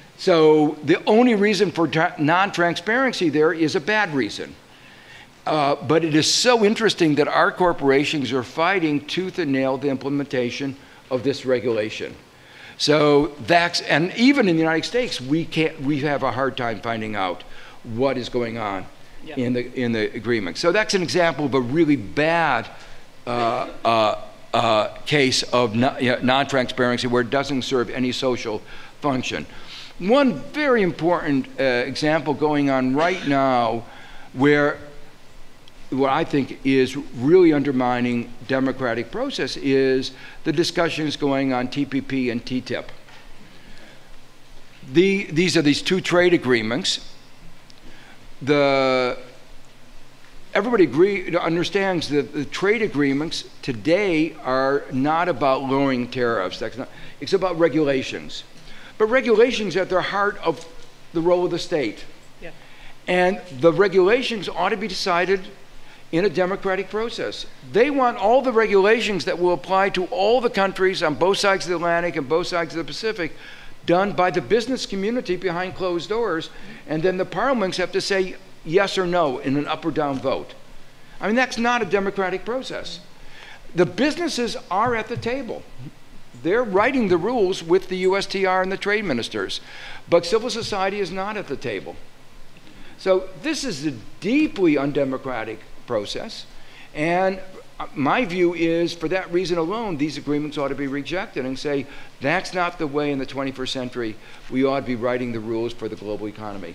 So the only reason for non-transparency there is a bad reason. Uh, but it is so interesting that our corporations are fighting tooth and nail the implementation of this regulation. So that's, and even in the United States, we can't, we have a hard time finding out what is going on yeah. in the in the agreement. So that's an example of a really bad uh, uh, uh, case of non, you know, non-transparency where it doesn't serve any social function. One very important uh, example going on right now, where what I think is really undermining democratic process, is the discussions going on T P P and T T I P. The, these are these two trade agreements. The, everybody agree, understands that the trade agreements today are not about lowering tariffs. That's not, it's about regulations. But regulations at their heart of the role of the state. Yeah. And the regulations ought to be decided in a democratic process. They want all the regulations that will apply to all the countries on both sides of the Atlantic and both sides of the Pacific done by the business community behind closed doors, and then the parliaments have to say yes or no in an up or down vote. I mean, that's not a democratic process. The businesses are at the table. They're writing the rules with the U S T R and the trade ministers, but civil society is not at the table. So this is a deeply undemocratic process, and my view is, for that reason alone, these agreements ought to be rejected and say, that's not the way in the twenty-first century we ought to be writing the rules for the global economy.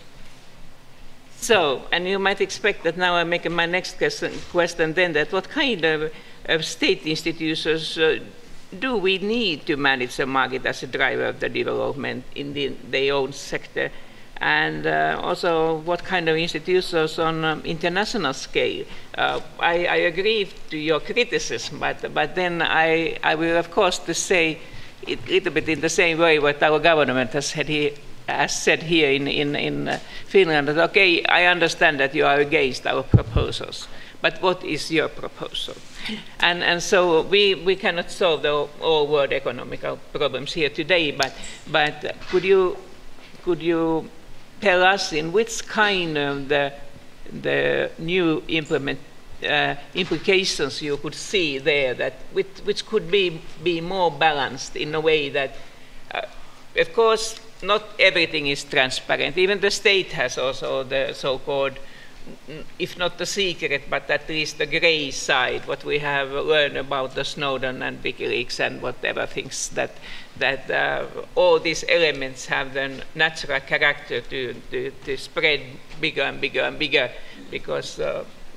So, and you might expect that now I'm making my next question, question then, that what kind of, of state institutions uh, do we need to manage the market as a driver of the development in the, their own sector? And uh, also, what kind of institutions on um, international scale? Uh, I, I agree to your criticism, but, but then I, I will, of course, to say it a little bit in the same way what our government has said here, has said here in, in, in uh, Finland, that, okay, I understand that you are against our proposals, but what is your proposal? And, and so we, we cannot solve the all world economical problems here today, but, but could you, could you tell us in which kind of the, the new implement, uh, implications you could see there, that which, which could be, be more balanced in a way that, uh, of course, not everything is transparent. Even the state has also the so-called, if not the secret, but at least the gray side, what we have learned about the Snowden and WikiLeaks and whatever things, that that uh, all these elements have the natural character to, to, to spread bigger and bigger and bigger, because uh,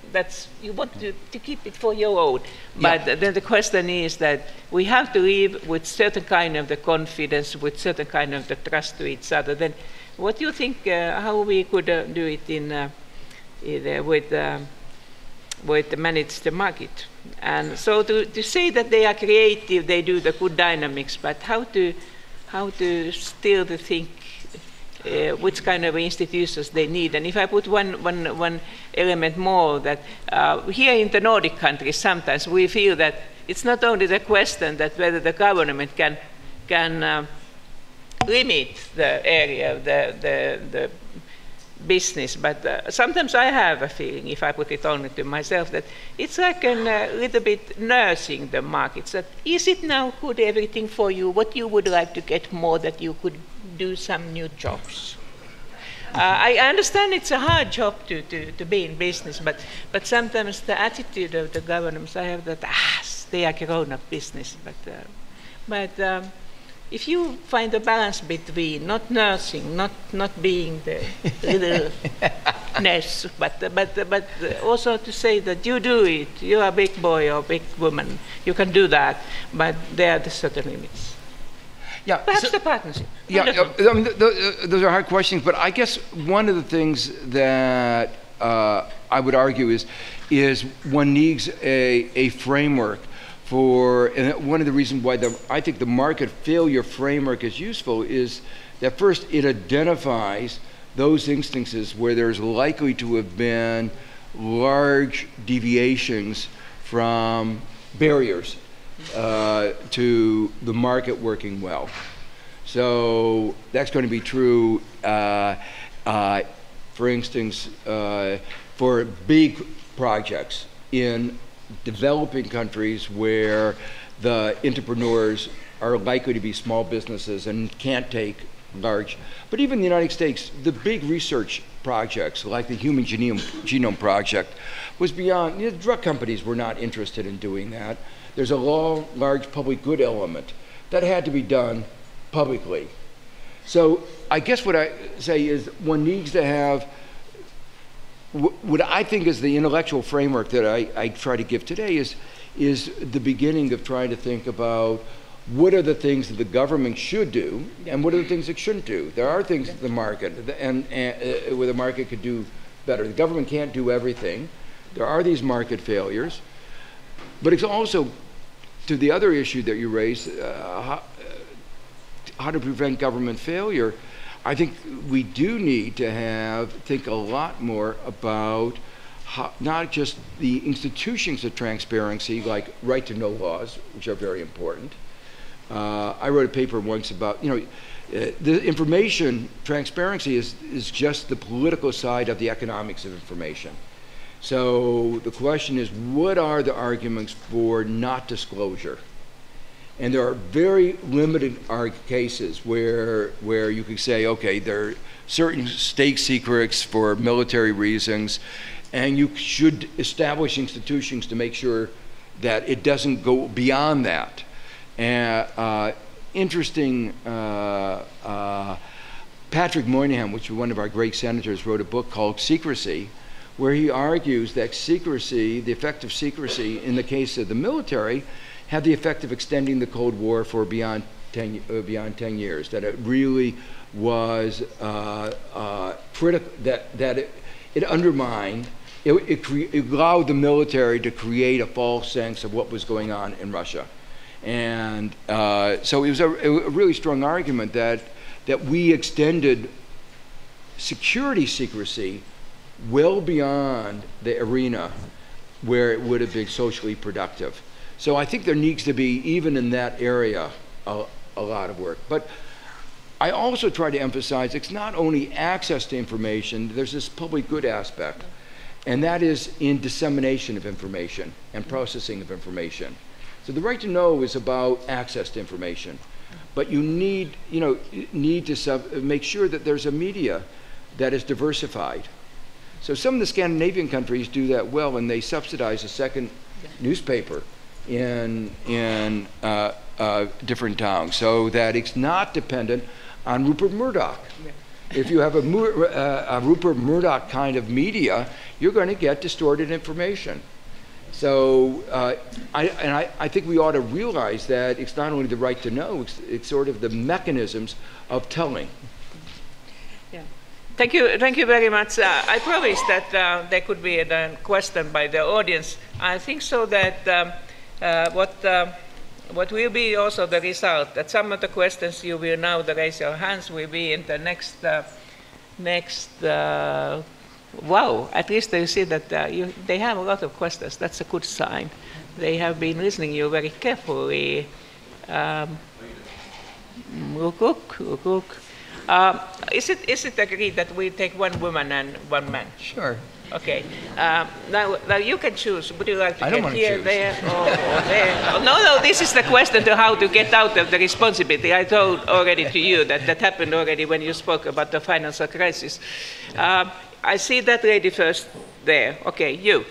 that's, you want to, to keep it for your own. But yeah. then the question is that we have to live with certain kind of the confidence, with certain kind of the trust to each other. Then what do you think, uh, how we could uh, do it in, uh, in uh, with, uh, with manage the market? And so to, to say that they are creative, they do the good dynamics, but how to, how to still to think Uh, which kind of institutions they need. And if I put one, one, one element more, that uh, here in the Nordic countries, sometimes we feel that it's not only the question that whether the government can, can uh, limit the area of the, the, the business, but uh, sometimes I have a feeling, if I put it only to myself, that it's like a uh, little bit nursing the markets. That is it now good everything for you? What you would like to get more, that you could do some new jobs? Uh, I understand it's a hard job to, to, to be in business, but, but sometimes the attitude of the governments, I have that, ah, they are grown-up business. But, uh, but um, if you find a balance between not nursing, not, not being the little nurse, but, but, but also to say that you do it, you're a big boy or big woman, you can do that, but there are the certain limits. Yeah, Perhaps so, the partnership. Yeah, I mean, th th those are hard questions, but I guess one of the things that uh, I would argue is, is one needs a, a framework for, and one of the reasons why the, I think the market failure framework is useful is that first it identifies those instances where there's likely to have been large deviations from barriers Uh, to the market working well. So that's going to be true, uh, uh, for instance, uh, for big projects in developing countries where the entrepreneurs are likely to be small businesses and can't take large. But even in the United States, the big research projects like the Human Genome, Genome Project was beyond, you know, drug companies were not interested in doing that. There's a law, large public good element that had to be done publicly. So I guess what I say is one needs to have what I think is the intellectual framework that I, I try to give today is, is the beginning of trying to think about what are the things that the government should do and what are the things it shouldn't do. There are things that the market, and, and uh, where the market could do better. The government can't do everything. There are these market failures. But it's also, to the other issue that you raised, uh, how, uh, how to prevent government failure, I think we do need to have, think a lot more about how, not just the institutions of transparency, like right to know laws, which are very important. Uh, I wrote a paper once about, you know, uh, the information transparency is, is just the political side of the economics of information. So the question is, what are the arguments for not disclosure? And there are very limited cases where, where you could say, okay, there are certain state secrets for military reasons, and you should establish institutions to make sure that it doesn't go beyond that. And uh, interesting, uh, uh, Patrick Moynihan, which was one of our great senators, wrote a book called Secrecy, where he argues that secrecy, the effect of secrecy in the case of the military, had the effect of extending the Cold War for beyond ten, uh, beyond ten years, that it really was uh, uh, critical, that, that it, it undermined, it, it, it allowed the military to create a false sense of what was going on in Russia. And uh, so it was a, a really strong argument that, that we extended security secrecy well beyond the arena where it would have been socially productive. So I think there needs to be, even in that area, a, a lot of work. But I also try to emphasize it's not only access to information, there's this public good aspect, and that is in dissemination of information and processing of information. So the right to know is about access to information, but you need, you know, need to sub make sure that there's a media that is diversified. So some of the Scandinavian countries do that well, and they subsidize a second newspaper in, in uh, uh, different towns so that it's not dependent on Rupert Murdoch. If you have a, uh, a Rupert Murdoch kind of media, you're going to get distorted information. So, uh, I, and I, I think we ought to realize that it's not only the right to know, it's, it's sort of the mechanisms of telling. Yeah. Thank you, thank you very much. Uh, I promised that uh, there could be a question by the audience. I think so that um, uh, what, uh, what will be also the result, that some of the questions you will now raise your hands will be in the next, uh, next uh, wow, at least they see that uh, you, they have a lot of questions. That's a good sign. They have been listening to you very carefully. Um, look, look, look, look. Uh, is it is it agreed that we take one woman and one man? Sure. Okay. Um, now, now you can choose. Would you like to I get don't here, choose. there, or, or there? Oh, no, no. This is the question to how to get out of the responsibility. I told already to you that that happened already when you spoke about the financial crisis. Um, I see that lady first there. Okay, you,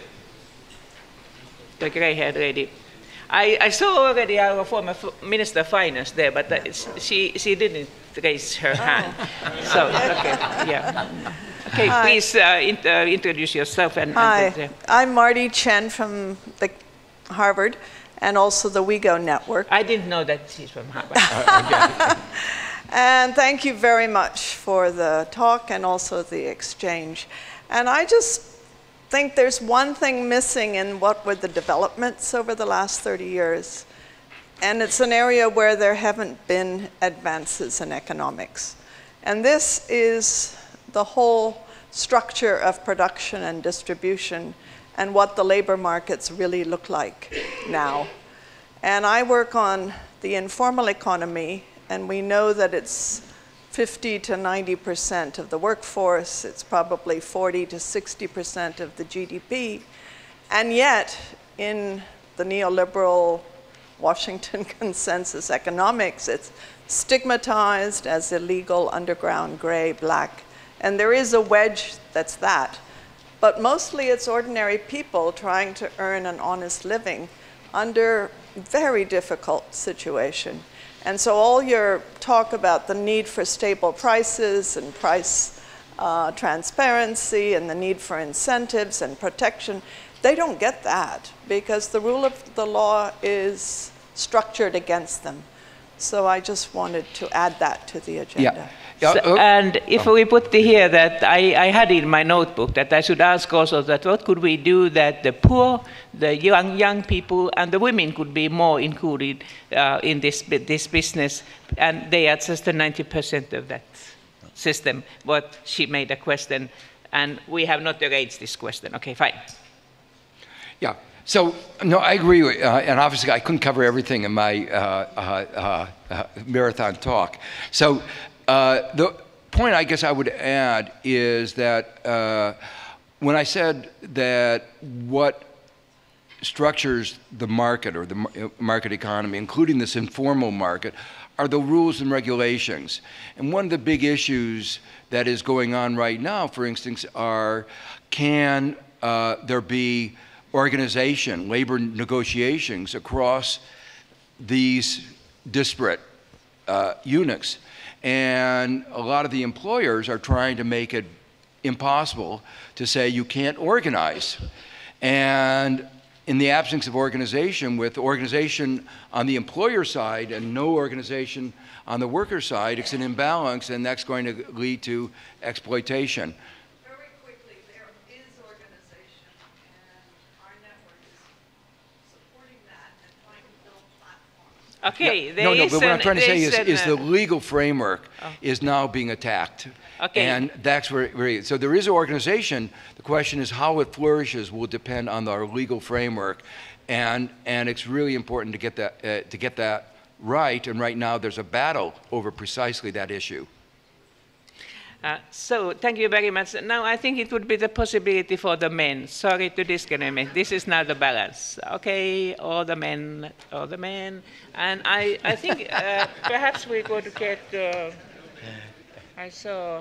the gray-haired lady. I, I saw already our former Minister of Finance there, but uh, she she didn't raise her hand. So okay, yeah. Okay, Hi. please uh, in, uh, introduce yourself and. Hi, and, uh, I'm Marty Chen from the Harvard and also the WeGo network. I didn't know that she's from Harvard. And thank you very much for the talk and also the exchange. And I just think there's one thing missing in what were the developments over the last thirty years. And it's an area where there haven't been advances in economics. And this is the whole structure of production and distribution and what the labor markets really look like now. And I work on the informal economy, and we know that it's fifty to ninety percent of the workforce, it's probably forty to sixty percent of the G D P, and yet in the neoliberal Washington consensus economics, it's stigmatized as illegal, underground, gray, black, and there is a wedge that's that. But mostly it's ordinary people trying to earn an honest living under very difficult situation. And so all your talk about the need for stable prices and price uh, transparency and the need for incentives and protection, they don't get that because the rule of the law is structured against them. So I just wanted to add that to the agenda. Yeah. Yeah, So, oh, and if oh. we put here that I, I had in my notebook that I should ask also that what could we do that the poor, the young young people, and the women could be more included uh, in this this business, and they are just the ninety percent of that system. What she made a question, and we have not arranged this question. Okay, fine. Yeah. So, no, I agree, with, uh, and obviously I couldn't cover everything in my uh, uh, uh, marathon talk. So, uh, the point I guess I would add is that uh, when I said that what structures the market or the market economy, including this informal market, are the rules and regulations. And one of the big issues that is going on right now, for instance, are can uh, there be organization, labor negotiations across these disparate uh, units. And a lot of the employers are trying to make it impossible to say you can't organize. And in the absence of organization, with organization on the employer side and no organization on the worker side, it's an imbalance, and that's going to lead to exploitation. Okay, Yeah. there no, no, is but what I'm an- trying to say there is, an, is the uh, legal framework Oh. is now being attacked. Okay. And that's where, where it is. So there is an organization. The question is how it flourishes will depend on our legal framework. And, and it's really important to get that, uh, to get that right. And right now there's a battle over precisely that issue. Uh, so, thank you very much. Now, I think it would be the possibility for the men. Sorry to discriminate. This is not the balance. Okay, all the men, all the men. And I, I think uh, perhaps we could get, uh, I saw,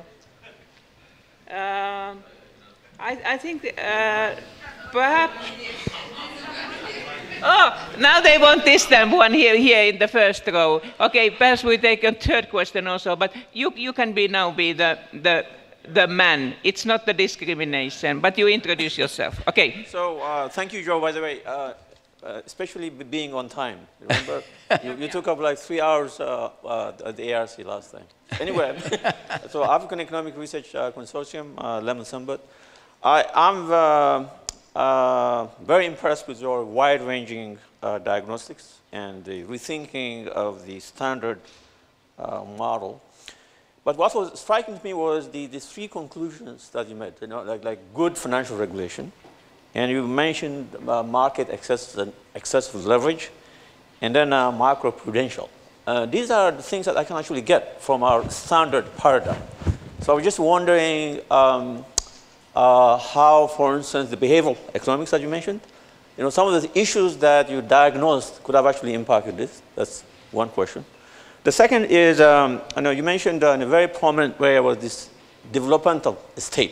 um, I, I think uh, perhaps, Oh, now they want this time one here, here in the first row. Okay, perhaps we take a third question also, but you, you can be now be the, the, the man. It's not the discrimination, but you introduce yourself. Okay. So uh, thank you, Joe, by the way, uh, uh, especially being on time. Remember, you, you took up like three hours uh, uh, at the A R C last time. Anyway, so African Economic Research uh, Consortium, uh, Lemon Sumbut. I, I'm uh, uh, very impressed with your wide-ranging uh, diagnostics and the rethinking of the standard uh, model. But what was striking to me was the, the three conclusions that you made, you know, like, like good financial regulation, and you mentioned uh, market access and excessive leverage, and then uh, macro-prudential. Uh, these are the things that I can actually get from our standard paradigm. So I was just wondering um, uh, how, for instance, the behavioral economics that you mentioned, you know, some of the issues that you diagnosed could have actually impacted this. That's one question. The second is, um, I know you mentioned uh, in a very prominent way was this developmental state.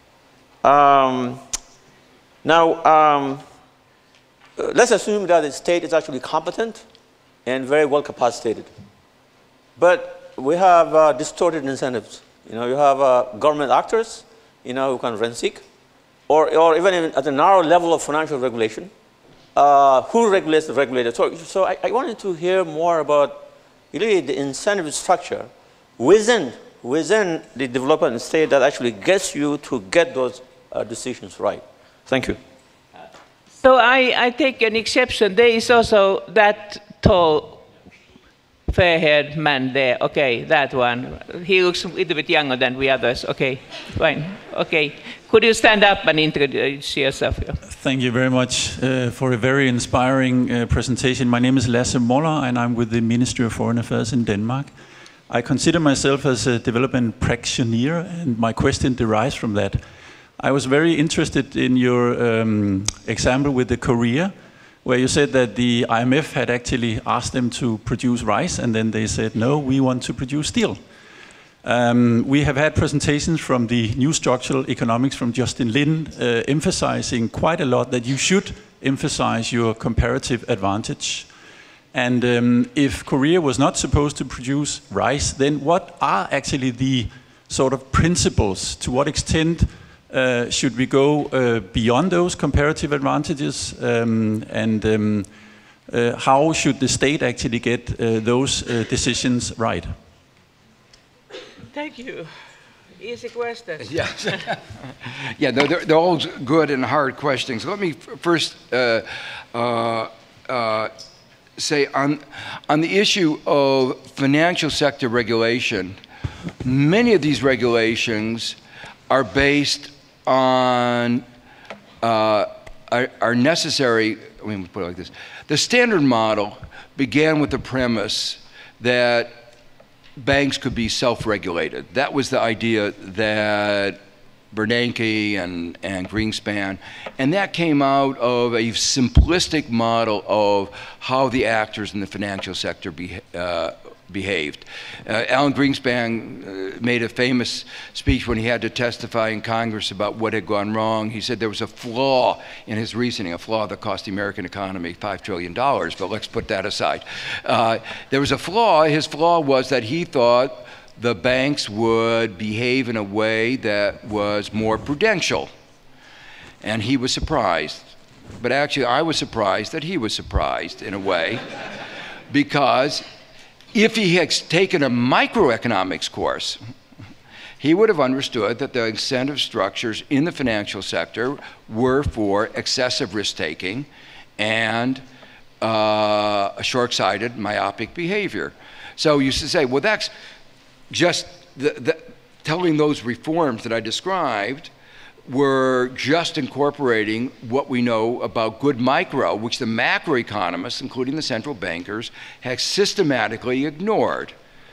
Um, now, um, let's assume that the state is actually competent and very well capacitated. But we have uh, distorted incentives. You know, you have uh, government actors, you know, who can rent seek, or, or even at a narrow level of financial regulation. Uh, who regulates the regulator? So, so I, I wanted to hear more about really the incentive structure within, within the development state that actually gets you to get those uh, decisions right. Thank you. So I, I take an exception. There is also that tall, fair-haired man there. Okay, that one. He looks a little bit younger than we others. Okay, fine. Okay. Could you stand up and introduce yourself? Thank you very much uh, for a very inspiring uh, presentation. My name is Lasse Moller, and I'm with the Ministry of Foreign Affairs in Denmark. I consider myself as a development practitioner, and my question derives from that. I was very interested in your um, example with the Korea, where you said that the I M F had actually asked them to produce rice, and then they said, no, we want to produce steel. Um, we have had presentations from the New Structural Economics from Justin Lin, uh, emphasizing quite a lot that you should emphasize your comparative advantage. And um, if Korea was not supposed to produce rice, then what are actually the sort of principles? To what extent uh, should we go uh, beyond those comparative advantages? Um, and um, uh, how should the state actually get uh, those uh, decisions right? Thank you. Easy questions. Yes. Yeah, they're, they're all good and hard questions. Let me first uh, uh, uh, say on, on the issue of financial sector regulation, many of these regulations are based on, uh, are, are necessary, I mean, put it like this. The standard model began with the premise that banks could be self-regulated. That was the idea that Bernanke and, and Greenspan, and that came out of a simplistic model of how the actors in the financial sector be, uh, behaved. Uh, Alan Greenspan uh, made a famous speech when he had to testify in Congress about what had gone wrong. He said there was a flaw in his reasoning, a flaw that cost the American economy five trillion dollars, but let's put that aside. Uh, there was a flaw. His flaw was that he thought the banks would behave in a way that was more prudential. And he was surprised. But actually, I was surprised that he was surprised in a way, because if he had taken a microeconomics course, he would have understood that the incentive structures in the financial sector were for excessive risk-taking and uh, a short-sighted, myopic behavior. So you used to say, well, that's just the, the, telling those reforms that I described were just incorporating what we know about good micro, which the macroeconomists, including the central bankers, have systematically ignored.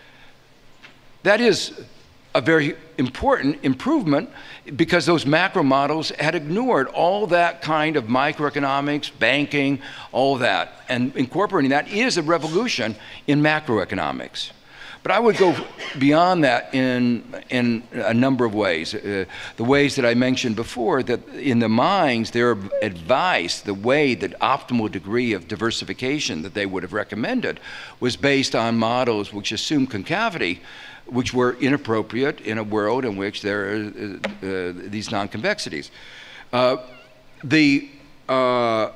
That is a very important improvement, because those macro models had ignored all that kind of microeconomics, banking, all that. And incorporating that is a revolution in macroeconomics. But I would go beyond that in, in a number of ways. Uh, the ways that I mentioned before, that in the mines, their advice, the way, the optimal degree of diversification that they would have recommended was based on models which assumed concavity, which were inappropriate in a world in which there are uh, uh, these non-convexities. Uh, the uh,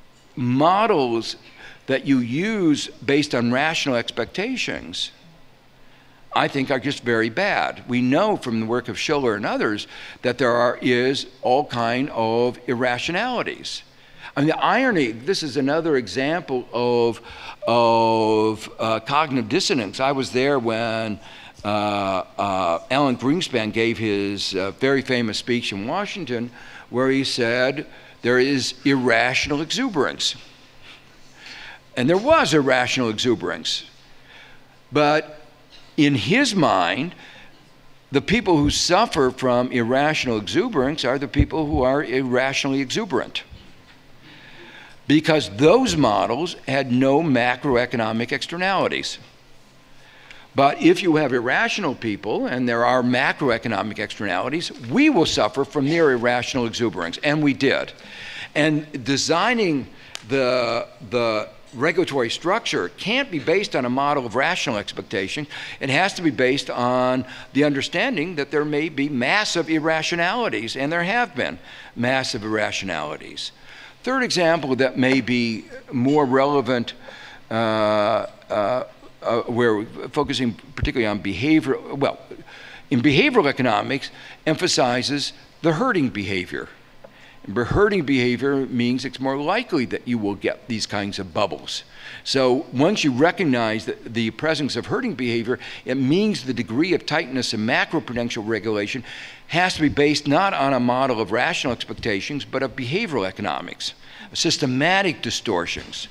models that you use based on rational expectations, I think, are just very bad. We know from the work of Schiller and others that there are, is all kind of irrationalities. I mean, the irony, this is another example of, of uh, cognitive dissonance. I was there when uh, uh, Alan Greenspan gave his uh, very famous speech in Washington, where he said, there is irrational exuberance. And there was irrational exuberance. But in his mind, the people who suffer from irrational exuberance are the people who are irrationally exuberant, because those models had no macroeconomic externalities. But if you have irrational people, and there are macroeconomic externalities, we will suffer from near irrational exuberance, and we did. And designing the, the regulatory structure can't be based on a model of rational expectation. It has to be based on the understanding that there may be massive irrationalities, and there have been massive irrationalities. Third example that may be more relevant, uh, uh, uh, where we're focusing particularly on behavior, well, in behavioral economics, emphasizes the herding behavior. And herding behavior means it's more likely that you will get these kinds of bubbles. So once you recognize the, the presence of herding behavior, it means the degree of tightness in macroprudential regulation has to be based not on a model of rational expectations, but of behavioral economics, systematic distortions.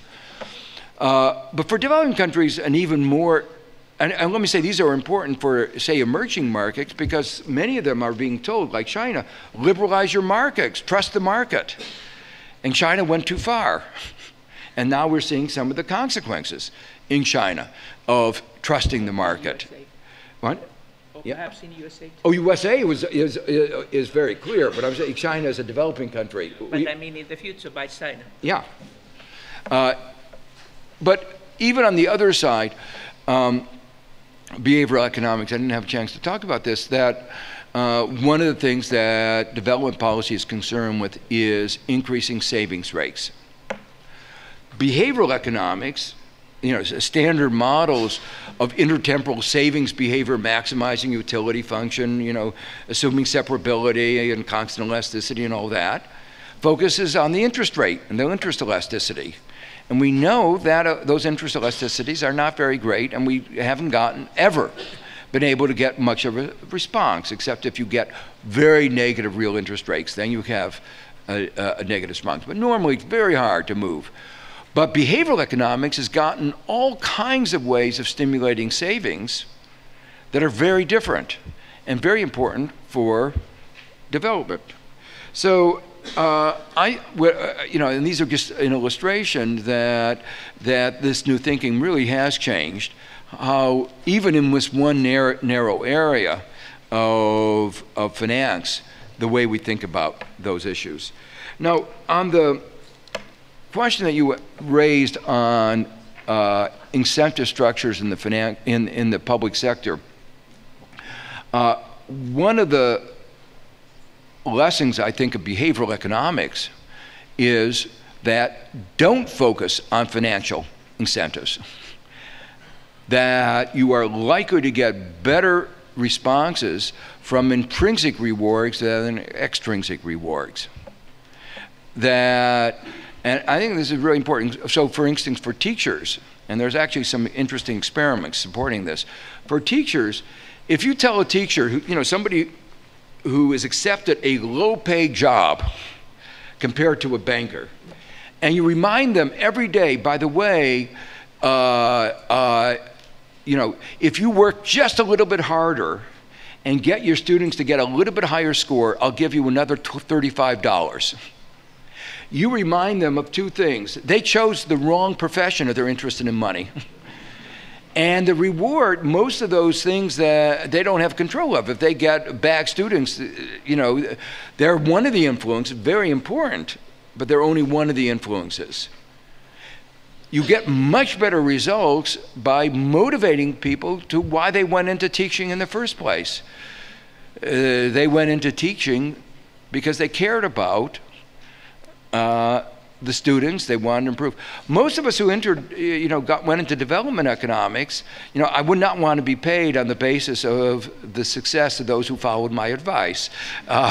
Uh, but for developing countries, an even more, and, and let me say these are important for, say, emerging markets, because many of them are being told, like China, liberalize your markets, trust the market. And China went too far. And now we're seeing some of the consequences in China of trusting the market. What? Or yeah. Perhaps in U S A. Oh, U S A was, is, is very clear, but I'm saying China is a developing country. But we, I mean in the future by China. Yeah. Uh, but even on the other side, um, behavioral economics, I didn't have a chance to talk about this, that uh, one of the things that development policy is concerned with is increasing savings rates. Behavioral economics, you know, standard models of intertemporal savings behavior, maximizing utility function, you know, assuming separability and constant elasticity and all that, focuses on the interest rate and the interest elasticity. And we know that uh, those interest elasticities are not very great, and we haven't gotten, ever, been able to get much of a response, except if you get very negative real interest rates, then you have a, a negative response. But normally it's very hard to move. But behavioral economics has gotten all kinds of ways of stimulating savings that are very different and very important for development. So uh, I, you know, and these are just an illustration that that this new thinking really has changed. How even in this one narrow, narrow area of of finance, the way we think about those issues. Now, on the question that you raised on uh, incentive structures in the finan in in the public sector, uh, one of the lessons I think of behavioral economics is that don't focus on financial incentives. That you are likely to get better responses from intrinsic rewards than extrinsic rewards. That, and I think this is really important. So for instance, for teachers, and there's actually some interesting experiments supporting this. For teachers, if you tell a teacher, who, you know, somebody who has accepted a low-paid job compared to a banker, and you remind them every day, by the way, uh, uh, you know, if you work just a little bit harder and get your students to get a little bit higher score, I'll give you another thirty-five dollars. You remind them of two things. They chose the wrong profession if they're interested in money. And the reward, most of those things that they don't have control of. If they get bad students, you know, they're one of the influences, very important, but they're only one of the influences. You get much better results by motivating people to why they went into teaching in the first place. Uh, they went into teaching because they cared about uh, the students, they wanted to improve. Most of us who entered, you know, got, went into development economics, you know, I would not want to be paid on the basis of the success of those who followed my advice. Uh,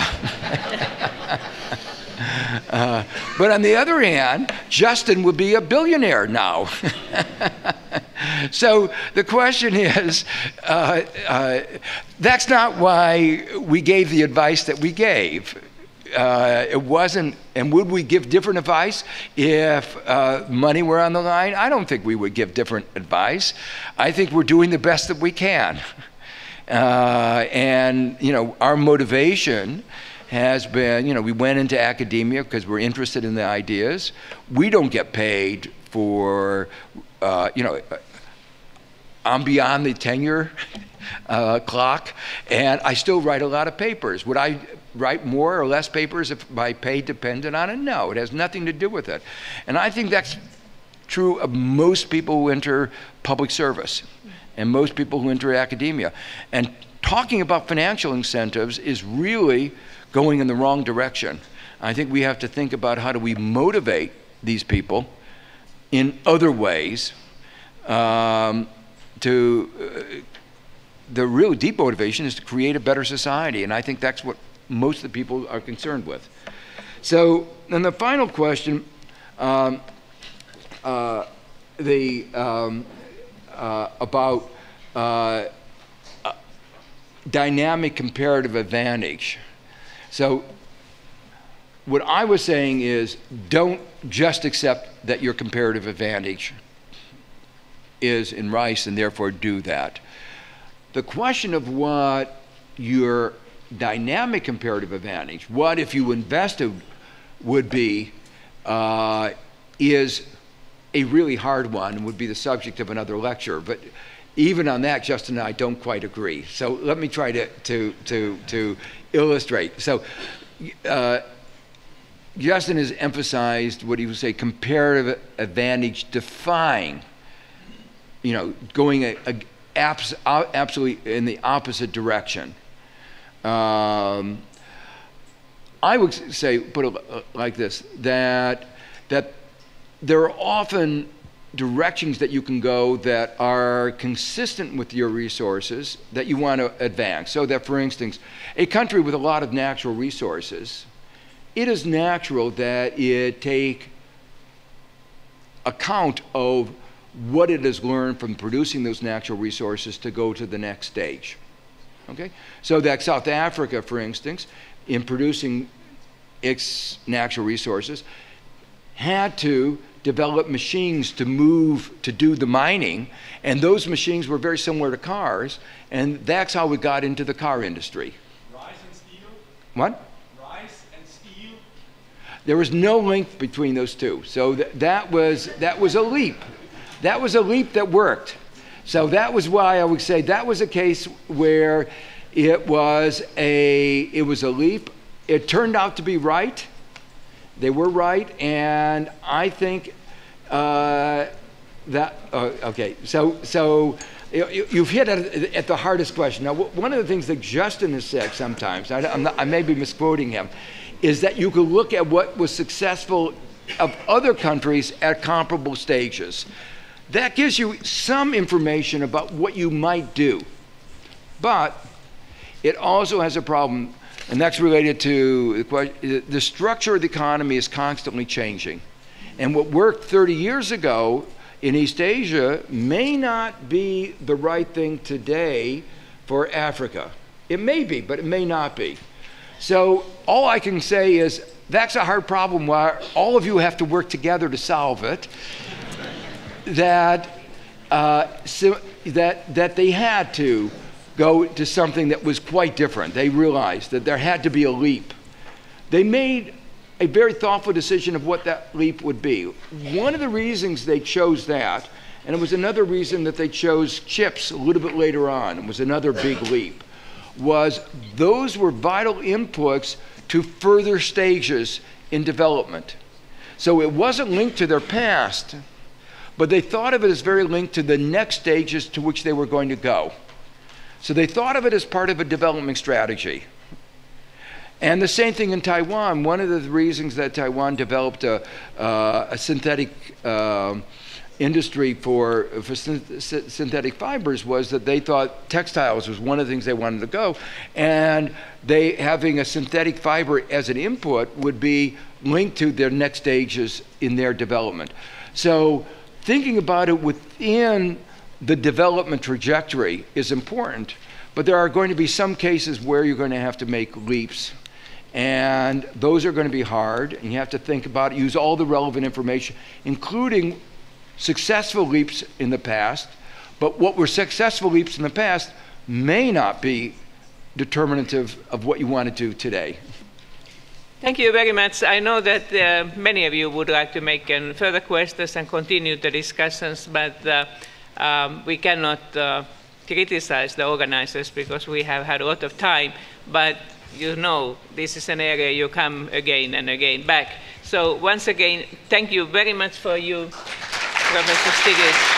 uh, but on the other hand, Justin would be a billionaire now. So the question is, uh, uh, that's not why we gave the advice that we gave. Uh, it wasn't, and would we give different advice if uh, money were on the line? I don't think we would give different advice. I think we're doing the best that we can. Uh, and, you know, our motivation has been, you know, we went into academia because we're interested in the ideas. We don't get paid for, uh, you know, I'm beyond the tenure uh, clock, and I still write a lot of papers. Would I write more or less papers if my pay depended on it? No, it has nothing to do with it. And I think that's true of most people who enter public service and most people who enter academia. And talking about financial incentives is really going in the wrong direction. I think we have to think about how do we motivate these people in other ways. Um, to uh, the real deep motivation is to create a better society, and I think that's what most of the people are concerned with. So, then the final question, um, uh, the um, uh, about uh, uh, dynamic comparative advantage. So, what I was saying is, don't just accept that your comparative advantage is in rice and therefore do that. The question of what your dynamic comparative advantage, what if you invested would be, uh, is a really hard one and would be the subject of another lecture. But even on that, Justin and I don't quite agree. So let me try to, to, to, to illustrate. So uh, Justin has emphasized what he would say comparative advantage defying, you know, going a, a abs absolutely in the opposite direction. Um, I would say, put it like this, that, that there are often directions that you can go that are consistent with your resources that you want to advance. So that, for instance, a country with a lot of natural resources, it is natural that it take account of what it has learned from producing those natural resources to go to the next stage. Okay? So that South Africa, for instance, in producing its natural resources, had to develop machines to move, to do the mining, and those machines were very similar to cars, and that's how we got into the car industry. Rice and steel? What? Rice and steel? There was no link between those two. So th that was, that was a leap. That was a leap that worked. So that was why I would say that was a case where it was a, it was a leap. It turned out to be right. They were right, and I think uh, that, uh, okay, so, so you, you've hit at, at the hardest question. Now, one of the things that Justin has said sometimes, I, I'm not, I may be misquoting him, is that you could look at what was successful of other countries at comparable stages. That gives you some information about what you might do. But it also has a problem, and that's related to the, the structure of the economy is constantly changing. And what worked thirty years ago in East Asia may not be the right thing today for Africa. It may be, but it may not be. So all I can say is that's a hard problem where all of you have to work together to solve it. That, uh, so that, that they had to go to something that was quite different. They realized that there had to be a leap. They made a very thoughtful decision of what that leap would be. One of the reasons they chose that, And it was another reason that they chose chips a little bit later on. It was another big leap, was those were vital inputs to further stages in development. So it wasn't linked to their past, but they thought of it as very linked to the next stages to which they were going to go. So they thought of it as part of a development strategy. And the same thing in Taiwan. One of the reasons that Taiwan developed a, uh, a synthetic uh, industry for, for synth synthetic fibers was that they thought textiles was one of the things they wanted to go, and they having a synthetic fiber as an input would be linked to their next stages in their development. So thinking about it within the development trajectory is important, but there are going to be some cases where you're going to have to make leaps, and those are going to be hard, and you have to think about it, use all the relevant information, including successful leaps in the past, but what were successful leaps in the past may not be determinative of what you want to do today. Thank you very much. I know that uh, many of you would like to make uh, further questions and continue the discussions, but uh, um, we cannot uh, criticize the organizers because we have had a lot of time, but you know this is an area you come again and again back. So once again, thank you very much for you, Professor Stiglitz.